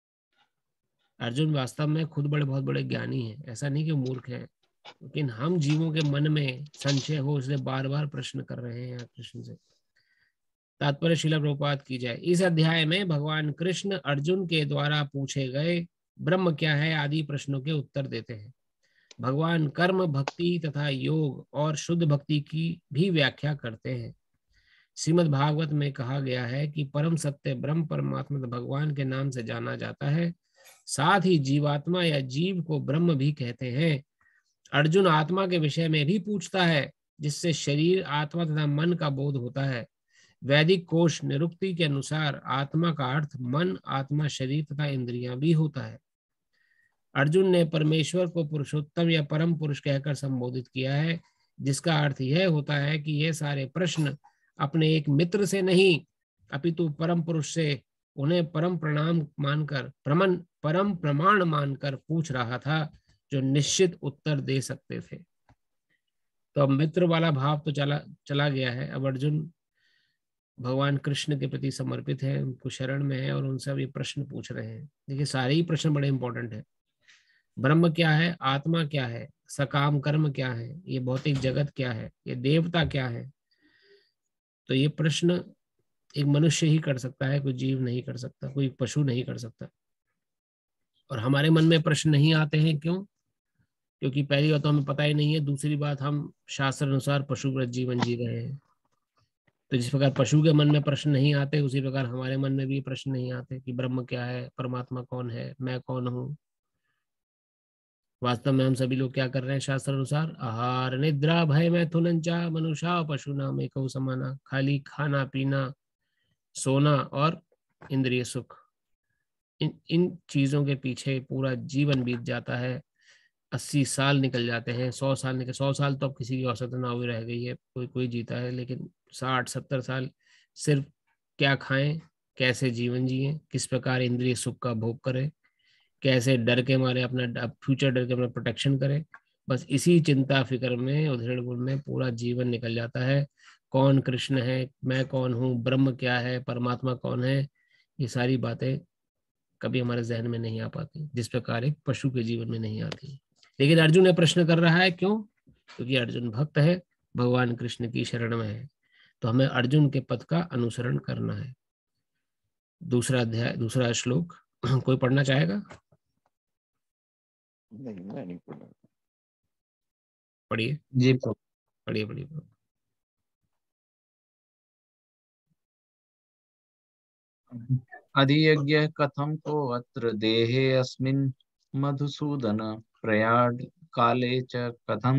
अर्जुन वास्तव में खुद बड़े बहुत बड़े ज्ञानी हैं, ऐसा नहीं कि मूर्ख हैं, लेकिन हम जीवों के मन में संशय हो इसलिए बार बार प्रश्न कर रहे हैं कृष्ण से। तात्पर्य श्रील प्रभुपाद की जाए। इस अध्याय में भगवान कृष्ण अर्जुन के द्वारा पूछे गए ब्रह्म क्या है आदि प्रश्नों के उत्तर देते हैं। भगवान कर्म, भक्ति तथा योग और शुद्ध भक्ति की भी व्याख्या करते हैं। श्रीमद् भागवत में कहा गया है कि परम सत्य ब्रह्म परमात्मा भगवान के नाम से जाना जाता है। साथ ही जीवात्मा या जीव को ब्रह्म भी कहते हैं। अर्जुन आत्मा के विषय में भी पूछता है, जिससे शरीर, आत्मा तथा मन का बोध होता है। वैदिक कोश निरुक्ति के अनुसार आत्मा का अर्थ मन, आत्मा, शरीर तथा इंद्रियां भी होता है। अर्जुन ने परमेश्वर को पुरुषोत्तम या परम पुरुष कहकर संबोधित किया है, जिसका अर्थ यह होता है कि यह सारे प्रश्न अपने एक मित्र से नहीं, अपितु परम पुरुष से उन्हें परम प्रणाम मानकर प्रमन परम प्रमाण मानकर पूछ रहा था, जो निश्चित उत्तर दे सकते थे। तो अब मित्र वाला भाव तो चला चला गया है। अब अर्जुन भगवान कृष्ण के प्रति समर्पित है, उनको शरण में है और उनसे अब ये प्रश्न पूछ रहे हैं। देखिए सारे ही प्रश्न बड़े इंपॉर्टेंट है। ब्रह्म क्या है, आत्मा क्या है, सकाम कर्म क्या है, ये भौतिक जगत क्या है, ये देवता क्या है। तो ये प्रश्न एक मनुष्य ही कर सकता है, कोई जीव नहीं कर सकता, कोई पशु नहीं कर सकता। और हमारे मन में प्रश्न नहीं आते हैं, क्यों? क्योंकि पहली बात तो हमें पता ही नहीं है, दूसरी बात हम शास्त्र अनुसार पशुव्रत जीवन जी रहे हैं। तो जिस प्रकार पशु के मन में प्रश्न नहीं आते, उसी प्रकार हमारे मन में भी प्रश्न नहीं आते कि ब्रह्म क्या है, परमात्मा कौन है, मैं कौन हूँ। वास्तव में हम सभी लोग क्या कर रहे हैं शास्त्र अनुसार? आहार निद्रा भय मैथुन चा मनुष्य पशु नाम एक समाना। खाली खाना पीना, सोना और इंद्रिय सुख, इन इन चीजों के पीछे पूरा जीवन बीत जाता है। अस्सी साल निकल जाते हैं, सौ साल निकल सौ साल तो अब किसी की औसत ना हुई रह गई है, कोई कोई जीता है, लेकिन साठ सत्तर साल सिर्फ क्या खाएं, कैसे जीवन जिए, किस प्रकार इंद्रिय सुख का भोग करें, कैसे डर के मारे अपना फ्यूचर डर के अपना प्रोटेक्शन करें, बस इसी चिंता फिक्र में, उधेड़ बुन में पूरा जीवन निकल जाता है। कौन कृष्ण है, मैं कौन हूँ, ब्रह्म क्या है, परमात्मा कौन है, ये सारी बातें कभी हमारे जहन में नहीं आ पाती, जिस प्रकार एक पशु के जीवन में नहीं आती। लेकिन अर्जुन ने प्रश्न कर रहा है, क्यों? क्योंकि अर्जुन भक्त है, भगवान कृष्ण की शरण में है, तो हमें अर्जुन के पथ का अनुसरण करना है। दूसरा अध्याय, दूसरा श्लोक कोई पढ़ना चाहेगा? नहीं, मैं नहीं पढ़ा। पढ़िए जी पढ़िए पढ़िए। अधियज्ञ कथम को अत्र देहे अस्मिन् मधुसूदन प्रयाण काले च कथम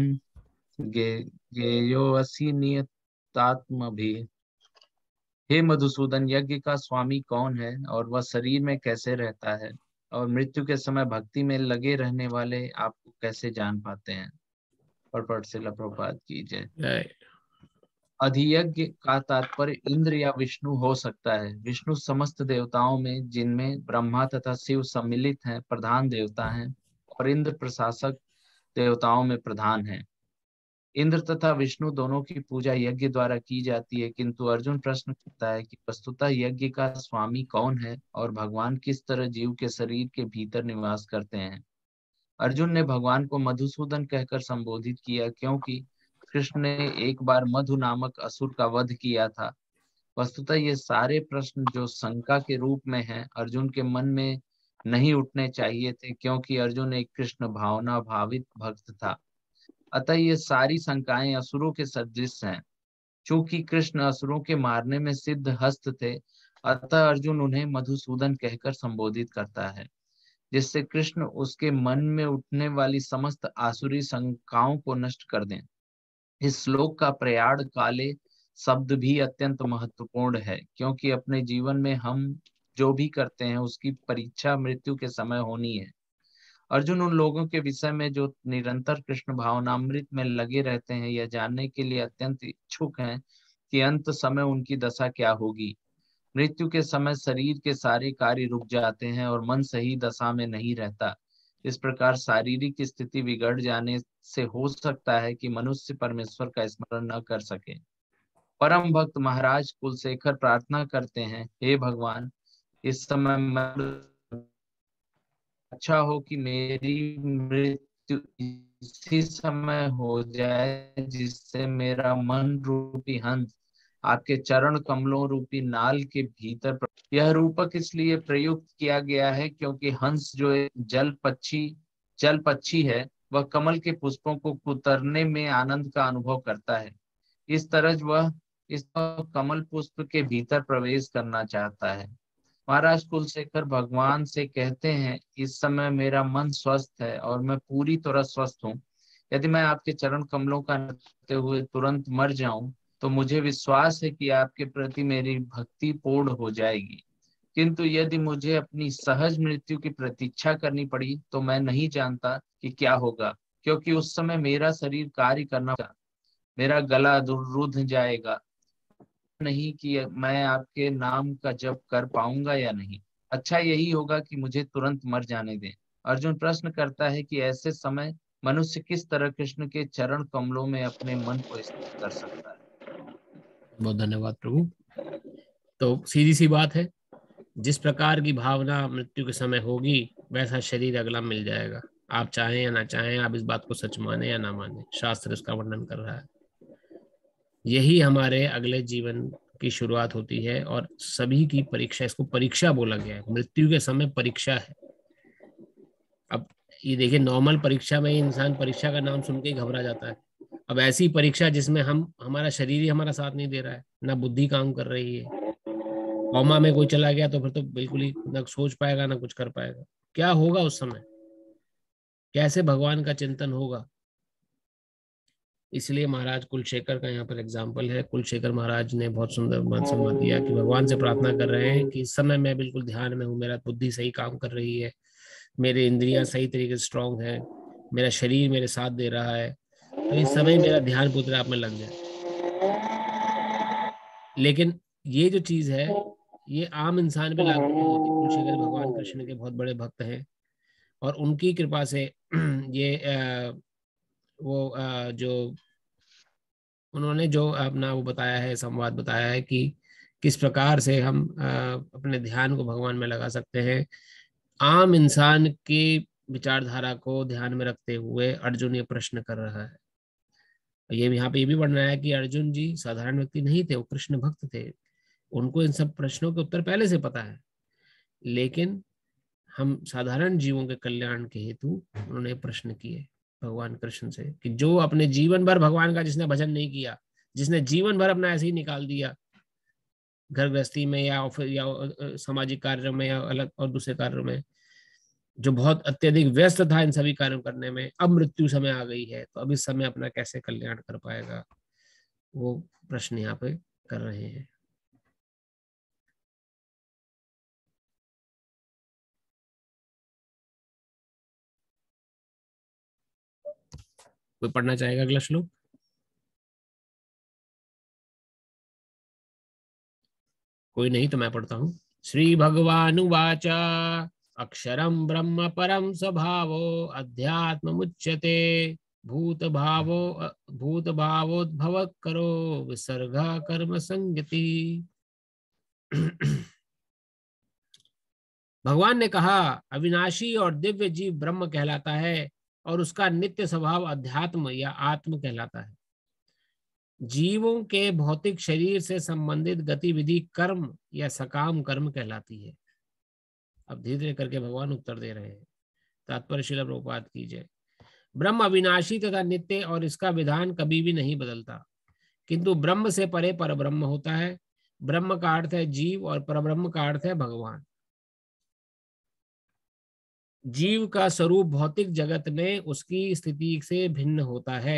गेयो असि नियतात्मभिः। हे मधुसूदन, यज्ञ का स्वामी कौन है और वह शरीर में कैसे रहता है, और मृत्यु के समय भक्ति में लगे रहने वाले आपको कैसे जान पाते हैं? पढ़ से प्रभुपाद कीजिए। अधियज्ञ का तात्पर्य इंद्र या विष्णु हो सकता है। विष्णु समस्त देवताओं में, जिनमें ब्रह्मा तथा शिव सम्मिलित हैं, प्रधान देवता हैं और इंद्र प्रशासक देवताओं में प्रधान है। इंद्र तथा विष्णु दोनों की पूजा यज्ञ द्वारा की जाती है, किंतु अर्जुन प्रश्न करता है कि वस्तुतः यज्ञ का स्वामी कौन है और भगवान किस तरह जीव के शरीर के भीतर निवास करते हैं। अर्जुन ने भगवान को मधुसूदन कहकर संबोधित किया, क्योंकि कृष्ण ने एक बार मधु नामक असुर का वध किया था। वस्तुतः ये सारे प्रश्न जो शंका के रूप में हैं, अर्जुन के मन में नहीं उठने चाहिए थे, क्योंकि अर्जुन एक कृष्ण भावना भावित भक्त था। अतः ये सारी शंकाएं असुरों के सदृश हैं। चूंकि कृष्ण असुरों के मारने में सिद्ध हस्त थे, अतः अर्जुन उन्हें मधुसूदन कहकर संबोधित करता है, जिससे कृष्ण उसके मन में उठने वाली समस्त आसुरी शंकाओं को नष्ट कर दें। इस श्लोक का प्रयाण काले शब्द भी अत्यंत महत्वपूर्ण है, क्योंकि अपने जीवन में हम जो भी करते हैं उसकी परीक्षा मृत्यु के समय होनी है। अर्जुन उन लोगों के विषय में जो निरंतर कृष्ण भावनामृत में लगे रहते हैं, यह जानने के लिए अत्यंत इच्छुक हैं कि अंत समय उनकी दशा क्या होगी। मृत्यु के समय शरीर के सारे कार्य रुक जाते हैं और मन सही दशा में नहीं रहता। इस प्रकार शारीरिक स्थिति बिगड़ जाने से हो सकता है कि मनुष्य परमेश्वर का स्मरण न कर सके। परम भक्त महाराज कुलशेखर प्रार्थना करते हैं, हे भगवान, इस समय मैं अच्छा हो कि मेरी मृत्यु इसी समय हो जाए, जिससे मेरा मन रूपी हंस आपके चरण कमलों रूपी नाल के भीतर। यह रूपक इसलिए प्रयुक्त किया गया है क्योंकि हंस जो एक जल पक्षी जल पक्षी है, वह कमल के पुष्पों को कुतरने में आनंद का अनुभव करता है। इस तरह वह इस कमल पुष्प के भीतर प्रवेश करना चाहता है। महाराज कुलशेखर भगवान से कहते हैं, इस समय मेरा मन स्वस्थ है और मैं पूरी तरह स्वस्थ हूँ। यदि मैं आपके चरण कमलों का नहाते हुए तुरंत मर जाऊं, तो मुझे विश्वास है कि आपके प्रति मेरी भक्ति पूर्ण हो जाएगी। किंतु यदि मुझे अपनी सहज मृत्यु की प्रतीक्षा करनी पड़ी, तो मैं नहीं जानता कि क्या होगा, क्योंकि उस समय मेरा शरीर कार्य करना, मेरा गला रुध जाएगा, नहीं कि मैं आपके नाम का जप कर पाऊंगा या नहीं। अच्छा यही होगा कि मुझे तुरंत मर जाने दें। अर्जुन प्रश्न करता है कि ऐसे समय मनुष्य किस तरह कृष्ण के चरण कमलों में अपने मन को स्थिर कर सकता है। बहुत धन्यवाद प्रभु। तो सीधी सी बात है, जिस प्रकार की भावना मृत्यु के समय होगी, वैसा शरीर अगला मिल जाएगा। आप चाहें या ना चाहें, आप इस बात को सच माने या ना माने, शास्त्र इसका वर्णन कर रहा है। यही हमारे अगले जीवन की शुरुआत होती है और सभी की परीक्षा, इसको परीक्षा बोला गया है। मृत्यु के समय परीक्षा है। अब ये देखिए, नॉर्मल परीक्षा में इंसान परीक्षा का नाम सुन के ही घबरा जाता है। अब ऐसी परीक्षा जिसमें हम हमारा शरीर ही हमारा साथ नहीं दे रहा है, ना बुद्धि काम कर रही है, कॉमा में कोई चला गया तो फिर तो बिल्कुल ही ना सोच पाएगा ना कुछ कर पाएगा। क्या होगा उस समय, कैसे भगवान का चिंतन होगा। इसलिए महाराज कुलशेखर का यहाँ पर एग्जाम्पल है। कुलशेखर महाराज ने बहुत सुंदर संवाद दिया कि भगवान से प्रार्थना कर रहे हैं कि इस समय मैं बिल्कुल ध्यान में हूँ, मेरा बुद्धि सही काम कर रही है, मेरे इंद्रियां सही तरीके से स्ट्रांग है, मेरा शरीर मेरे साथ दे रहा है, तो इस समय मेरा ध्यान पूरी तरह आप में लग जाए। लेकिन ये जो चीज है, ये आम इंसान पे लागू नहीं होती। कुलशेखर भगवान कृष्ण के बहुत बड़े भक्त हैं और उनकी कृपा से ये आ, वो आ, जो उन्होंने जो अपना वो बताया है, संवाद बताया है कि किस प्रकार से हम अपने ध्यान को भगवान में लगा सकते हैं। आम इंसान की विचारधारा को ध्यान में रखते हुए अर्जुन ये प्रश्न कर रहा है। ये यहाँ पे ये भी बढ़ रहा है कि अर्जुन जी साधारण व्यक्ति नहीं थे, वो कृष्ण भक्त थे। उनको इन सब प्रश्नों के उत्तर पहले से पता है, लेकिन हम साधारण जीवों के कल्याण के हेतु उन्होंने प्रश्न किए भगवान कृष्ण से कि जो अपने जीवन भर भगवान का जिसने भजन नहीं किया, जिसने जीवन भर अपना ऐसे ही निकाल दिया घर गृहस्थी में या ऑफिस या सामाजिक कार्यों में या अलग और दूसरे कार्यों में, जो बहुत अत्यधिक व्यस्त था इन सभी कार्यों करने में, अब मृत्यु समय आ गई है, तो अब इस समय अपना कैसे कल्याण कर पाएगा, वो प्रश्न यहाँ पे कर रहे हैं। कोई पढ़ना चाहेगा अगला श्लोक? कोई नहीं तो मैं पढ़ता हूँ। श्री भगवानुवाच अक्षरम ब्रह्म परम स्वभावो अध्यात्म मुच्यते भूत भावो भूत भावोद्भव करो विसर्गा कर्म संगति। भगवान ने कहा अविनाशी और दिव्य जीव ब्रह्म कहलाता है और उसका नित्य स्वभाव अध्यात्म या आत्म कहलाता है। जीवों के भौतिक शरीर से संबंधित गतिविधि कर्म या सकाम कर्म कहलाती है। अब धीरे धीरे करके भगवान उत्तर दे रहे हैं। तात्पर्य श्रील प्रभुपाद की जय। ब्रह्म अविनाशी तथा नित्य और इसका विधान कभी भी नहीं बदलता, किंतु ब्रह्म से परे परब्रह्म होता है। ब्रह्म का अर्थ है जीव और परब्रह्म का अर्थ है भगवान। जीव का स्वरूप भौतिक जगत में उसकी स्थिति से भिन्न होता है।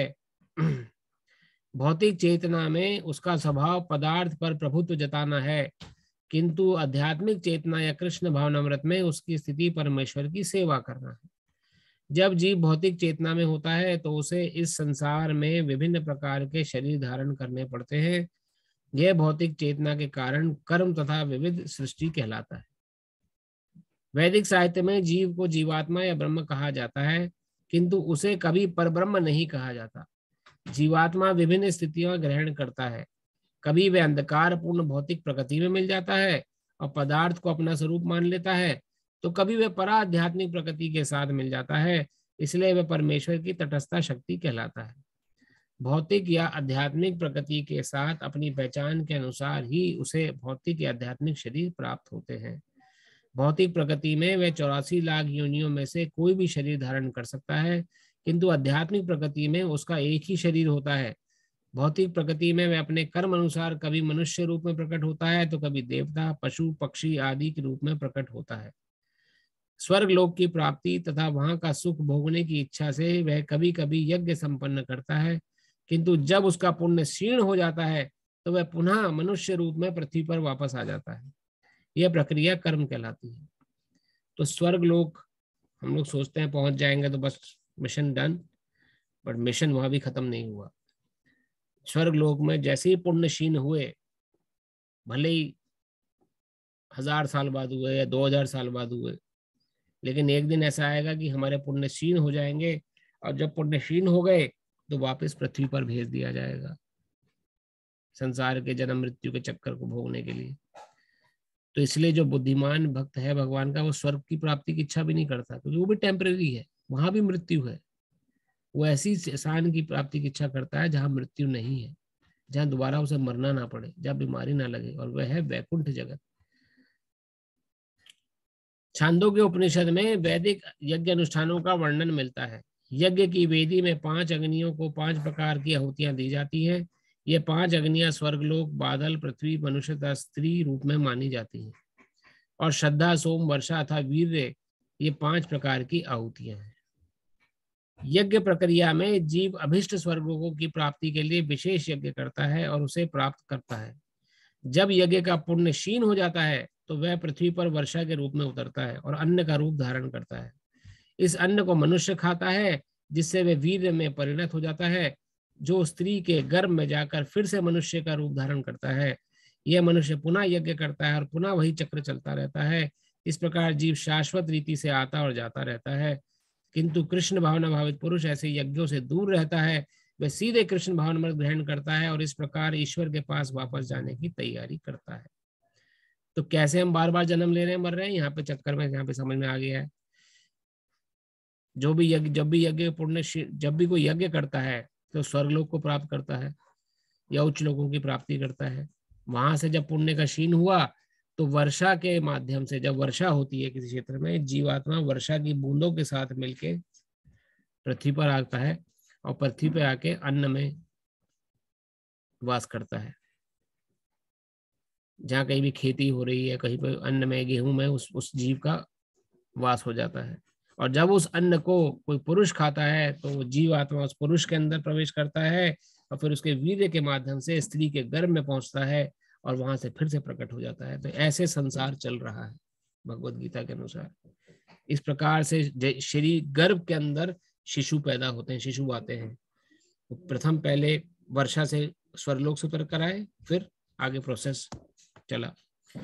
भौतिक चेतना में उसका स्वभाव पदार्थ पर प्रभुत्व जताना है, किंतु आध्यात्मिक चेतना या कृष्ण भावनामृत में उसकी स्थिति परमेश्वर की सेवा करना है। जब जीव भौतिक चेतना में होता है तो उसे इस संसार में विभिन्न प्रकार के शरीर धारण करने पड़ते हैं। यह भौतिक चेतना के कारण कर्म तथा विविध सृष्टि कहलाता है। वैदिक साहित्य में जीव को जीवात्मा या ब्रह्म कहा जाता है, किंतु उसे कभी परब्रह्म नहीं कहा जाता। जीवात्मा विभिन्न स्थितियां ग्रहण करता है। कभी वह अंधकार पूर्ण भौतिक प्रकृति में मिल जाता है और पदार्थ को अपना स्वरूप मान लेता है, तो कभी वह परा आध्यात्मिक प्रकृति के साथ मिल जाता है, इसलिए वह परमेश्वर की तटस्था शक्ति कहलाता है। भौतिक या आध्यात्मिक प्रकृति के साथ अपनी पहचान के अनुसार ही उसे भौतिक या आध्यात्मिक शरीर प्राप्त होते हैं। भौतिक प्रकृति में वह चौरासी लाख योनियों में से कोई भी शरीर धारण कर सकता है, किंतु आध्यात्मिक प्रकृति में उसका एक ही शरीर होता है। भौतिक प्रकृति में वह अपने कर्म अनुसार कभी मनुष्य रूप में प्रकट होता है तो कभी देवता, पशु, पक्षी आदि के रूप में प्रकट होता है। स्वर्ग लोक की प्राप्ति तथा वहां का सुख भोगने की इच्छा से वह कभी कभी यज्ञ संपन्न करता है, किंतु जब उसका पुण्य क्षीण हो जाता है तो वह पुनः मनुष्य रूप में पृथ्वी पर वापस आ जाता है। यह प्रक्रिया कर्म कहलाती है। तो स्वर्ग लोक हम लोग सोचते हैं पहुंच जाएंगे तो बस मिशन डन, बट मिशन वहां भी खत्म नहीं हुआ। स्वर्ग लोक में जैसे ही पुण्य क्षीण हुए, भले ही हजार साल बाद हुए या दो हजार साल बाद हुए, लेकिन एक दिन ऐसा आएगा कि हमारे पुण्य क्षीण हो जाएंगे, और जब पुण्य क्षीण हो गए तो वापस पृथ्वी पर भेज दिया जाएगा संसार के जन्म मृत्यु के चक्कर को भोगने के लिए। तो इसलिए जो बुद्धिमान भक्त है भगवान का, वो स्वर्ग की प्राप्ति की इच्छा भी नहीं करता, क्योंकि वो भी टेम्परेरी है, वहां भी मृत्यु है। वो ऐसी स्थान की प्राप्ति की इच्छा करता है जहां मृत्यु नहीं है, जहां दोबारा उसे मरना ना पड़े, जहां बीमारी ना लगे, और वह है वैकुंठ जगत। छांदोग्य उपनिषद में वैदिक यज्ञ अनुष्ठानों का वर्णन मिलता है। यज्ञ की वेदी में पांच अग्नियों को पांच प्रकार की आहुतियां दी जाती हैं। ये पांच अग्नियां स्वर्गलोक, बादल, पृथ्वी, मनुष्य तथा स्त्री रूप में मानी जाती हैं। और श्रद्धा, सोम, वर्षा अथवा वीर्य, ये पांच प्रकार की आहुतियां हैं। यज्ञ प्रक्रिया में जीव अभिष्ट स्वर्गलोकों की प्राप्ति के लिए विशेष यज्ञ करता है और उसे प्राप्त करता है। जब यज्ञ का पुण्य क्षीण हो जाता है तो वह पृथ्वी पर वर्षा के रूप में उतरता है और अन्न का रूप धारण करता है। इस अन्न को मनुष्य खाता है, जिससे वह वीर्य में परिणत हो जाता है, जो स्त्री के गर्भ में जाकर फिर से मनुष्य का रूप धारण करता है। यह मनुष्य पुनः यज्ञ करता है और पुनः वही चक्र चलता रहता है। इस प्रकार जीव शाश्वत रीति से आता और जाता रहता है, किंतु कृष्ण भावना भावित पुरुष ऐसे यज्ञों से दूर रहता है। वह सीधे कृष्ण भावना ग्रहण करता है और इस प्रकार ईश्वर के पास वापस जाने की तैयारी करता है। तो कैसे हम बार बार जन्म ले रहे हैं, मर रहे हैं, यहाँ पे चक्कर में यहाँ पे समझ में आ गया है। जो भी यज्ञ जब भी यज्ञ पुण्य जब भी कोई यज्ञ करता है तो स्वर्गलोक को प्राप्त करता है या उच्च लोगों की प्राप्ति करता है। वहां से जब पुण्य का क्षीण हुआ तो वर्षा के माध्यम से, जब वर्षा होती है किसी क्षेत्र में, जीवात्मा वर्षा की बूंदों के साथ मिलके पृथ्वी पर आता है और पृथ्वी पे आके अन्न में वास करता है। जहाँ कहीं भी खेती हो रही है, कहीं पे अन्न में, गेहूं में, उस उस जीव का वास हो जाता है। और जब उस अन्न को कोई पुरुष खाता है तो वो जीव आत्मा उस पुरुष के अंदर प्रवेश करता है और फिर उसके वीर्य के माध्यम से स्त्री के गर्भ में पहुंचता है और वहां से फिर से प्रकट हो जाता है। तो ऐसे संसार चल रहा है भगवत गीता के अनुसार। इस प्रकार से शरीर गर्भ के अंदर शिशु पैदा होते हैं, शिशु आते हैं। तो प्रथम पहले वर्षा से स्वर्गलोक से उतर कर आए, फिर आगे प्रोसेस चला।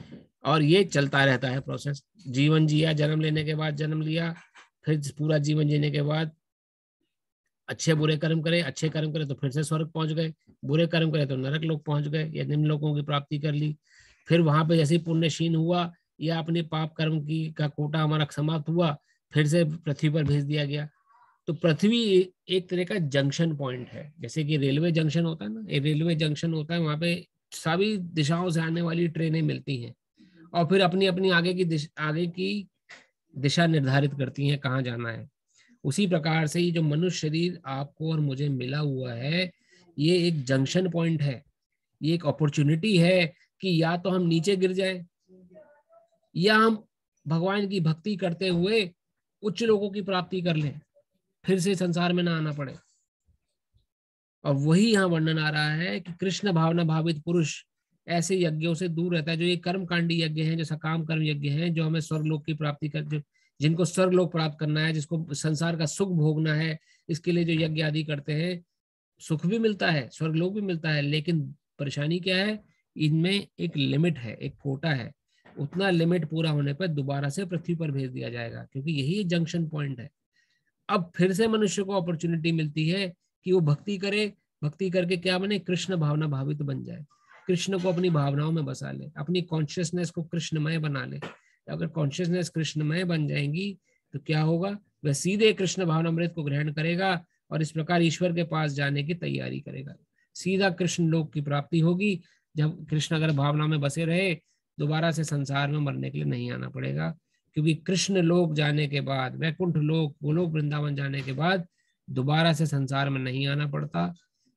और ये चलता रहता है प्रोसेस। जीवन जिया, जन्म लेने के बाद जन्म लिया, फिर पूरा जीवन जीने के बाद अच्छे बुरे कर्म करे, अच्छे कर्म करे तो फिर से स्वर्ग पहुंच गए, बुरे कर्म करे तो नरक लोक पहुंच गए या निम्न लोकों की प्राप्ति कर ली। फिर वहां पे जैसे ही पुण्य क्षीण हुआ या अपने पाप कर्म की का कोटा हमारा समाप्त हुआ, फिर से पृथ्वी पर भेज दिया गया। तो पृथ्वी एक तरह का जंक्शन पॉइंट है, जैसे कि रेलवे जंक्शन होता है ना, एक रेलवे जंक्शन होता है, वहां पे सभी दिशाओं से आने वाली ट्रेनें मिलती हैं और फिर अपनी अपनी आगे की दिशा आगे की दिशा निर्धारित करती हैं कहाँ जाना है। उसी प्रकार से ये जो मनुष्य शरीर आपको और मुझे मिला हुआ है, ये एक जंक्शन पॉइंट है, ये एक अपॉर्चुनिटी है कि या तो हम नीचे गिर जाएं या हम भगवान की भक्ति करते हुए उच्च लोगों की प्राप्ति कर लें, फिर से संसार में ना आना पड़े। और वही यहाँ वर्णन आ रहा है कि कृष्ण भावना भावित पुरुष ऐसे यज्ञों से दूर रहता है, जो ये कर्मकांडी यज्ञ हैं, जो सकाम कर्म यज्ञ हैं, जो हमें स्वर्गलोक की प्राप्ति कर, जो जिनको स्वर्गलोक प्राप्त करना है, जिसको संसार का सुख भोगना है, इसके लिए जो यज्ञ आदि करते हैं, सुख भी मिलता है, स्वर्गलोक भी मिलता है, लेकिन परेशानी क्या है, इनमें एक लिमिट है, एक कोटा है, उतना लिमिट पूरा होने पर दोबारा से पृथ्वी पर भेज दिया जाएगा, क्योंकि यही जंक्शन पॉइंट है। अब फिर से मनुष्य को अपॉर्चुनिटी मिलती है कि वो भक्ति करे, भक्ति करके क्या बने, कृष्ण भावना भावित बन जाए, कृष्ण को अपनी भावनाओं में बसा ले, अपनी कॉन्शियसनेस को कृष्णमय बना ले। अगर कॉन्शियसनेस कृष्णमय बन जाएंगी तो क्या होगा, वह सीधे कृष्ण भावनामृत को ग्रहण करेगा और इस प्रकार ईश्वर के पास जाने की तैयारी करेगा, सीधा कृष्ण लोक की प्राप्ति होगी। जब कृष्ण अगर भावना में बसे रहे, दोबारा से संसार में मरने के लिए नहीं आना पड़ेगा, क्योंकि कृष्ण लोक जाने के बाद, वैकुंठ लोक, गोलोक वृंदावन जाने के बाद दोबारा से संसार में नहीं आना पड़ता।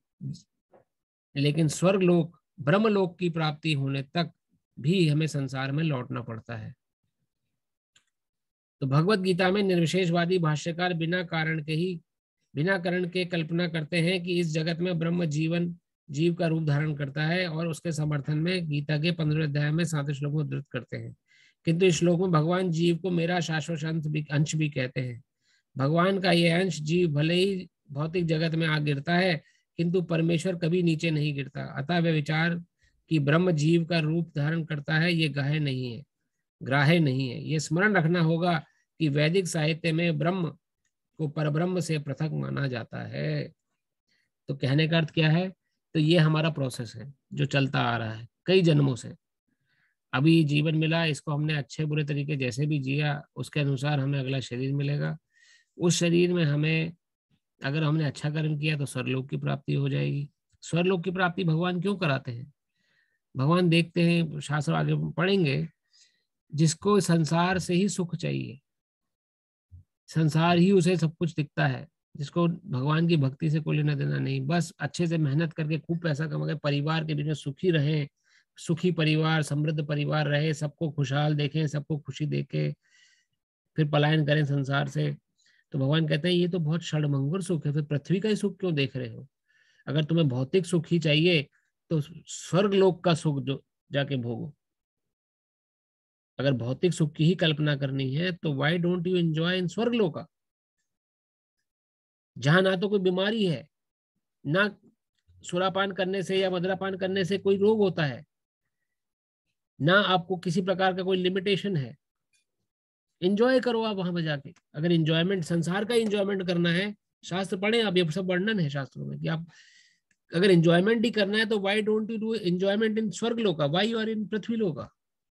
लेकिन स्वर्ग लोक, ब्रह्म लोक की प्राप्ति होने तक भी हमें संसार में लौटना पड़ता है। तो भगवत गीता में निर्विशेषवादी भाष्यकार बिना कारण के ही बिना कारण के कल्पना करते हैं कि इस जगत में ब्रह्म जीवन जीव का रूप धारण करता है, और उसके समर्थन में गीता के पंद्रहवें अध्याय में सात श्लोकों में उद्धृत करते हैं। किंतु इस श्लोक में भगवान जीव को मेरा शाश्वत अंश भी अंश भी कहते हैं। भगवान का यह अंश जीव भले ही भौतिक जगत में आ गिरता है, किंतु परमेश्वर कभी नीचे नहीं गिरता। अतः वे विचार कि ब्रह्म जीव का रूप धारण करता है, ये गाहे नहीं है, ग्राह्य नहीं है। ये स्मरण रखना होगा कि वैदिक साहित्य में ब्रह्म को परब्रह्म से पृथक माना जाता है। तो कहने का अर्थ क्या है, तो ये हमारा प्रोसेस है जो चलता आ रहा है कई जन्मों से। अभी जीवन मिला, इसको हमने अच्छे बुरे तरीके जैसे भी जिया, उसके अनुसार हमें अगला शरीर मिलेगा। उस शरीर में हमें, अगर हमने अच्छा कर्म किया तो स्वर्गलोक की प्राप्ति हो जाएगी। स्वर्गलोक की प्राप्ति भगवान क्यों कराते हैं? भगवान देखते हैं, शास्त्र आगे पढ़ेंगे, जिसको संसार से ही सुख चाहिए, संसार ही उसे सब कुछ दिखता है, जिसको भगवान की भक्ति से कोई लेना देना नहीं, बस अच्छे से मेहनत करके खूब पैसा कमा के परिवार के बीच में सुखी रहे, सुखी परिवार, समृद्ध परिवार रहे, सबको खुशहाल देखें, सबको खुशी देके फिर पलायन करें संसार से। तो भगवान कहते हैं ये तो बहुत क्षणभंगुर सुख है, फिर पृथ्वी का ही सुख क्यों देख रहे हो? अगर तुम्हें भौतिक सुख ही चाहिए तो स्वर्ग लोक का सुख जो जाके भोगो। अगर भौतिक सुख की ही कल्पना करनी है तो why don't you enjoy in swarga loka, जहां ना तो कोई बीमारी है, ना सुरापान करने से या मदिरापान करने से कोई रोग होता है, ना आपको किसी प्रकार का कोई लिमिटेशन है। एंजॉय करो आप वहां पर जाके। अगर एंजॉयमेंट, संसार का एंजॉयमेंट करना है, शास्त्र पढ़े आप, ये सब वर्णन है शास्त्रों में कि आप अगर एंजॉयमेंट ही करना है तो why don't you do enjoyment in swarga loka, why you are in Prithvi loka,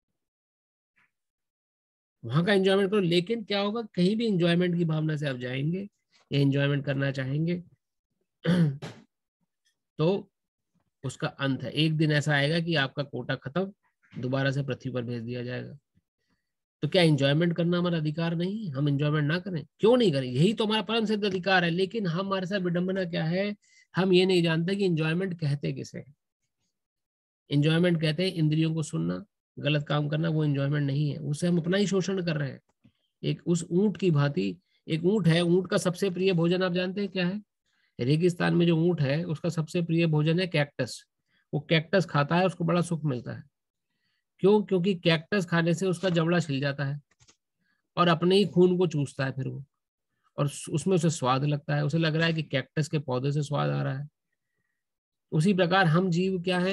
वहां का एंजॉयमेंट करो। लेकिन क्या होगा, कहीं भी एंजॉयमेंट की भावना से आप जाएंगे या एंजॉयमेंट करना चाहेंगे तो उसका अंत है। एक दिन ऐसा आएगा कि आपका कोटा खत्म, दोबारा से पृथ्वी पर भेज दिया जाएगा। तो क्या एंजॉयमेंट करना हमारा अधिकार नहीं है? हम एंजॉयमेंट ना करें? क्यों नहीं करें? यही तो हमारा परम सिद्ध अधिकार है। लेकिन हम, हमारे साथ विडंबना क्या है, हम ये नहीं जानते कि एंजॉयमेंट कहते किसे है। एंजॉयमेंट कहते हैं इंद्रियों को सुनना, गलत काम करना, वो एंजॉयमेंट नहीं है। उससे हम अपना ही शोषण कर रहे हैं। एक उस ऊंट की भांति, एक ऊंट है, ऊंट का सबसे प्रिय भोजन आप जानते हैं क्या है? रेगिस्तान में जो ऊंट है उसका सबसे प्रिय भोजन है कैक्टस। वो कैक्टस खाता है, उसको बड़ा सुख मिलता है। क्यों? क्योंकि कैक्टस खाने से उसका जबड़ा छिल जाता है और अपने ही खून को चूसता है फिर वो, और उसमें उसे स्वाद लगता है, उसे लग रहा है कि कैक्टस के पौधे से स्वाद आ रहा है। उसी प्रकार हम जीव क्या है,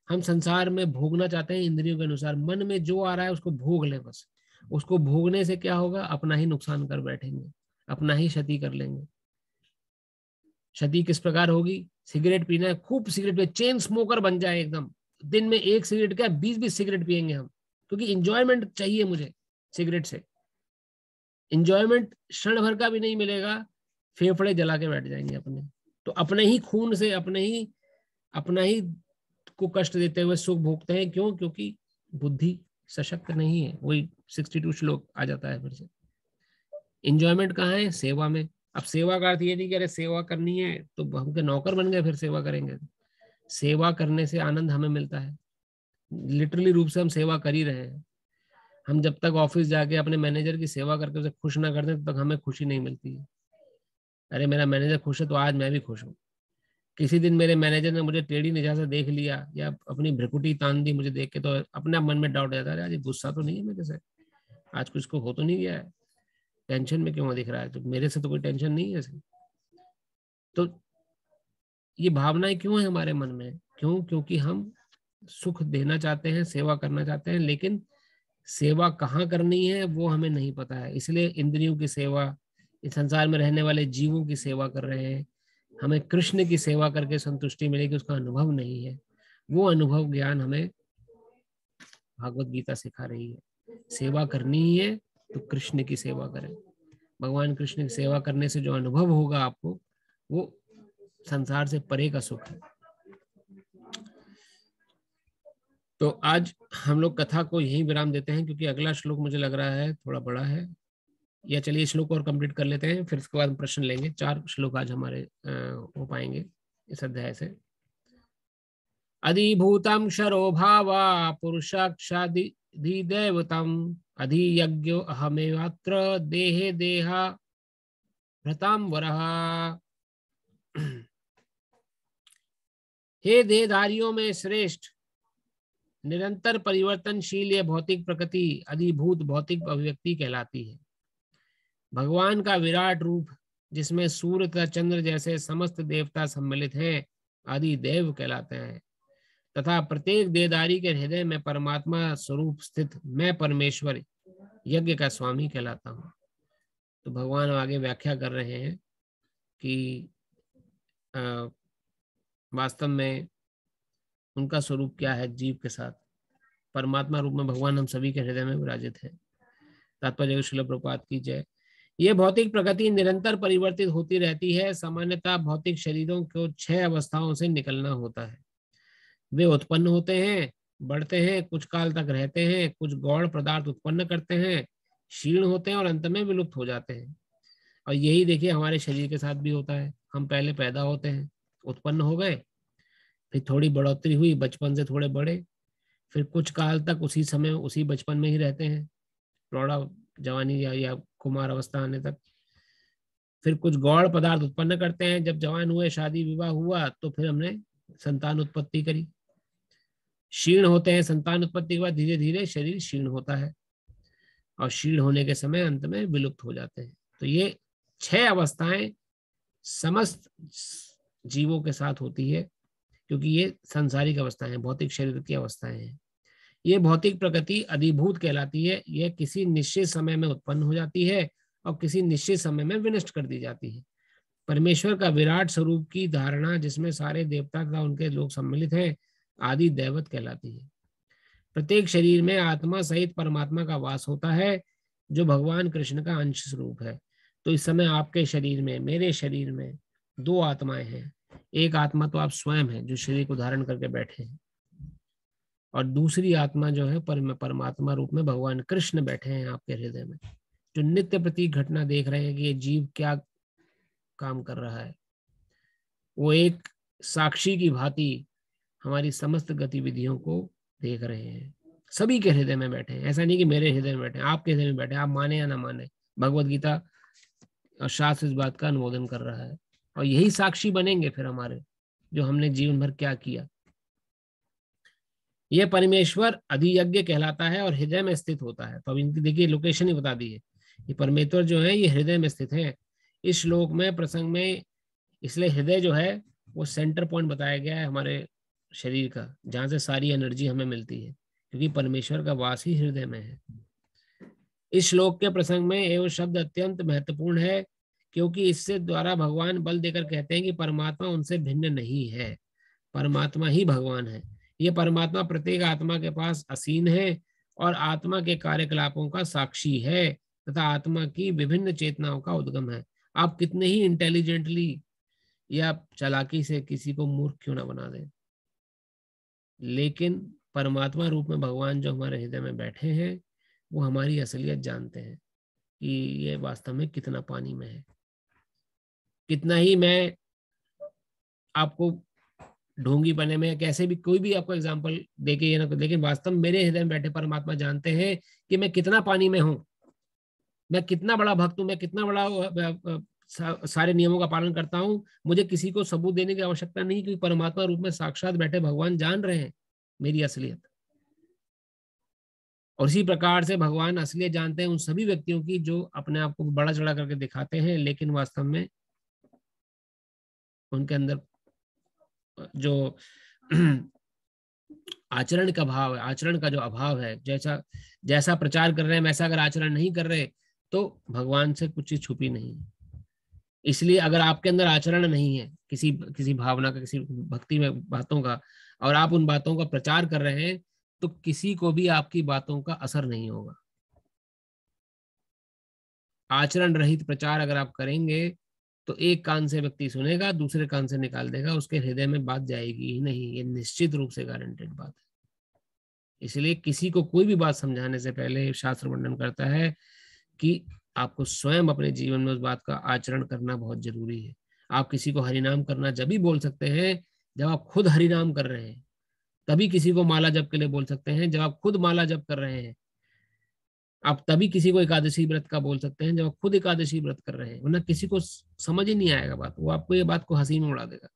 हम संसार में भोगना चाहते हैं इंद्रियों के अनुसार, मन में जो आ रहा है उसको भोग ले बस। उसको भोगने से क्या होगा, अपना ही नुकसान कर बैठेंगे, अपना ही क्षति कर लेंगे। क्षति किस प्रकार होगी, सिगरेट पीना है, खूब सिगरेट पे, चेन स्मोकर बन जाए एकदम, दिन में एक सिगरेट क्या बीस बीस सिगरेट पियेंगे हम, क्योंकि इंजॉयमेंट चाहिए मुझे सिगरेट से। इंजॉयमेंट क्षण भर का भी नहीं मिलेगा, फेफड़े जला के बैठ जाएंगे अपने। तो अपने ही खून से अपने ही अपना ही को कष्ट देते हुए सुख भोगते हैं। क्यों? क्योंकि बुद्धि सशक्त नहीं है। वही सिक्सटी टू श्लोक आ जाता है फिर से। इंजॉयमेंट कहाँ है? सेवा में। अब सेवा का अर्थ ये नहीं कि अरे सेवा करनी है तो हम नौकर बन गए फिर सेवा करेंगे। सेवा करने से आनंद हमें मिलता है, लिटरली रूप से हम सेवा कर ही रहे हैं। हम जब तक ऑफिस जाके अपने मैनेजर की सेवा करके उसे खुश ना करते तब तक हमें खुशी नहीं मिलती है। अरे मेरा मैनेजर खुश है तो आज मैं भी खुश हूँ। किसी दिन मेरे मैनेजर ने मुझे टेढ़ी निगाह से देख लिया या अपनी भ्रिकुटी तान दी मुझे देख के, तो अपने मन में डाउट जाता है, आज गुस्सा तो नहीं है मेरे से, आज कुछ को हो तो नहीं गया है, टेंशन में क्यों दिख रहा है, तो मेरे से तो कोई टेंशन नहीं है। तो ये भावनाएं क्यों है हमारे मन में? क्यों? क्योंकि हम सुख देना चाहते हैं, सेवा करना चाहते हैं, लेकिन सेवा कहाँ करनी है वो हमें नहीं पता है। इसलिए इंद्रियों की सेवा, इस संसार में रहने वाले जीवों की सेवा कर रहे हैं। हमें कृष्ण की सेवा करके संतुष्टि मिलेगी, उसका अनुभव नहीं है। वो अनुभव ज्ञान हमें भागवत गीता सिखा रही है। सेवा करनी ही है तो कृष्ण की सेवा करें। भगवान कृष्ण की सेवा करने से जो अनुभव होगा आपको, वो संसार से परे का सुख है। तो आज हम लोग कथा को यहीं विराम देते हैं, क्योंकि अगला श्लोक मुझे लग रहा है थोड़ा बड़ा है। या चलिए श्लोक और कंप्लीट कर लेते हैं, फिर उसके बाद प्रश्न लेंगे। चार श्लोक आज हमारे हो पाएंगे इस अध्याय से। अधिभूतम क्षरो भावा पुरुषाक्षादिदेवतम अधियज्ञो अहमेवात्र देहे देहा भ्रताम वरः। हे देहधारियों में श्रेष्ठ, निरंतर परिवर्तनशील ये भौतिक प्रकृति अधिभूत भौतिक अभिव्यक्ति कहलाती है। भगवान का विराट रूप, जिसमें सूर्य तथा चंद्र जैसे समस्त देवता सम्मिलित हैं, आदि देव कहलाते हैं। तथा प्रत्येक देहधारी के हृदय में परमात्मा स्वरूप स्थित मैं परमेश्वर यज्ञ का स्वामी कहलाता हूँ। तो भगवान आगे व्याख्या कर रहे हैं कि वास्तव में उनका स्वरूप क्या है जीव के साथ। परमात्मा रूप में भगवान हम सभी के हृदय में विराजित है। तात्पर्य श्रील प्रभुपाद की जय। ये भौतिक प्रकृति निरंतर परिवर्तित होती रहती है। सामान्यतः भौतिक शरीरों को छह अवस्थाओं से निकलना होता है। वे उत्पन्न होते हैं, बढ़ते हैं, कुछ काल तक रहते हैं, कुछ गौण पदार्थ उत्पन्न करते हैं, क्षीण होते हैं और अंत में विलुप्त हो जाते हैं। और यही देखिए हमारे शरीर के साथ भी होता है। हम पहले पैदा होते हैं, उत्पन्न हो गए, फिर थोड़ी बढ़ोतरी हुई, बचपन से थोड़े बड़े, फिर कुछ काल तक उसी समय उसी बचपन में ही रहते हैं, प्रौढ़ा जवानी या, या कुमार अवस्था आने तक। फिर कुछ गौण पदार्थ उत्पन्न करते हैं, जब जवान हुए, शादी विवाह हुआ, तो फिर हमने संतान उत्पत्ति करी। क्षीण होते हैं, संतान उत्पत्ति के बाद धीरे धीरे शरीर क्षीण होता है और क्षीण होने के समय अंत में विलुप्त हो जाते हैं। तो ये छह अवस्थाएं समस्त जीवों के साथ होती है, क्योंकि ये सांसारिक अवस्थाएं हैं, भौतिक शरीर की अवस्थाएं हैं। ये भौतिक प्रकृति अधिभूत कहलाती है। यह किसी निश्चित समय में उत्पन्न हो जाती है और किसी निश्चित समय में विनष्ट कर दी जाती है। परमेश्वर का विराट स्वरूप की धारणा, जिसमें सारे देवता तथा उनके लोग सम्मिलित हैं, आदि दैवत कहलाती है। प्रत्येक शरीर में आत्मा सहित परमात्मा का वास होता है, जो भगवान कृष्ण का अंश स्वरूप है। तो इस समय आपके शरीर में, मेरे शरीर में दो आत्माएं हैं। एक आत्मा तो आप स्वयं हैं, जो शरीर को धारण करके बैठे हैं, और दूसरी आत्मा जो है परम परमात्मा रूप में भगवान कृष्ण बैठे हैं आपके हृदय में, जो नित्य प्रति घटना देख रहे हैं कि ये जीव क्या काम कर रहा है। वो एक साक्षी की भांति हमारी समस्त गतिविधियों को देख रहे हैं। सभी के हृदय में बैठे हैं। ऐसा नहीं कि मेरे हृदय में बैठे हैं, आपके हृदय में बैठे हैं। आप माने या ना माने, भगवत गीता और शास्त्र इस बात का अनुमोदन कर रहा है। और यही साक्षी बनेंगे फिर हमारे, जो हमने जीवन भर क्या किया। यह परमेश्वर अधियज्ञ कहलाता है और हृदय में स्थित होता है। तो अब इनकी देखिए लोकेशन ही बता दी है। ये परमेश्वर जो है ये हृदय में स्थित है। इस श्लोक में प्रसंग में इसलिए हृदय जो है वो सेंटर पॉइंट बताया गया है हमारे शरीर का, जहाँ से सारी एनर्जी हमें मिलती है, क्योंकि परमेश्वर का वास ही हृदय में है। इस श्लोक के प्रसंग में एवं शब्द अत्यंत महत्वपूर्ण है, क्योंकि इससे द्वारा भगवान बल देकर कहते हैं कि परमात्मा उनसे भिन्न नहीं है, परमात्मा ही भगवान है। ये परमात्मा प्रत्येक आत्मा के पास असीम है और आत्मा के कार्यकलापों का साक्षी है तथा आत्मा की विभिन्न चेतनाओं का उद्गम है। आप कितने ही इंटेलिजेंटली या चालाकी से किसी को मूर्ख क्यों ना बना दें, लेकिन परमात्मा रूप में भगवान जो हमारे हृदय में बैठे हैं वो हमारी असलियत जानते हैं कि ये वास्तव में कितना पानी में है। कितना ही मैं आपको ढोंगी बने में कैसे भी कोई भी आपको एग्जांपल देके ये ना, लेकिन वास्तव में मेरे हृदय में बैठे परमात्मा जानते हैं कि मैं कितना पानी में हूं, मैं कितना बड़ा भक्त हूं, मैं कितना बड़ा सारे नियमों का पालन करता हूं। मुझे किसी को सबूत देने की आवश्यकता नहीं, क्योंकि परमात्मा रूप में साक्षात बैठे भगवान जान रहे हैं मेरी असलियत। और इसी प्रकार से भगवान असलियत जानते हैं उन सभी व्यक्तियों की जो अपने आप को बड़ा चढ़ा करके दिखाते हैं, लेकिन वास्तव में उनके अंदर जो आचरण का भाव है, आचरण का जो अभाव है, जैसा जैसा प्रचार कर रहे हैं वैसा अगर आचरण नहीं कर रहे तो भगवान से कुछ चीज छुपी नहीं है। इसलिए अगर आपके अंदर आचरण नहीं है किसी किसी भावना का, किसी भक्ति में बातों का, और आप उन बातों का प्रचार कर रहे हैं, तो किसी को भी आपकी बातों का असर नहीं होगा। आचरण रहित प्रचार अगर आप करेंगे तो एक कान से व्यक्ति सुनेगा, दूसरे कान से निकाल देगा, उसके हृदय में बात जाएगी ही नहीं। ये निश्चित रूप से गारंटेड बात है। इसलिए किसी को कोई भी बात समझाने से पहले शास्त्र वर्णन करता है कि आपको स्वयं अपने जीवन में उस बात का आचरण करना बहुत जरूरी है। आप किसी को हरिनाम करना जब भी बोल सकते हैं जब आप खुद हरिनाम कर रहे हैं, तभी किसी को माला जप के लिए बोल सकते हैं जब आप खुद माला जप कर रहे हैं। आप तभी किसी को एकादशी व्रत का बोल सकते हैं जब आप खुद एकादशी व्रत कर रहे हैं, वरना किसी को समझ ही नहीं आएगा बात, वो आपको ये बात को हंसी में उड़ा देगा।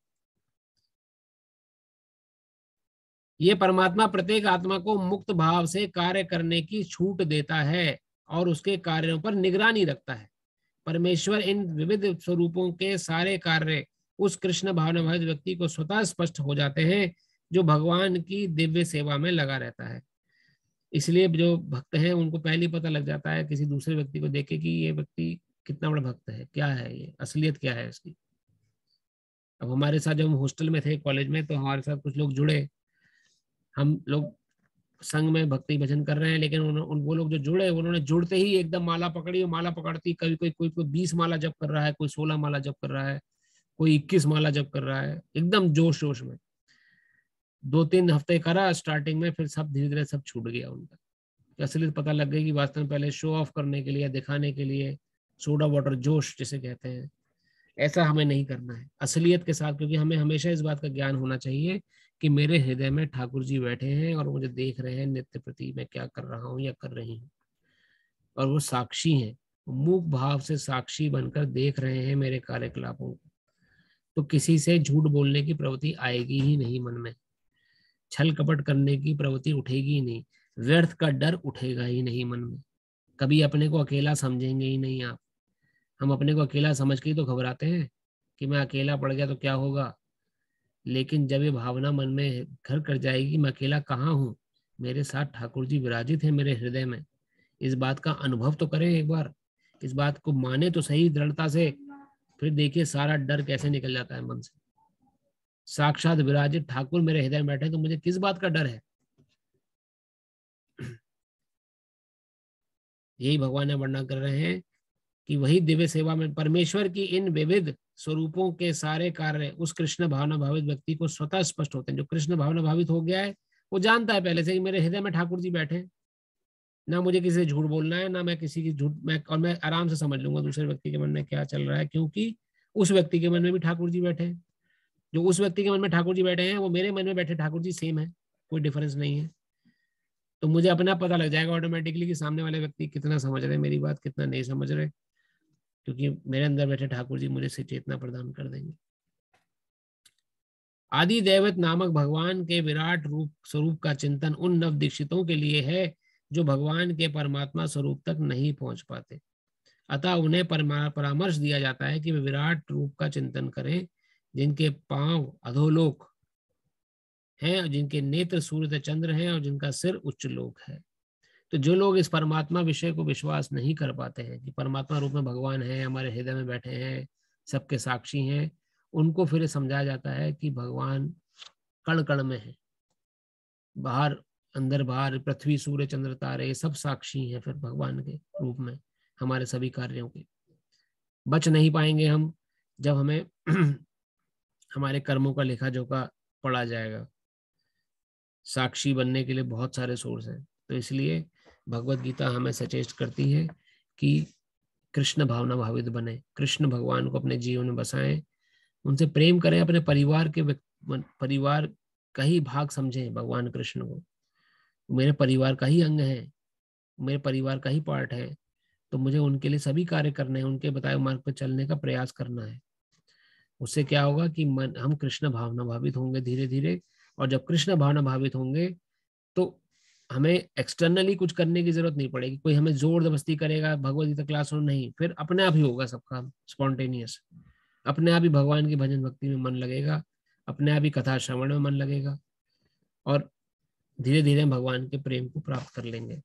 ये परमात्मा प्रत्येक आत्मा को मुक्त भाव से कार्य करने की छूट देता है और उसके कार्यों पर निगरानी रखता है। परमेश्वर इन विविध स्वरूपों के सारे कार्य उस कृष्ण भावना भावित व्यक्ति को स्वतः स्पष्ट हो जाते हैं जो भगवान की दिव्य सेवा में लगा रहता है। इसलिए जो भक्त हैं उनको पहले ही पता लग जाता है किसी दूसरे व्यक्ति को देख के कि ये व्यक्ति कितना बड़ा भक्त है, क्या है ये असलियत, क्या है इसकी। अब हमारे साथ जब हम हॉस्टल में थे कॉलेज में, तो हमारे साथ कुछ लोग जुड़े, हम लोग संघ में भक्ति भजन कर रहे हैं, लेकिन उन, उन वो लोग जो जुड़े उन्होंने जुड़ते ही एकदम माला पकड़ी, और माला पकड़ती कभी कोई कोई कोई बीस माला जप कर रहा है, कोई सोलह माला जप कर रहा है, कोई इक्कीस माला जप कर रहा है, एकदम जोश जोश में। दो तीन हफ्ते करा स्टार्टिंग में, फिर सब धीरे धीरे सब छूट गया उनका। असलियत पता लग गई कि वास्तव में पहले शो ऑफ करने के लिए, दिखाने के लिए, सोडा वाटर जोश जिसे कहते हैं, ऐसा हमें नहीं करना है असलियत के साथ। क्योंकि हमें हमेशा इस बात का ज्ञान होना चाहिए कि मेरे हृदय में ठाकुर जी बैठे हैं और मुझे देख रहे हैं नित्य प्रति मैं क्या कर रहा हूँ या कर रही हूँ, और वो साक्षी हैं, मूक भाव से साक्षी बनकर देख रहे हैं मेरे कार्यकलापों को। तो किसी से झूठ बोलने की प्रवृत्ति आएगी ही नहीं मन में, छल कपट करने की प्रवृत्ति उठेगी ही नहीं, व्यर्थ का डर उठेगा ही नहीं मन में। कभी अपने को अकेला समझेंगे ही नहीं आप। हम अपने को अकेला समझ के ही तो घबराते हैं कि मैं अकेला पड़ गया तो क्या होगा, लेकिन जब ये भावना मन में घर कर जाएगी मैं अकेला कहाँ हूँ, मेरे साथ ठाकुर जी विराजित हैं मेरे हृदय में, इस बात का अनुभव तो करें एक बार, इस बात को माने तो सही दृढ़ता से, फिर देखिए सारा डर कैसे निकल जाता है मन से। साक्षात विराजित ठाकुर मेरे हृदय में बैठे तो मुझे किस बात का डर है। यही भगवान ने वर्णन कर रहे हैं कि वही दिव्य सेवा में परमेश्वर की इन विविध स्वरूपों के सारे कार्य उस कृष्ण भावना भावित व्यक्ति को स्वतः स्पष्ट होते हैं। जो कृष्ण भावना भावित हो गया है वो जानता है पहले से कि मेरे हृदय में ठाकुर जी बैठे, ना मुझे किसी से झूठ बोलना है, ना मैं किसी की झूठ, मैं और मैं आराम से समझ लूंगा दूसरे व्यक्ति के मन में क्या चल रहा है, क्योंकि उस व्यक्ति के मन में भी ठाकुर जी बैठे हैं। जो उस व्यक्ति के मन में ठाकुर जी बैठे हैं वो मेरे मन में बैठे ठाकुर जी सेम है, कोई डिफरेंस नहीं है। तो मुझे अपने आप पता लग जाएगा ऑटोमेटिकली कि सामने वाले व्यक्ति कितना समझ रहे मेरी बात, कितना नहीं समझ रहे, क्योंकि मेरे अंदर बैठे ठाकुर जी मुझे से चेतना प्रदान कर देंगे। आदि दैवत नामक भगवान के विराट रूप स्वरूप का चिंतन उन नव दीक्षितों के लिए है जो भगवान के परमात्मा स्वरूप तक नहीं पहुंच पाते। अतः उन्हें परामर्श दिया जाता है कि वे विराट रूप का चिंतन करें, जिनके पांव अधोलोक हैं, जिनके नेत्र सूर्य चंद्र हैं और जिनका सिर उच्च लोक है। तो जो लोग इस परमात्मा विषय को विश्वास नहीं कर पाते हैं कि परमात्मा रूप में भगवान है, हमारे हृदय में बैठे हैं, सबके साक्षी हैं, उनको फिर समझाया जाता है कि भगवान कण कण में है, बाहर अंदर बाहर, पृथ्वी सूर्य चंद्र तारे सब साक्षी हैं फिर भगवान के रूप में हमारे सभी कार्यों के। बच नहीं पाएंगे हम जब हमें हमारे कर्मों का लेखा जोखा पढ़ा जाएगा। साक्षी बनने के लिए बहुत सारे सोर्स हैं, तो इसलिए भगवत गीता हमें सचेस्ट करती है कि कृष्ण भावना भावित बने, कृष्ण भगवान को अपने जीवन में बसाएं, उनसे प्रेम करें, अपने परिवार के परिवार का ही भाग समझें भगवान कृष्ण को। मेरे परिवार का ही अंग है, मेरे परिवार का ही पार्ट है, तो मुझे उनके लिए सभी कार्य करने हैं, उनके बताए मार्ग पर चलने का प्रयास करना है। उससे क्या होगा कि मन हम कृष्ण भावना भावित होंगे धीरे धीरे, और जब कृष्ण भावना भावित होंगे तो हमें एक्सटर्नली कुछ करने की जरूरत नहीं पड़ेगी, कोई हमें जोर जबरदस्ती करेगा भगवत गीता क्लास हो नहीं, फिर अपने आप ही होगा सब काम स्पॉन्टेनियस, अपने आप ही भगवान की भजन भक्ति में मन लगेगा, अपने आप ही कथा श्रवण में मन लगेगा, और धीरे धीरे भगवान के प्रेम को प्राप्त कर लेंगे।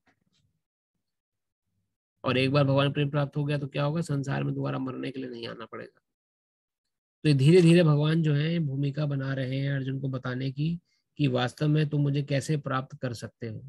और एक बार भगवान प्रेम प्राप्त हो गया तो क्या होगा, संसार में दोबारा मरने के लिए नहीं आना पड़ेगा। तो धीरे धीरे भगवान जो है भूमिका बना रहे हैं अर्जुन को बताने की कि वास्तव में तुम मुझे कैसे प्राप्त कर सकते हो।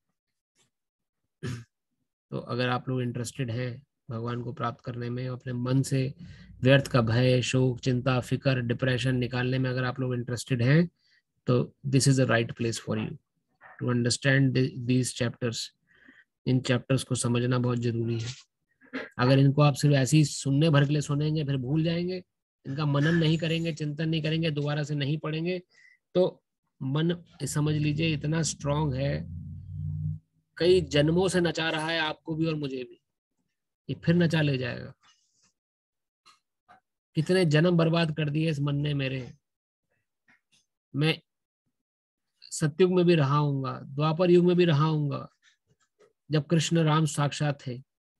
तो अगर आप लोग इंटरेस्टेड हैं भगवान को प्राप्त करने में, अपने मन से व्यर्थ का भय, शोक, चिंता, फिकर, डिप्रेशन निकालने में अगर आप लोग इंटरेस्टेड हैं, तो this is the right place for you to understand these chapters. इन चैप्टर्स को समझना बहुत जरूरी है। अगर इनको आप सिर्फ ऐसे ही सुनने भर के लिए सुनेंगे फिर भूल जाएंगे, इनका मनन नहीं करेंगे, चिंतन नहीं करेंगे, दोबारा से नहीं पढ़ेंगे, तो मन समझ लीजिए इतना स्ट्रांग है, कई जन्मों से नचा रहा है आपको भी और मुझे भी, ये फिर नचा ले जाएगा। कितने जन्म बर्बाद कर दिए इस मन ने मेरे। मैं सतयुग में भी रहा हूंगा, द्वापर युग में भी रहा हूंगा जब कृष्ण राम साक्षात थे,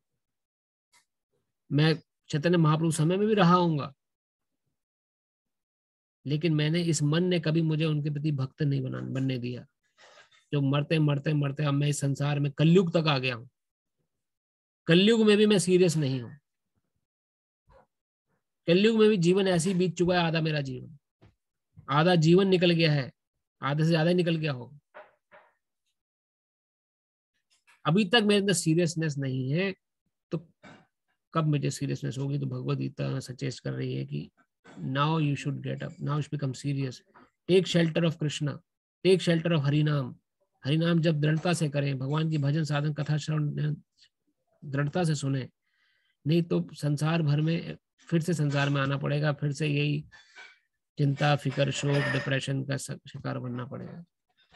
मैं चैतन्य महाप्रभु समय में भी रहा हूंगा, लेकिन मैंने इस मन ने कभी मुझे उनके प्रति भक्त नहीं बना बनने दिया। जो मरते मरते मरते अब मैं इस संसार में कलयुग तक आ गया हूं, कलयुग में भी मैं सीरियस नहीं हूं। कलयुग में भी जीवन ऐसे ही बीत चुका है, आधा मेरा जीवन, आधा जीवन निकल गया है, आधे से ज्यादा निकल गया हो, अभी तक मेरे अंदर सीरियसनेस नहीं है, तो कब मुझे सीरियसनेस होगी। तो भगवद गीता सजेस्ट कर रही है कि now you should get up, now you become serious, take shelter of Krishna, take shelter of Harinam. Harinam जब दृढ़ता से करें, भगवान की भजन साधन कथा श्रवण दृढ़ता से सुने, नहीं तो संसार भर में फिर से संसार में आना पड़ेगा, फिर से यही चिंता, फिकर, शोक, डिप्रेशन का शिकार बनना पड़ेगा।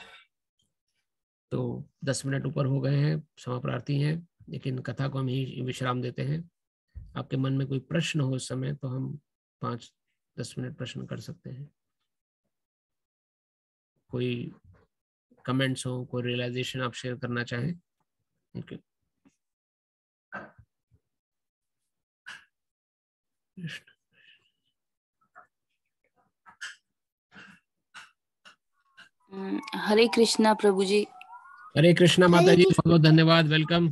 तो दस मिनट ऊपर हो गए हैं, क्षमा प्रार्थी हैं, लेकिन कथा को हम ही विश्राम देते हैं। आपके मन में कोई प्रश्न हो इस समय तो हम पाँच दस मिनट प्रश्न कर सकते हैं। कोई कमेंट्स हो, कोई रियलाइजेशन आप शेयर करना चाहें? Okay okay. हरे कृष्णा प्रभु जी। हरे कृष्णा माता जी, बहुत बहुत धन्यवाद, वेलकम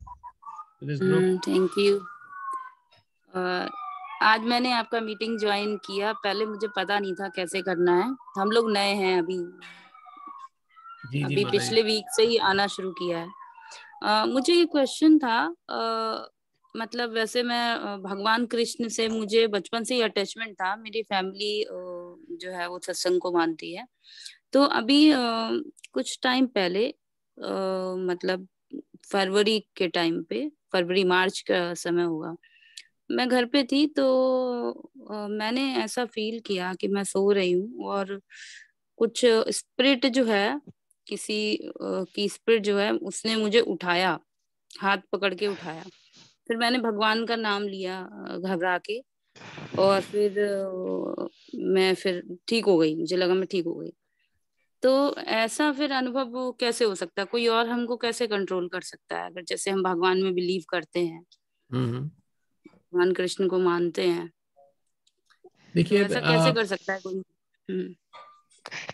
थैंक यू। आज मैंने आपका मीटिंग ज्वाइन किया, पहले मुझे पता नहीं था कैसे करना है, हम लोग नए हैं अभी जी, अभी जी, पिछले वीक से ही आना शुरू किया है। आ, मुझे ये क्वेश्चन था, आ, मतलब वैसे मैं भगवान कृष्ण से मुझे बचपन से ही अटैचमेंट था, मेरी फैमिली जो है वो सत्संग को मानती है। तो अभी आ, कुछ टाइम पहले आ, मतलब फरवरी के टाइम पे, फरवरी मार्च का समय होगा, मैं घर पे थी तो आ, मैंने ऐसा फील किया कि मैं सो रही हूँ और कुछ स्पिरिट जो है, किसी की स्पिरिट जो है उसने मुझे उठाया, हाथ पकड़ के उठाया। फिर मैंने भगवान का नाम लिया घबरा के, और फिर मैं फिर ठीक हो गई, मुझे लगा मैं ठीक हो गई। तो ऐसा फिर अनुभव कैसे हो सकता है? कोई और हमको कैसे कंट्रोल कर सकता है? अगर जैसे हम भगवान में बिलीव करते हैं, भगवान कृष्ण को मानते हैं, देखिए तो ऐसा कैसे कर सकता है कोई?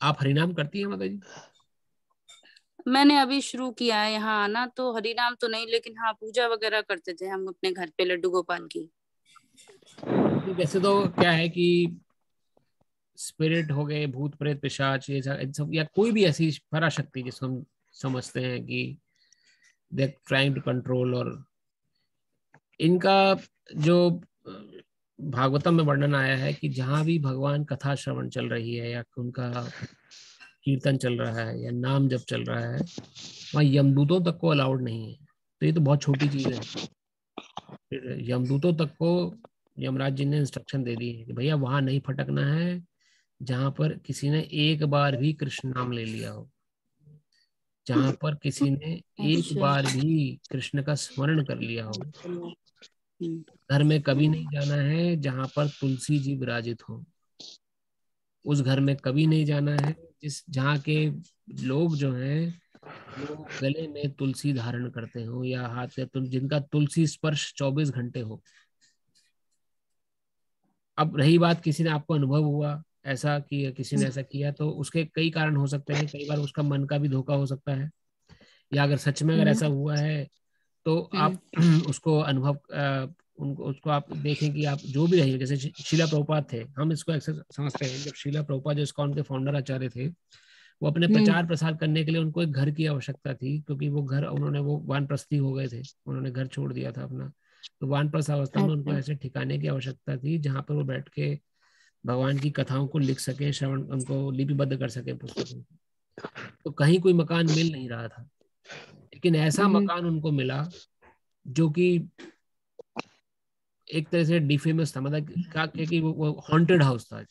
आप हरिनाम करती हैं माता जी? मैंने अभी शुरू किया है यहाँ आना, तो हरिनाम तो नहीं, लेकिन हाँ पूजा वगैरह करते थे हम अपने घर पे लड्डू गोपाल की। वैसे तो क्या है कि स्पिरिट हो गए, भूत प्रेत पिशाच, ये सब या कोई भी ऐसी पराशक्ति जिसको हम समझते हैं कि दे ट्राइंग टू कंट्रोल, और इनका जो भागवतम में वर्णन आया है कि जहां भी भगवान कथा श्रवण चल रही है या उनका कीर्तन चल रहा है या नाम जब चल रहा है, वहाँ यमदूतों तक को अलाउड नहीं है। तो ये तो बहुत छोटी चीज है। फिर यमदूतों तक को यमराज जी ने इंस्ट्रक्शन दे दी है कि भैया वहां नहीं फटकना है जहां पर किसी ने एक बार भी कृष्ण नाम ले लिया हो, जहां पर किसी ने एक बार भी कृष्ण का स्मरण कर लिया हो। घर में कभी नहीं जाना है जहां पर तुलसी जी विराजित हो। उस घर में कभी नहीं जाना है जिस जहाँ के लोग जो हैं वो गले में तुलसी धारण करते हो या हाथ में तुल, जिनका तुलसी स्पर्श चौबीस घंटे हो। अब रही बात किसी ने आपको अनुभव हुआ ऐसा कि किसी ने ऐसा किया, तो उसके कई कारण हो सकते हैं। कई बार उसका मन का भी धोखा हो सकता है, या अगर सच में अगर ऐसा हुआ है तो आप उसको अनुभव उनको उसको आप देखें कि आप जो भी रहिए, जैसे शीला प्रभुपाद थे, हम इसको अक्सर समझते हैं जब शीला प्रभुपाद जो इस्कॉन के फाउंडर आचार्य थे, वो अपने प्रचार प्रसार करने के लिए उनको एक घर की आवश्यकता थी, क्योंकि वो घर उन्होंने वो वानप्रस्थी हो गए थे, उन्होंने घर छोड़ दिया था अपना। तो वानप्रस्थ अवस्था में उनको ऐसे ठिकाने की आवश्यकता थी जहाँ पर वो बैठ के भगवान की कथाओं को लिख सके, श्रवण उनको लिपिबद्ध कर सके पुस्तकों। तो कहीं कोई मकान मिल नहीं रहा था, लेकिन ऐसा मकान उनको मिला जो कि एक तरह से डिफेमस था, मतलब क्या कि वो हॉन्टेड हाउस था।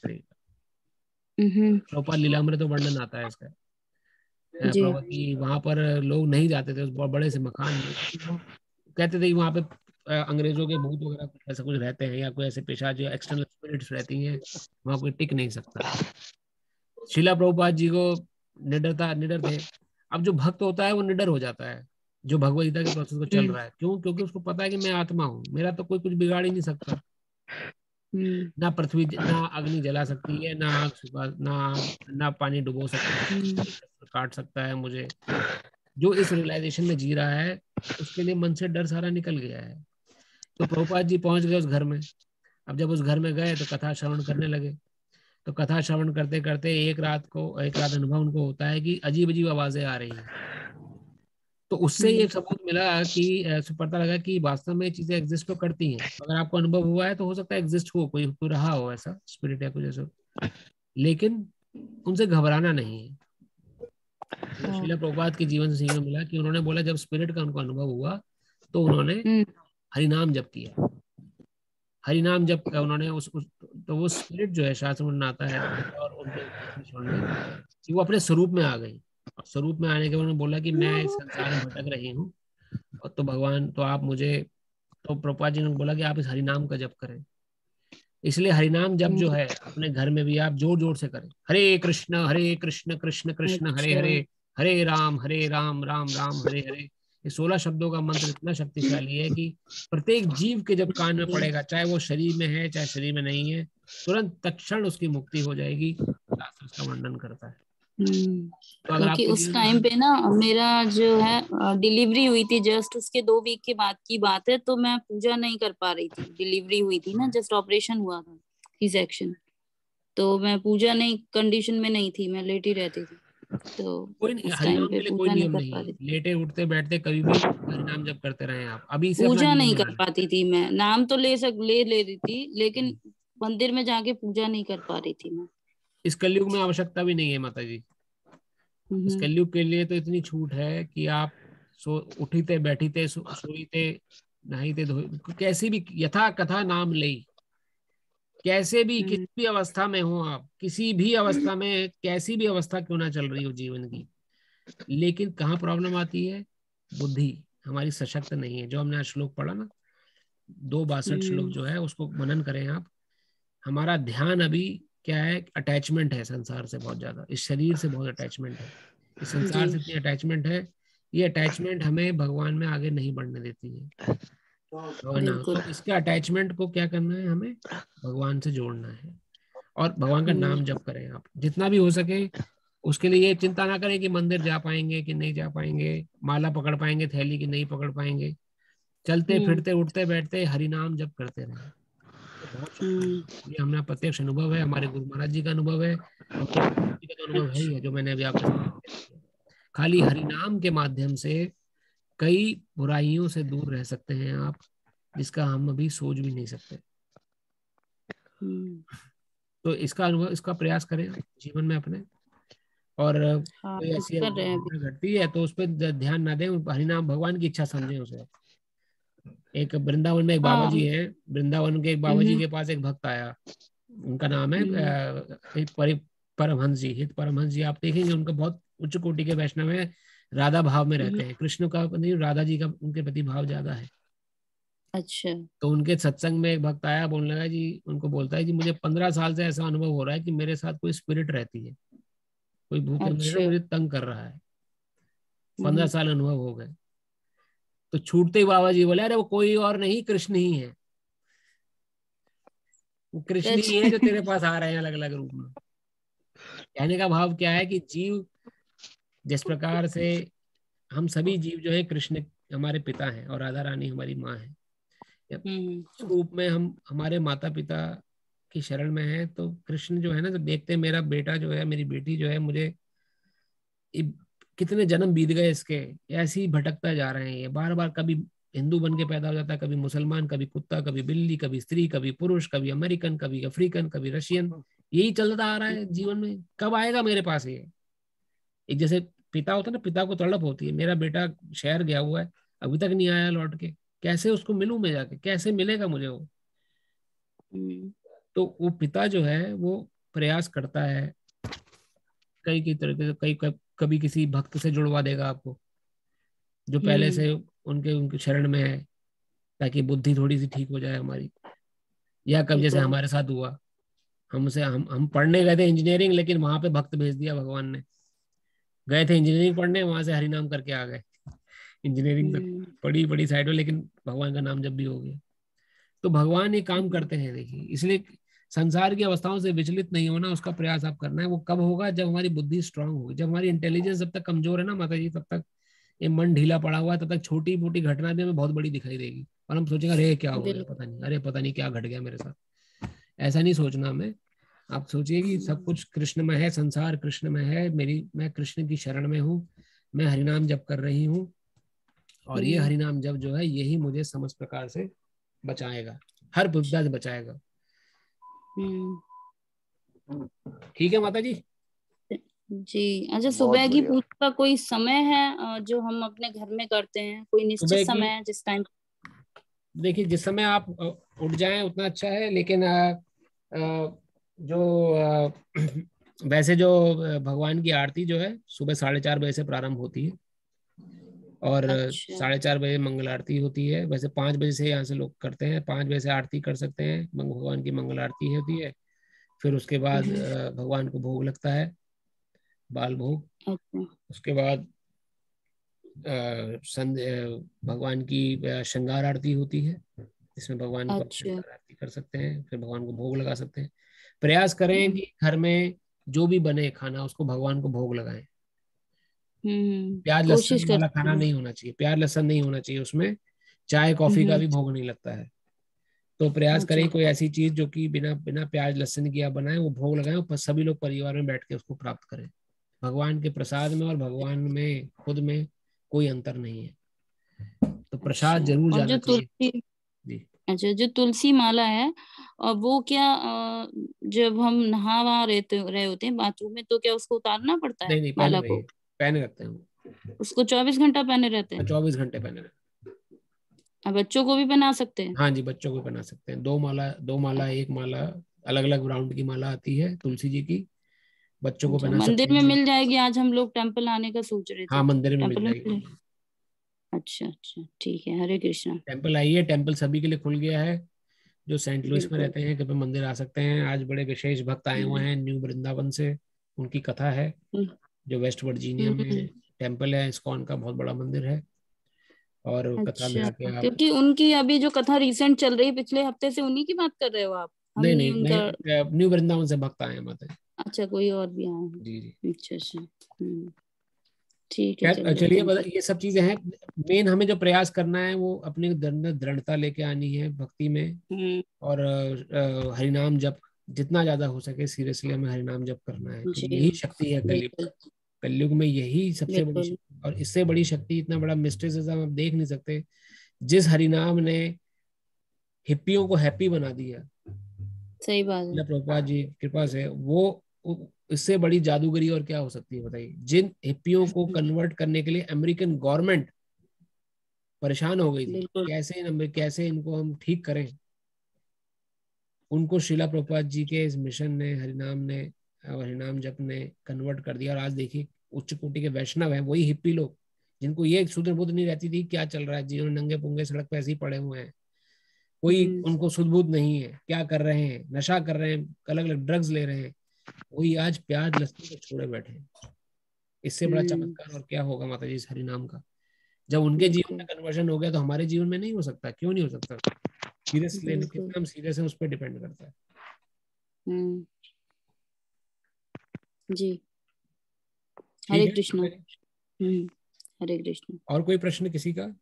प्रभुपाद लीलामृत तो वर्णन आता है इसका, प्रभुपाद की वहां पर लोग नहीं जाते थे उस बहुत बड़े से मकान में। कहते थे वहां पे अंग्रेजों के भूत वगैरह कुछ ऐसा कुछ रहते हैं या कोई ऐसे पेशा जो एक्सटर्नल स्पिरिट्स रहती हैं, वहां कोई टिक नहीं सकता। शीला प्रभुपाद जी को निडरता निडर थे। अब जो भक्त होता है वो निडर हो जाता है जो भगवद गीता के प्रोसेस को चल रहा है। क्यों? क्योंकि उसको पता है कि मैं आत्मा हूँ, मेरा तो कोई कुछ बिगाड़ ही नहीं सकता। ना पृथ्वी ना अग्नि जला सकती है, ना आग सुखा, ना ना पानी डुबो सकता है, काट सकता है मुझे। जो इस रियलाइजेशन में जी रहा है उसके लिए मन से डर सारा निकल गया है। तो प्रभुपाद जी पहुंच गए उस घर में। अब जब उस घर में गए तो कथा श्रवण करने लगे। तो कथा श्रवण करते करते एक रात को एक रात अनुभव उनको होता है कि अजीब अजीब आवाजें आ रही हैं। तो उससे ये सबूत मिला कि पता लगा कि वास्तव में चीजें एग्जिस्ट तो करती हैं। अगर आपको अनुभव हुआ है तो हो सकता है एग्जिस्ट हो, कोई कोई रहा हो ऐसा स्पिरिट या कुछ ऐसा, लेकिन उनसे घबराना नहीं है। शीला प्रभुपाद के जीवन से सीखने मिला कि उन्होंने बोला जब स्पिरिट का उनको अनुभव हुआ तो उन्होंने हरिनाम जप किया। हरिनाम जप उन्होंने उस, उस तो वो स्पिरिट जो है शास्त्र में आता है और उनके कि वो अपने स्वरूप में आ गई। और स्वरूप में आने के बाद उन्होंने बोला कि मैं इस संसार में भटक रही हूँ, और तो भगवान तो आप मुझे, तो प्रभुपाद जी ने बोला कि आप इस हरिनाम का जप करें। इसलिए हरिनाम जप जो है अपने घर में भी आप जोर जोर से करें। हरे कृष्ण हरे कृष्ण कृष्ण कृष्ण हरे हरे, हरे राम हरे राम राम राम हरे हरे। ये सोलह शब्दों का मंत्र इतना शक्तिशाली है कि प्रत्येक जीव के जब कान में पड़ेगा, चाहे वो शरीर में है चाहे शरीर में नहीं है, तुरंत तत्क्षण उसकी मुक्ति हो जाएगी। शास्त्र इसका वर्णन करता है। तो क्योंकि उस टाइम पे ना मेरा जो है डिलीवरी हुई थी, जस्ट उसके दो वीक के बाद की बात है, तो मैं पूजा नहीं कर पा रही थी। डिलीवरी हुई थी ना, जस्ट ऑपरेशन हुआ था, सी सेक्शन, तो मैं पूजा नहीं कंडीशन में नहीं थी, मैं लेटी रहती थी। तो कोई नहीं, हरिनाम के लिए कोई नियम नहीं है, लेटे उठते बैठते कभी भी हरिनाम जप करते रहे आप। अभी से पूजा नहीं कर पाती थी मैं, नाम तो ले सक ले ले रही थी, लेकिन मंदिर में जाके पूजा नहीं कर पा रही थी मैं। इस कलयुग में आवश्यकता भी नहीं है माता जी। इस कलयुग के लिए तो इतनी छूट है कि आप सो उठीते बैठीते सो, सोईते नहाईते धोई कैसी भी यथा कथा नाम ले, कैसे भी किसी भी अवस्था में हो आप, किसी भी अवस्था में कैसी भी अवस्था क्यों ना चल रही हो जीवन की, लेकिन कहाँ प्रॉब्लम आती है? बुद्धि हमारी सशक्त नहीं है। जो हमने आज श्लोक पढ़ा ना, दो बासठ श्लोक जो है उसको मनन करें आप। हमारा ध्यान अभी क्या है? अटैचमेंट है संसार से बहुत ज्यादा, इस शरीर से बहुत अटैचमेंट है, इस संसार से इतनी अटैचमेंट है। ये अटैचमेंट हमें भगवान में आगे नहीं बढ़ने देती है, तो ना। तो इसके अटैचमेंट को क्या करना है? हमें भगवान से जोड़ना है और भगवान का नाम जप करें आप जितना भी हो सके। उसके लिए ये चिंता ना करें कि मंदिर जा पाएंगे कि नहीं जा पाएंगे, माला पकड़ पाएंगे थैली की नहीं पकड़ पाएंगे, चलते फिरते उठते बैठते हरि नाम जप करते रहे। तो बहुत ये हमारा प्रत्यक्ष अनुभव है, हमारे गुरु महाराज जी का अनुभव है, जी का तो अनुभव है ही है जो मैंने अभी आपको। खाली हरि नाम के माध्यम से कई बुराइयों से दूर रह सकते हैं आप, जिसका हम अभी सोच भी नहीं सकते। तो इसका अनुभव, इसका प्रयास करें जीवन में अपने, और हाँ, कोई ऐसी घटती है तो उस पर ध्यान ना दें, हरिनाम भगवान की इच्छा समझें उसे। एक वृंदावन में एक बाबा जी है, वृंदावन के एक बाबा जी के पास एक भक्त आया, उनका नाम है परमहंस जी, हित परमहंस जी। आप देखेंगे उनका बहुत उच्च कोटि के वैष्णव है, राधा भाव में रहते हैं, कृष्ण का नहीं राधा जी का उनके प्रति भाव ज्यादा है। अच्छा। तो उनके सत्संग में एक भक्त आया, बोलने लगा जी, उनको बोलता है जी मुझे पंद्रह साल से ऐसा अनुभव हो रहा है कि मेरे साथ कोई स्पिरिट रहती है, कोई भूखे अच्छा। मुझे तंग कर रहा है, पंद्रह साल अनुभव हो गए। तो छूटते ही बाबा जी बोले, अरे वो कोई और नहीं कृष्ण ही है, वो कृष्ण ही है जो तेरे पास आ रहे हैं अलग अलग रूप में। कहने का भाव क्या है कि जीव जिस प्रकार से, हम सभी जीव जो है कृष्ण हमारे पिता हैं और राधा रानी हमारी माँ है, इस रूप में हम हमारे माता पिता की शरण में है। तो कृष्ण जो है ना, जब देखते हैं मेरा बेटा जो है, मेरी बेटी जो है, मुझे कितने जन्म बीत गए इसके, ऐसे ही भटकता जा रहे हैं, ये बार बार कभी हिंदू बन के पैदा हो जाता है, कभी मुसलमान, कभी कुत्ता, कभी बिल्ली, कभी स्त्री, कभी पुरुष, कभी अमेरिकन, कभी अफ्रीकन, कभी रशियन, यही चलता आ रहा है जीवन में। कब आएगा मेरे पास ये? एक जैसे पिता होता है ना, पिता को तड़प होती है, मेरा बेटा शहर गया हुआ है अभी तक नहीं आया लौट के, कैसे उसको मिलूं मैं जाके, कैसे मिलेगा मुझे वो? तो वो पिता जो है वो प्रयास करता है कई कई तरीके से, कई कभी किसी भक्त से जुड़वा देगा आपको जो पहले से उनके उनके शरण में है, ताकि बुद्धि थोड़ी सी ठीक हो जाए हमारी। या कब जैसे हमारे साथ हुआ, हमसे हम हम पढ़ने गए थे इंजीनियरिंग, लेकिन वहां पे भक्त भेज दिया भगवान ने। गए थे इंजीनियरिंग पढ़ने, वहां से हरिनाम करके आ गए। इंजीनियरिंग तो बड़ी बड़ी साइड हो, लेकिन भगवान का नाम जब भी हो गया। तो भगवान ये काम करते हैं, देखिए। इसलिए संसार की अवस्थाओं से विचलित नहीं होना, उसका प्रयास आप करना है। वो कब होगा? जब हमारी बुद्धि स्ट्रांग होगी, जब हमारी इंटेलिजेंस जब तक कमजोर है ना माता जी, तब तक ये मन ढीला पड़ा हुआ है, तब तक छोटी मोटी घटना भी हमें बहुत बड़ी दिखाई देगी और हम सोचेंगे अरे क्या हो गया, पता नहीं, अरे पता नहीं क्या घट गया मेरे साथ। ऐसा नहीं सोचना हमें। आप सोचिए कि सब कुछ कृष्ण में है, संसार कृष्ण में है, मेरी मैं कृष्ण की शरण में हूँ, मैं हरिनाम जप कर रही हूँ, और ये हरिनाम जप जो है यही मुझे समस्त प्रकार से बचाएगा, हर विपदा से बचाएगा। ठीक है माता जी? जी। अच्छा, सुबह की पूजा का कोई समय है जो हम अपने घर में करते हैं, कोई निश्चित समय है जिस टाइम? देखिए, जिस समय आप उठ जाएं उतना अच्छा है, लेकिन आ, आ, जो आ, वैसे जो भगवान की आरती जो है सुबह साढ़े चार बजे से प्रारंभ होती है, और अच्छा। साढ़े चार बजे मंगल आरती होती है। वैसे पाँच बजे से यहाँ से लोग करते हैं, पाँच बजे से आरती कर सकते हैं, भगवान की मंगल आरती होती है। फिर उसके बाद भगवान को भोग लगता है, बाल भोग। अच्छा। उसके बाद भगवान की श्रृंगार आरती होती है, जिसमें भगवान को अच्छा। श्रृंगार आरती कर सकते हैं, फिर भगवान को भोग लगा सकते हैं। प्रयास करें कि घर में जो भी बने खाना उसको भगवान को भोग लगाएं। प्याज लहसुन वाला खाना नहीं होना चाहिए, प्याज लहसुन नहीं होना चाहिए उसमें, चाय कॉफी का भी भोग नहीं लगता है। तो प्रयास करें कोई ऐसी चीज जो कि बिना बिना प्याज लहसुन की आप बनाए, वो भोग लगाएं, और सभी लोग परिवार में बैठ के उसको प्राप्त करें। भगवान के प्रसाद में और भगवान में खुद में कोई अंतर नहीं है, तो प्रसाद जरूर जाना चाहिए। जी। अच्छा, जो तुलसी माला है, और वो क्या जब हम नहा वहा रहते रहे होते हैं बाथरूम में, तो क्या उसको उतारना पड़ता है? नहीं नहीं, माला को पहने रखते हैं, उसको चौबीस घंटा पहने रहते हैं? चौबीस घंटे पहने रहते हैं। अब बच्चों को भी पहना सकते हैं? हाँ जी, बच्चों को पहना सकते हैं। दो माला दो माला एक माला अलग अलग राउंड की माला आती है तुलसी जी की, बच्चों को पहना सकते हैं। मंदिर में मिल जाएगी? आज हम लोग टेम्पल आने का सोच रहे थे। हाँ, मंदिर में मिल जाएगी। अच्छा अच्छा, ठीक है। हरे कृष्णा। टेम्पल आइए, टेम्पल सभी के लिए खुल गया है। जो सेंट लुइस में रहते हैं कृपया मंदिर आ सकते हैं। आज बड़े विशेष भक्त आए हुए हैं न्यू वृंदावन से, उनकी कथा है। जो वेस्ट वर्जीनिया में टेम्पल है, इस्कॉन का बहुत बड़ा मंदिर है, और अच्छा, कथा में आके आप, क्योंकि उनकी अभी जो कथा रिसेंट चल रही है पिछले हफ्ते से, उन्हीं की बात कर रहे हो आप? नहीं नहीं, उनका... न्यू वृंदावन से भक्त आए हैं माता। अच्छा, कोई और भी आए हैं? जी जी। अच्छा अच्छा, हम्म, ठीक है। चलिए, चलिए ये सब चीजें हैं। मेन हमें जो प्रयास करना है वो अपने अंदर दृढ़ता लेके आनी है भक्ति में, और अ, हरिनाम जप जितना ज्यादा हो सके सीरियसली हमें हरिनाम जप करना है, क्योंकि यही शक्ति है कलयुग। कलयुग में यही सबसे बड़ी शक्ति, और इससे बड़ी शक्ति, इतना बड़ा मिस्टिसिज्म आप देख नहीं सकते। जिस हरिनाम ने हिप्पियों को हैप्पी बना दिया, सही बात है, प्रभुपाद जी कृपा से, वो इससे बड़ी जादूगरी और क्या हो सकती है बताइए। जिन हिप्पियों को कन्वर्ट करने के लिए अमेरिकन गवर्नमेंट परेशान हो गई थी, कैसे कैसे इनको हम ठीक करें, उनको श्रीला प्रभुपाद जी के इस मिशन ने, हरिनाम ने और हरिनाम जप ने कन्वर्ट कर दिया। और आज देखिए उच्च कोटि के वैष्णव हैं, वही हिप्पी लोग जिनको ये सुध बुध नहीं रहती थी क्या चल रहा है, जिन्होंने नंगे पुंगे सड़क पे ऐसे ही पड़े हुए हैं, कोई उनको सुध बुध नहीं है, क्या कर रहे हैं, नशा कर रहे हैं, अलग अलग ड्रग्स ले रहे हैं, वही आज प्याज लहसुन को छोड़े बैठे हैं। इससे बड़ा चमत्कार और क्या होगा माता जी इस हरिनाम का। जब उनके जीवन में कन्वर्जन हो गया तो हमारे जीवन में नहीं हो सकता? क्यों नहीं हो सकता? सीरियस लेने, कितना हम सीरियस है उस पर डिपेंड करता है। हम्म, जी। हरे कृष्ण। हम्म, हरे कृष्ण। और कोई प्रश्न किसी का?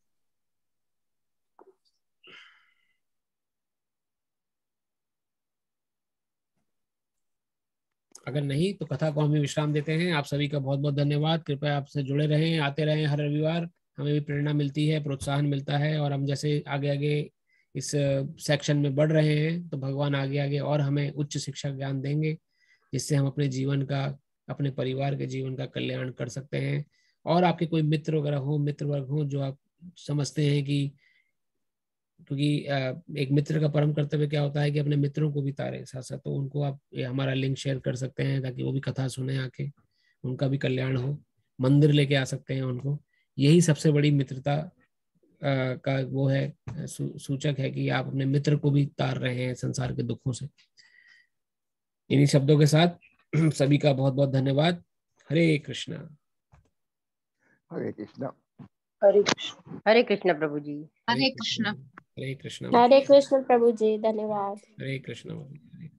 अगर नहीं तो कथा को हमें विश्राम देते हैं। आप सभी का बहुत बहुत धन्यवाद। कृपया आपसे जुड़े रहें, आते रहें हर रविवार, हमें भी प्रेरणा मिलती है, प्रोत्साहन मिलता है, और हम जैसे आगे आगे इस सेक्शन में बढ़ रहे हैं तो भगवान आगे आगे और हमें उच्च शिक्षा ज्ञान देंगे, जिससे हम अपने जीवन का, अपने परिवार के जीवन का कल्याण कर सकते हैं। और आपके कोई मित्र वगैरह हो, मित्र वर्ग हो जो आप समझते हैं कि, क्योंकि एक मित्र का परम कर्तव्य क्या होता है कि अपने मित्रों को भी तारे साथ साथ, तो उनको आप ये हमारा लिंक शेयर कर सकते हैं ताकि वो भी कथा सुने आके, उनका भी कल्याण हो। मंदिर लेके आ सकते हैं उनको। यही सबसे बड़ी मित्रता का वो है, सूचक है कि आप अपने मित्र को भी तार रहे हैं संसार के दुखों से। इन्हीं शब्दों के साथ सभी का बहुत बहुत धन्यवाद। हरे कृष्णा। हरे कृष्णा। हरे कृष्ण। हरे कृष्ण प्रभु जी। हरे कृष्ण। हरे कृष्णा। हरे कृष्ण प्रभु जी, धन्यवाद। हरे कृष्णा।